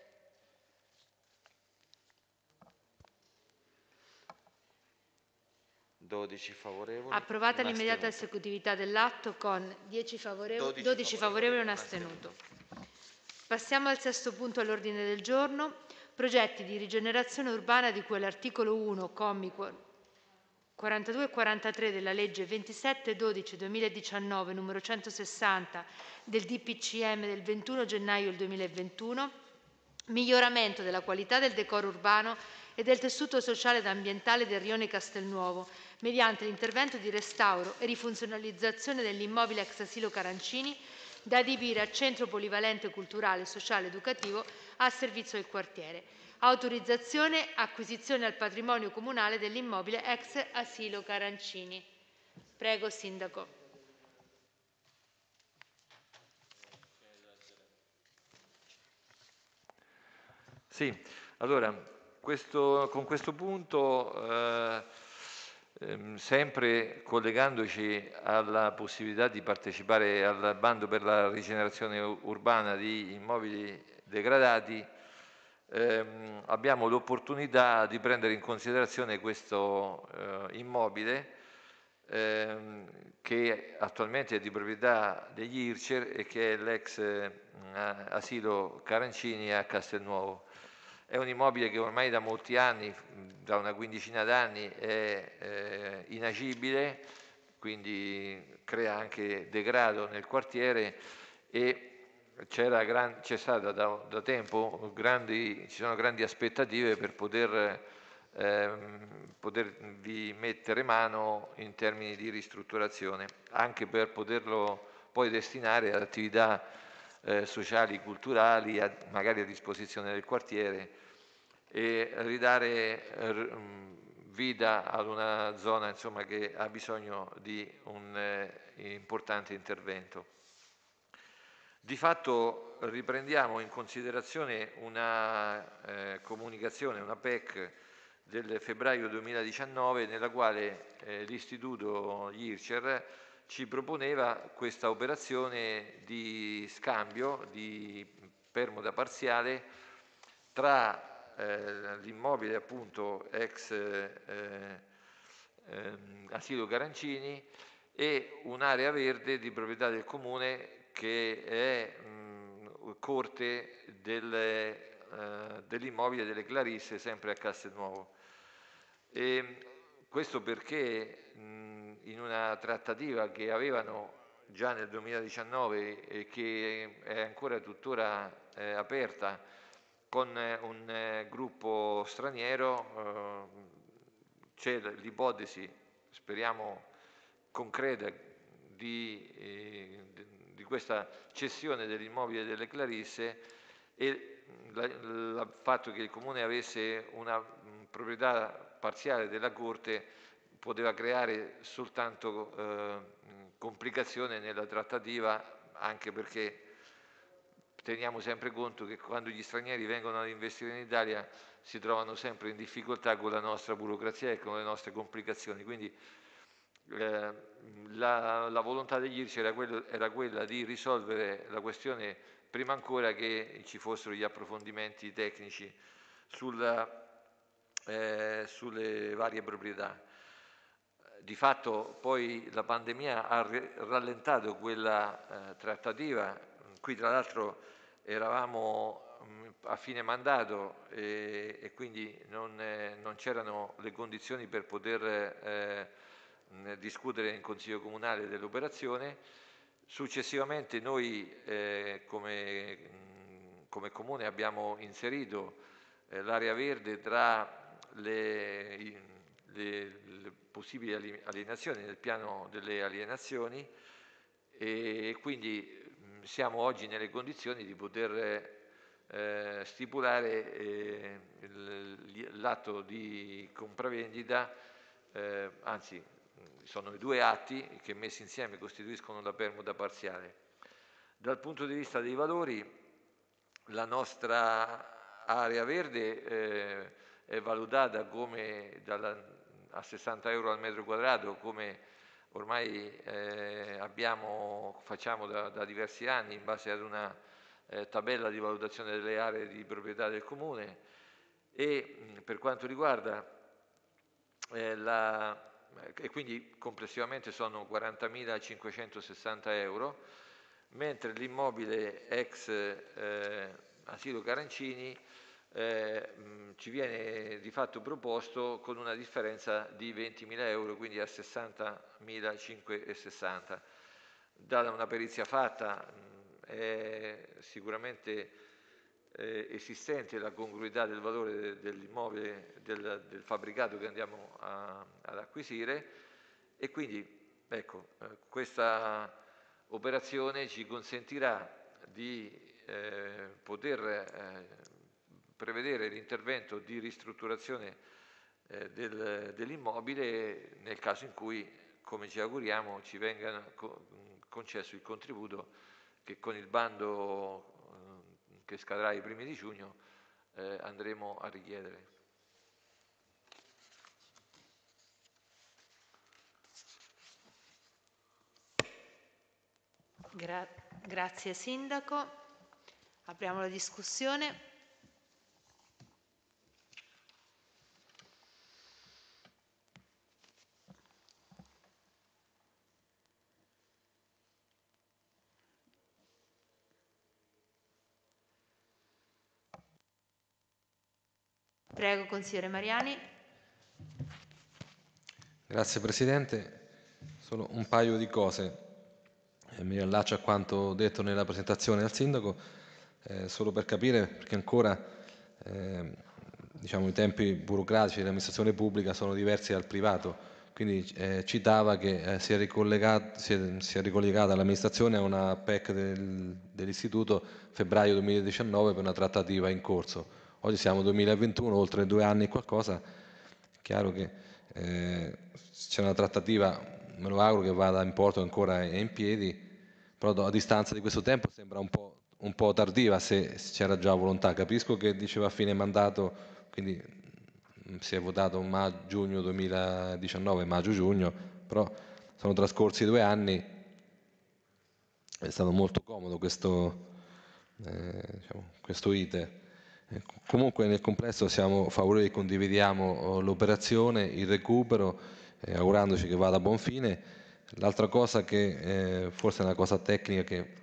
12 favorevoli. Approvata un l'immediata astenuto. esecutività dell'atto con 12 favorevoli e un astenuto. Passiamo al sesto punto all'ordine del giorno. Progetti di rigenerazione urbana di cui all'articolo 1, commi 42 e 43 della legge 27/12/2019 numero 160 del DPCM del 21 gennaio del 2021, miglioramento della qualità del decoro urbano e del tessuto sociale ed ambientale del rione Castelnuovo mediante l'intervento di restauro e rifunzionalizzazione dell'immobile ex asilo Carancini da adibire a centro polivalente culturale, sociale, educativo a servizio del quartiere. Autorizzazione, acquisizione al patrimonio comunale dell'immobile ex asilo Carancini. Prego, Sindaco. Sì, allora, con questo punto, sempre collegandoci alla possibilità di partecipare al bando per la rigenerazione urbana di immobili degradati, abbiamo l'opportunità di prendere in considerazione questo immobile che attualmente è di proprietà degli IRCER e che è l'ex asilo Carancini a Castelnuovo. È un immobile che ormai da molti anni, da una quindicina d'anni, è inagibile, quindi crea anche degrado nel quartiere e c'è stata da tempo ci sono grandi aspettative per potervi mettere mano in termini di ristrutturazione, anche per poterlo poi destinare ad attività sociali, culturali, magari a disposizione del quartiere, e ridare vita ad una zona, insomma, che ha bisogno di un importante intervento. Di fatto riprendiamo in considerazione una comunicazione, una PEC del febbraio 2019, nella quale l'Istituto IRCER ci proponeva questa operazione di scambio, di permuta parziale tra l'immobile appunto ex asilo Garancini e un'area verde di proprietà del comune che è corte dell'immobile delle Clarisse, sempre a Castelnuovo. Questo perché in una trattativa che avevano già nel 2019 e che è ancora tuttora aperta con un gruppo straniero, c'è l'ipotesi, speriamo concreta, di questa cessione dell'immobile delle Clarisse, e il fatto che il Comune avesse una proprietà parziale della Corte poteva creare soltanto complicazione nella trattativa, anche perché teniamo sempre conto che quando gli stranieri vengono ad investire in Italia si trovano sempre in difficoltà con la nostra burocrazia e con le nostre complicazioni. Quindi la volontà degli IRCER era quella di risolvere la questione prima ancora che ci fossero gli approfondimenti tecnici sulle varie proprietà. Di fatto poi la pandemia ha rallentato quella trattativa. Qui tra l'altro eravamo a fine mandato e quindi non c'erano le condizioni per poter discutere in Consiglio Comunale dell'operazione. Successivamente noi come Comune abbiamo inserito l'area verde tra le possibili alienazioni nel piano delle alienazioni, e quindi siamo oggi nelle condizioni di poter stipulare l'atto di compravendita, anzi sono i due atti che messi insieme costituiscono la permuta parziale. Dal punto di vista dei valori, la nostra area verde è valutata come a 60 euro al metro quadrato, come ormai facciamo da diversi anni in base ad una tabella di valutazione delle aree di proprietà del Comune. E per quanto riguarda e quindi complessivamente sono 40.560 euro, mentre l'immobile ex asilo Garancini ci viene di fatto proposto con una differenza di 20.000 euro, quindi a 60.560. Da una perizia fatta è sicuramente esistente la congruità del valore dell'immobile, del fabbricato che andiamo ad acquisire, e quindi ecco, questa operazione ci consentirà di poter prevedere l'intervento di ristrutturazione dell'immobile nel caso in cui, come ci auguriamo, ci venga concesso il contributo che con il bando che scadrà ai primi di giugno andremo a richiedere. Grazie Sindaco. Apriamo la discussione. Prego, consigliere Mariani. Grazie Presidente. Solo un paio di cose. mi riallaccio a quanto detto nella presentazione al Sindaco, solo per capire, perché ancora diciamo, i tempi burocratici dell'amministrazione pubblica sono diversi dal privato, quindi citava che si è ricollegata l'amministrazione a una PEC dell'istituto febbraio 2019 per una trattativa in corso. Oggi siamo nel 2021, oltre 2 anni e qualcosa, è chiaro che c'è una trattativa, me lo auguro che vada in porto, ancora è in piedi, però a distanza di questo tempo sembra un po' tardiva se c'era già volontà. Capisco che diceva a fine mandato, quindi si è votato giugno 2019, maggio-giugno, però sono trascorsi 2 anni, è stato molto comodo questo, diciamo, questo iter. Comunque nel complesso siamo favorevoli, condividiamo l'operazione, il recupero, augurandoci che vada a buon fine. L'altra cosa che forse è una cosa tecnica che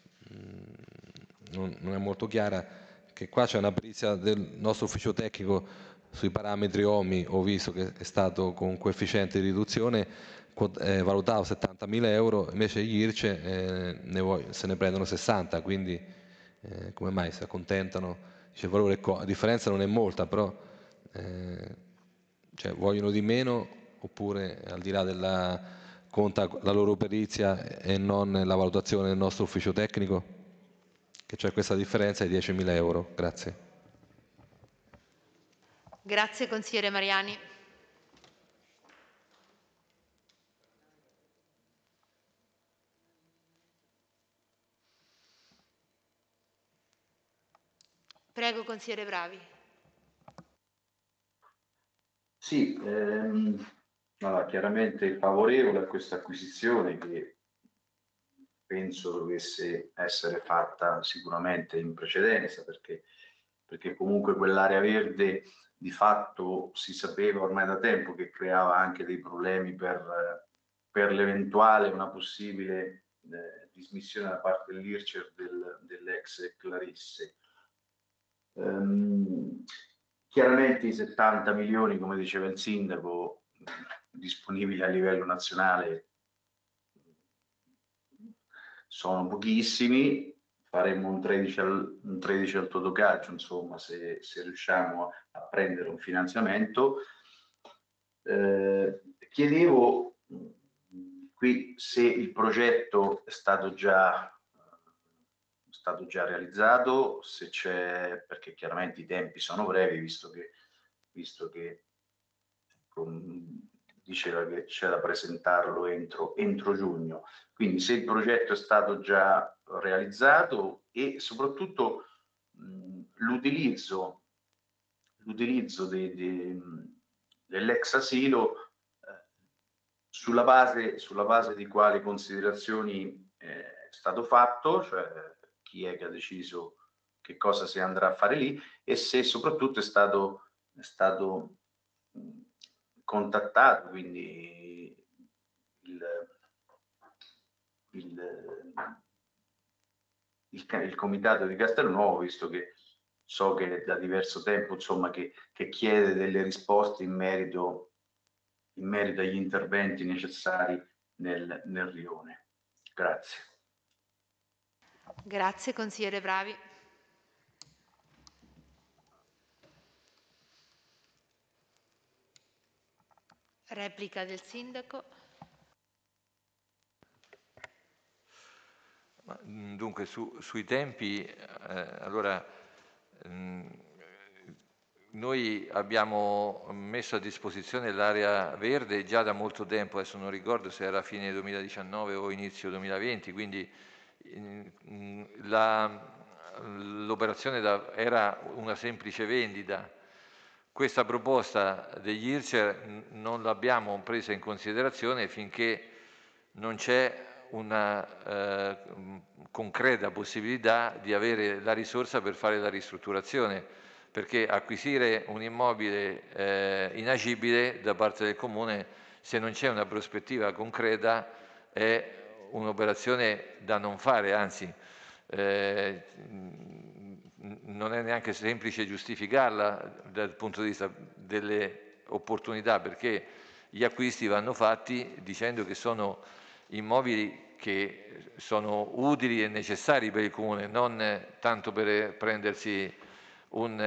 non è molto chiara, che qua c'è una perizia del nostro ufficio tecnico sui parametri OMI, ho visto che è stato con coefficiente di riduzione valutato 70.000 euro, invece gli IRCE se ne prendono 60, quindi come mai si accontentano? Dice, il valore la differenza non è molta, però cioè, vogliono di meno, oppure al di là della conta la loro perizia e non la valutazione del nostro ufficio tecnico? Che c'è questa differenza di 10.000 euro. Grazie. Grazie consigliere Mariani. Prego consigliere Bravi. Sì, allora, chiaramente favorevole a questa acquisizione che penso dovesse essere fatta sicuramente in precedenza, perché comunque quell'area verde di fatto si sapeva ormai da tempo che creava anche dei problemi per l'eventuale, una possibile dismissione da parte dell'IRCER dell'ex Clarisse. Chiaramente i 70 milioni, come diceva il Sindaco, disponibili a livello nazionale sono pochissimi, faremo un 13 al Totocalcio, insomma, se riusciamo a prendere un finanziamento. Chiedevo qui se il progetto è stato già realizzato, se c'è, perché chiaramente i tempi sono brevi, visto che diceva che c'è da presentarlo entro giugno. Quindi se il progetto è stato già realizzato e soprattutto l'utilizzo dell'ex asilo sulla base di quali considerazioni è stato fatto, cioè chi è che ha deciso che cosa si andrà a fare lì e se soprattutto è stato contattato, quindi il comitato di Castelnuovo, visto che so che da diverso tempo insomma che chiede delle risposte in merito agli interventi necessari nel rione. Grazie. Grazie consigliere Bravi. Replica del Sindaco. Dunque, sui tempi, allora, noi abbiamo messo a disposizione l'area verde già da molto tempo, adesso non ricordo se era fine 2019 o inizio 2020, quindi l'operazione era una semplice vendita. Questa proposta degli IRCER non l'abbiamo presa in considerazione finché non c'è una concreta possibilità di avere la risorsa per fare la ristrutturazione, perché acquisire un immobile inagibile da parte del Comune, se non c'è una prospettiva concreta, è un'operazione da non fare, anzi non è neanche semplice giustificarla dal punto di vista delle opportunità, perché gli acquisti vanno fatti dicendo che sono immobili che sono utili e necessari per il Comune, non tanto per prendersi un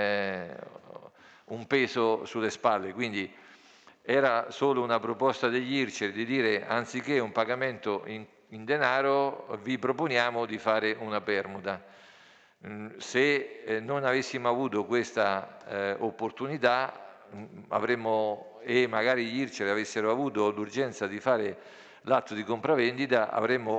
peso sulle spalle. Quindi era solo una proposta degli IRCER di dire, anziché un pagamento in denaro, vi proponiamo di fare una permuta. Se non avessimo avuto questa opportunità, avremmo, e magari gli IRCER avessero avuto l'urgenza di fare l'atto di compravendita,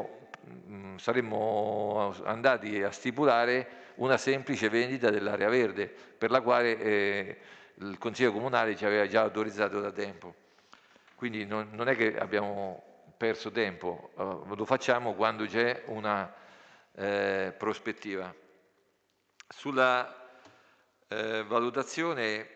saremmo andati a stipulare una semplice vendita dell'area verde, per la quale il Consiglio Comunale ci aveva già autorizzato da tempo. Quindi non è che abbiamo perso tempo, lo facciamo quando c'è una prospettiva. Sulla valutazione,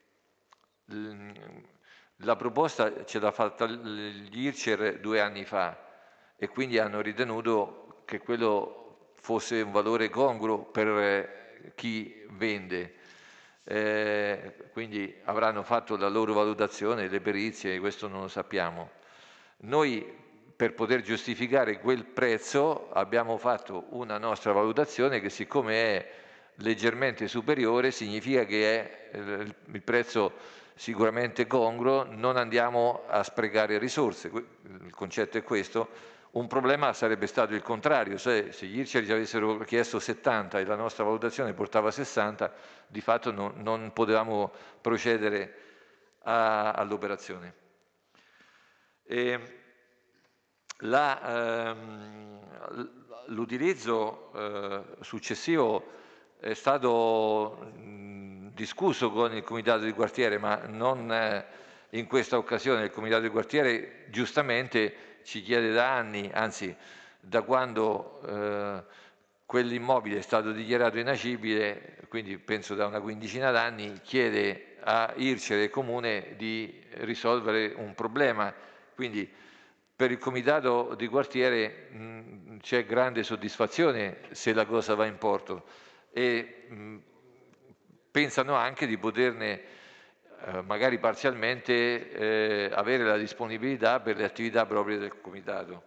la proposta ce l'ha fatta gli IRCER 2 anni fa e quindi hanno ritenuto che quello fosse un valore congruo per chi vende. Quindi avranno fatto la loro valutazione, le perizie, questo non lo sappiamo. Noi, per poter giustificare quel prezzo, abbiamo fatto una nostra valutazione che, siccome è leggermente superiore, significa che è il prezzo sicuramente congruo, non andiamo a sprecare risorse. Il concetto è questo. Un problema sarebbe stato il contrario, se gli IRCER ci avessero chiesto 70 e la nostra valutazione portava 60, di fatto non potevamo procedere all'operazione. L'utilizzo successivo è stato discusso con il comitato di quartiere, ma non in questa occasione. Il comitato di quartiere giustamente ci chiede da anni, anzi da quando quell'immobile è stato dichiarato inagibile, quindi penso da una quindicina d'anni, chiede a IRCER e Comune di risolvere un problema. Quindi per il comitato di quartiere c'è grande soddisfazione se la cosa va in porto e pensano anche di poterne magari parzialmente avere la disponibilità per le attività proprie del comitato.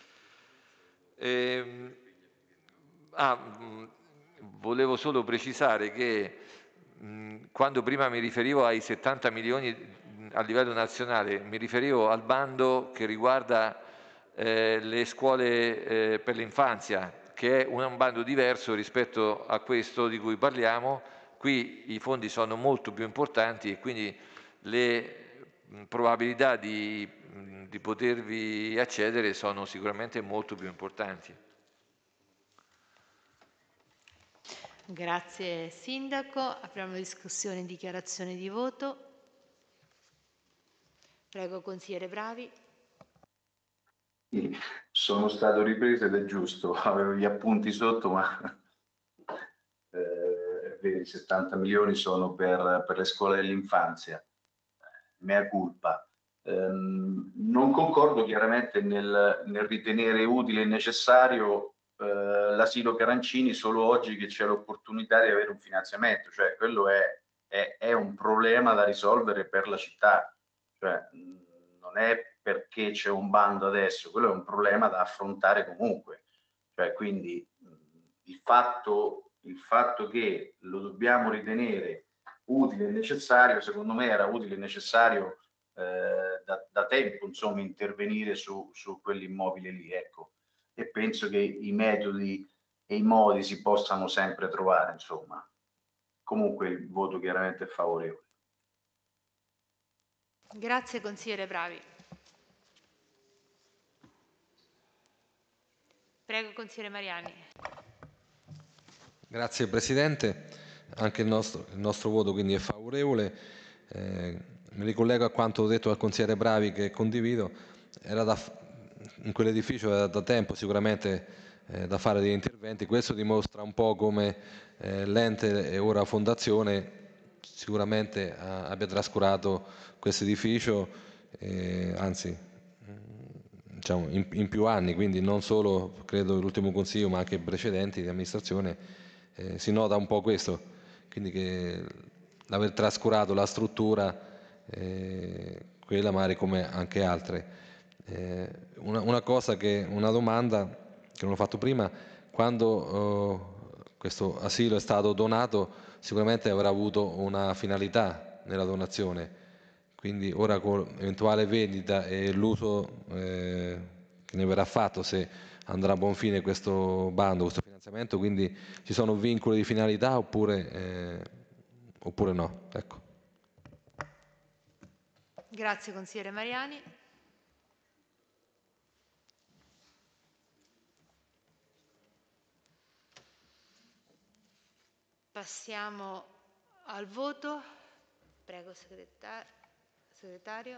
Volevo solo precisare che quando prima mi riferivo ai 70 milioni a livello nazionale, mi riferivo al bando che riguarda le scuole per l'infanzia, che è un bando diverso rispetto a questo di cui parliamo. Qui i fondi sono molto più importanti e quindi le probabilità di potervi accedere sono sicuramente molto più importanti. Grazie Sindaco. Apriamo la discussione in dichiarazione di voto. Prego, consigliere Bravi. Sono stato ripreso ed è giusto, avevo gli appunti sotto, ma i 70 milioni sono per le scuole dell'infanzia, mea culpa. Non concordo chiaramente nel ritenere utile e necessario l'asilo Carancini solo oggi che c'è l'opportunità di avere un finanziamento, cioè quello è un problema da risolvere per la città, cioè non è perché c'è un bando adesso, quello è un problema da affrontare comunque, cioè quindi il fatto che lo dobbiamo ritenere utile e necessario, secondo me era utile e necessario da tempo, insomma, intervenire su quell'immobile lì, ecco, e penso che i metodi e i modi si possano sempre trovare, insomma. Comunque il voto chiaramente è favorevole. Grazie consigliere Bravi. Prego consigliere Mariani. Grazie Presidente, anche il nostro voto quindi è favorevole. Mi ricollego a quanto detto dal consigliere Bravi, che condivido. In quell'edificio era da tempo sicuramente da fare degli interventi. Questo dimostra un po' come l'ente e ora fondazione sicuramente abbia trascurato questo edificio, anzi diciamo in più anni, quindi non solo credo l'ultimo consiglio ma anche precedenti di amministrazione. Si nota un po' questo, quindi che l'aver trascurato la struttura, quella magari come anche altre. Una domanda che non ho fatto prima: quando questo asilo è stato donato sicuramente avrà avuto una finalità nella donazione, quindi ora con eventuale vendita e l'uso che ne verrà fatto, se andrà a buon fine questo bando, questo finanziamento, quindi ci sono vincoli di finalità oppure no? Ecco. Grazie consigliere Mariani. Passiamo al voto. Prego segretario.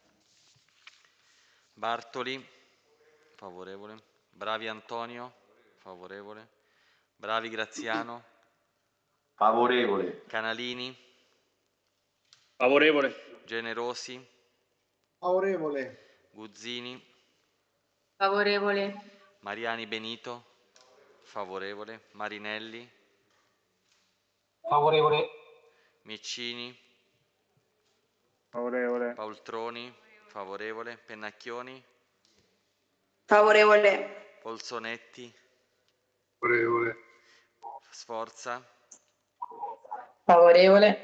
Bartoli, favorevole. Bravi Antonio, favorevole. Bravi Graziano, favorevole. Canalini, favorevole. Generosi, favorevole. Guzzini, Favorevole. Mariani Benito, favorevole. Marinelli, favorevole. Miccini, favorevole. Paoltroni, favorevole. Pennacchioni, favorevole. Polsonetti, favorevole. Sforza, Favorevole.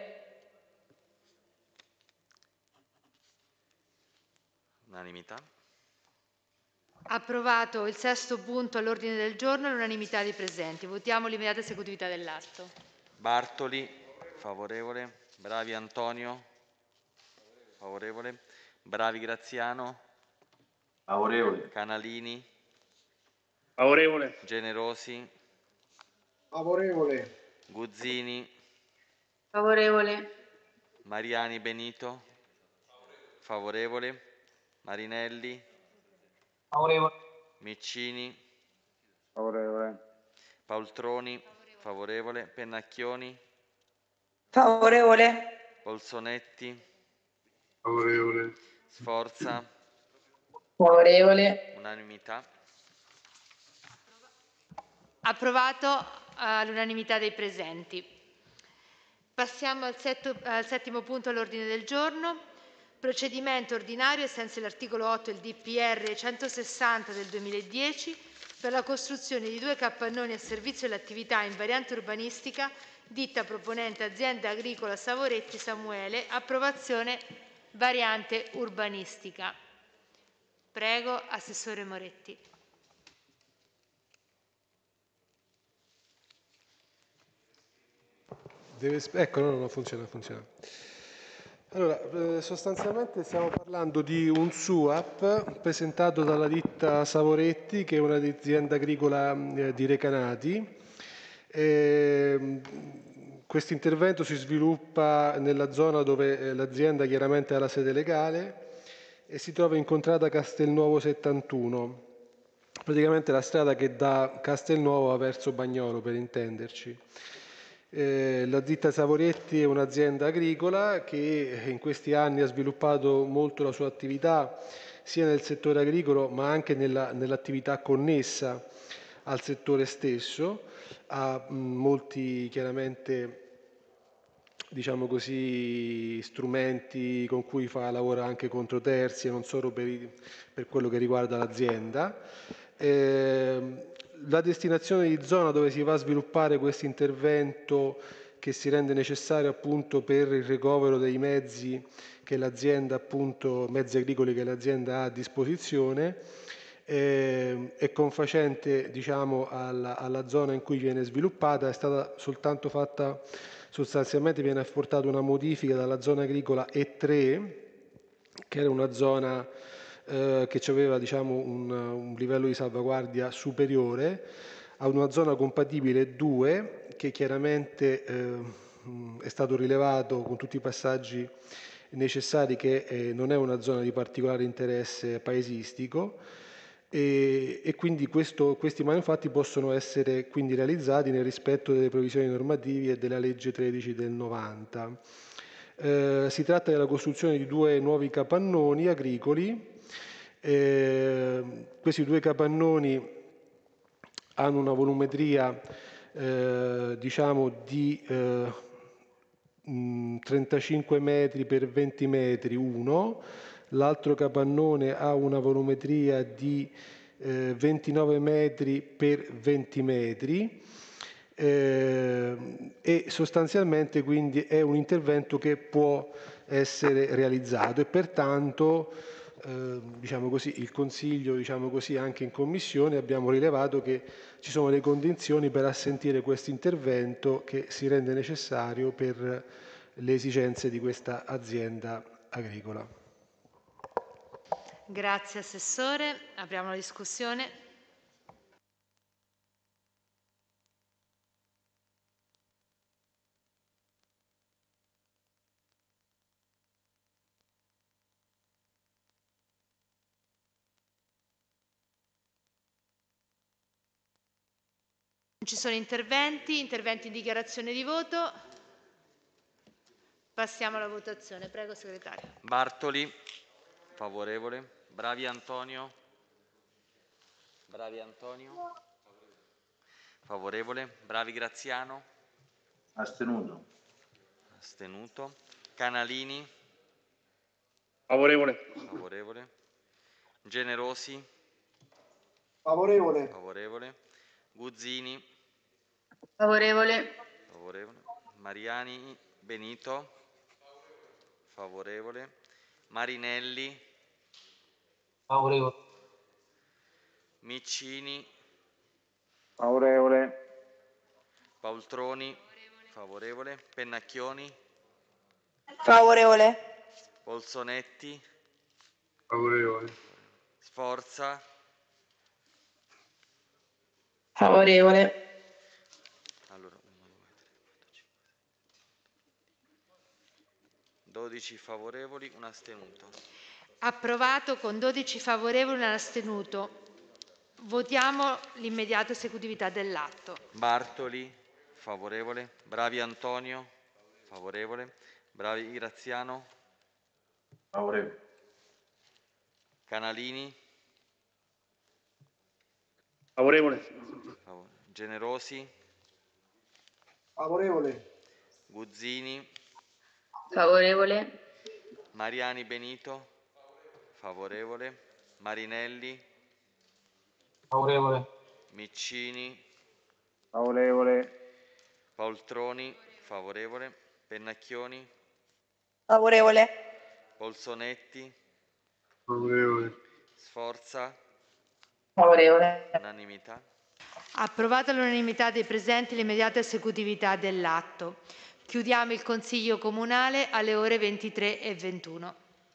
unanimità. Approvato il sesto punto all'ordine del giorno all'unanimità dei presenti. Votiamo l'immediata esecutività dell'atto. Bartoli, favorevole. Bravi Antonio, favorevole. Bravi Graziano, favorevole. Canalini, favorevole. Generosi, favorevole. Guzzini, Favorevole. Mariani Benito, favorevole. Marinelli, favorevole. Miccini, Favorevole. Paoltroni, favorevole. Pennacchioni, favorevole. Polsonetti, favorevole. Sforza, Favorevole. unanimità. Approvato all'unanimità dei presenti. Passiamo al settimo punto all'ordine del giorno. Procedimento ordinario ai sensi dell'articolo 8 del DPR 160 del 2010 per la costruzione di 2 capannoni a servizio dell'attività in variante urbanistica, ditta proponente azienda agricola Savoretti Samuele, approvazione variante urbanistica. Prego, Assessore Moretti. Ecco, no, non funziona. Allora, sostanzialmente stiamo parlando di un SUAP presentato dalla ditta Savoretti, che è un'azienda agricola di Recanati. Questo intervento si sviluppa nella zona dove l'azienda chiaramente ha la sede legale e si trova in contrada Castelnuovo 71, praticamente la strada che da Castelnuovo verso Bagnolo, per intenderci. La ditta Savoretti è un'azienda agricola che in questi anni ha sviluppato molto la sua attività sia nel settore agricolo ma anche nell'attività connessa al settore stesso. Ha molti chiaramente, diciamo così, strumenti con cui lavora anche contro terzi e non solo per quello che riguarda l'azienda. La destinazione di zona dove si va a sviluppare questo intervento, che si rende necessario appunto per il ricovero dei mezzi che l'azienda, appunto mezzi agricoli che l'azienda ha a disposizione, è confacente, diciamo, alla zona in cui viene sviluppata. È stata soltanto fatta, sostanzialmente viene apportata una modifica dalla zona agricola E3, che era una zona che aveva, diciamo, un livello di salvaguardia superiore, a una zona compatibile 2, che chiaramente è stato rilevato con tutti i passaggi necessari che non è una zona di particolare interesse paesistico, e quindi questi manufatti possono essere quindi realizzati nel rispetto delle previsioni normative e della legge 13 del 90. Si tratta della costruzione di 2 nuovi capannoni agricoli. Questi 2 capannoni hanno una volumetria diciamo di 35 metri per 20 metri uno, l'altro capannone ha una volumetria di 29 metri per 20 metri e sostanzialmente quindi è un intervento che può essere realizzato e pertanto diciamo così, il Consiglio, diciamo così, anche in Commissione abbiamo rilevato che ci sono le condizioni per assentire questo intervento che si rende necessario per le esigenze di questa azienda agricola. Grazie Assessore, apriamo la discussione. Ci sono interventi in dichiarazione di voto. Passiamo alla votazione. Prego, segretario. Bartoli, favorevole. Bravi Antonio. Bravi Antonio. Favorevole. Bravi Graziano. Astenuto. Astenuto. Canalini. Favorevole. Favorevole. Generosi. Favorevole. Favorevole. Guzzini. Favorevole. Favorevole. Mariani Benito. Favorevole. Marinelli. Favorevole. Miccini. Favorevole. Paoltroni. Favorevole. Pennacchioni. Favorevole. Polsonetti. Favorevole. Sforza. Favorevole. Allora, 1, 2, 3, 4, 5, 12 favorevoli, un astenuto. Approvato con 12 favorevoli e un astenuto. Votiamo l'immediata esecutività dell'atto. Bartoli, favorevole. Bravi Antonio, favorevole. Bravi Graziano. Favorevole. Canalini. Favorevole. Generosi. Favorevole. Guzzini. Favorevole. Mariani Benito. Favorevole. Marinelli. Favorevole. Miccini. Favorevole. Paoltroni. Favorevole. Pennacchioni. Favorevole. Polsonetti. Favorevole. Sforza. Favorevole. Unanimità. Approvata all'unanimità dei presenti l'immediata esecutività dell'atto. Chiudiamo il Consiglio Comunale alle ore 23:21.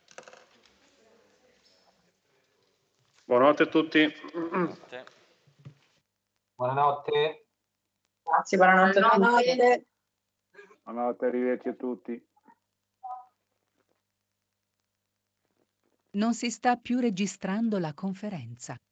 Buonanotte a tutti. Buonanotte. Buonanotte. Grazie, buonanotte a tutti. Buonanotte, arrivederci a tutti. Non si sta più registrando la conferenza.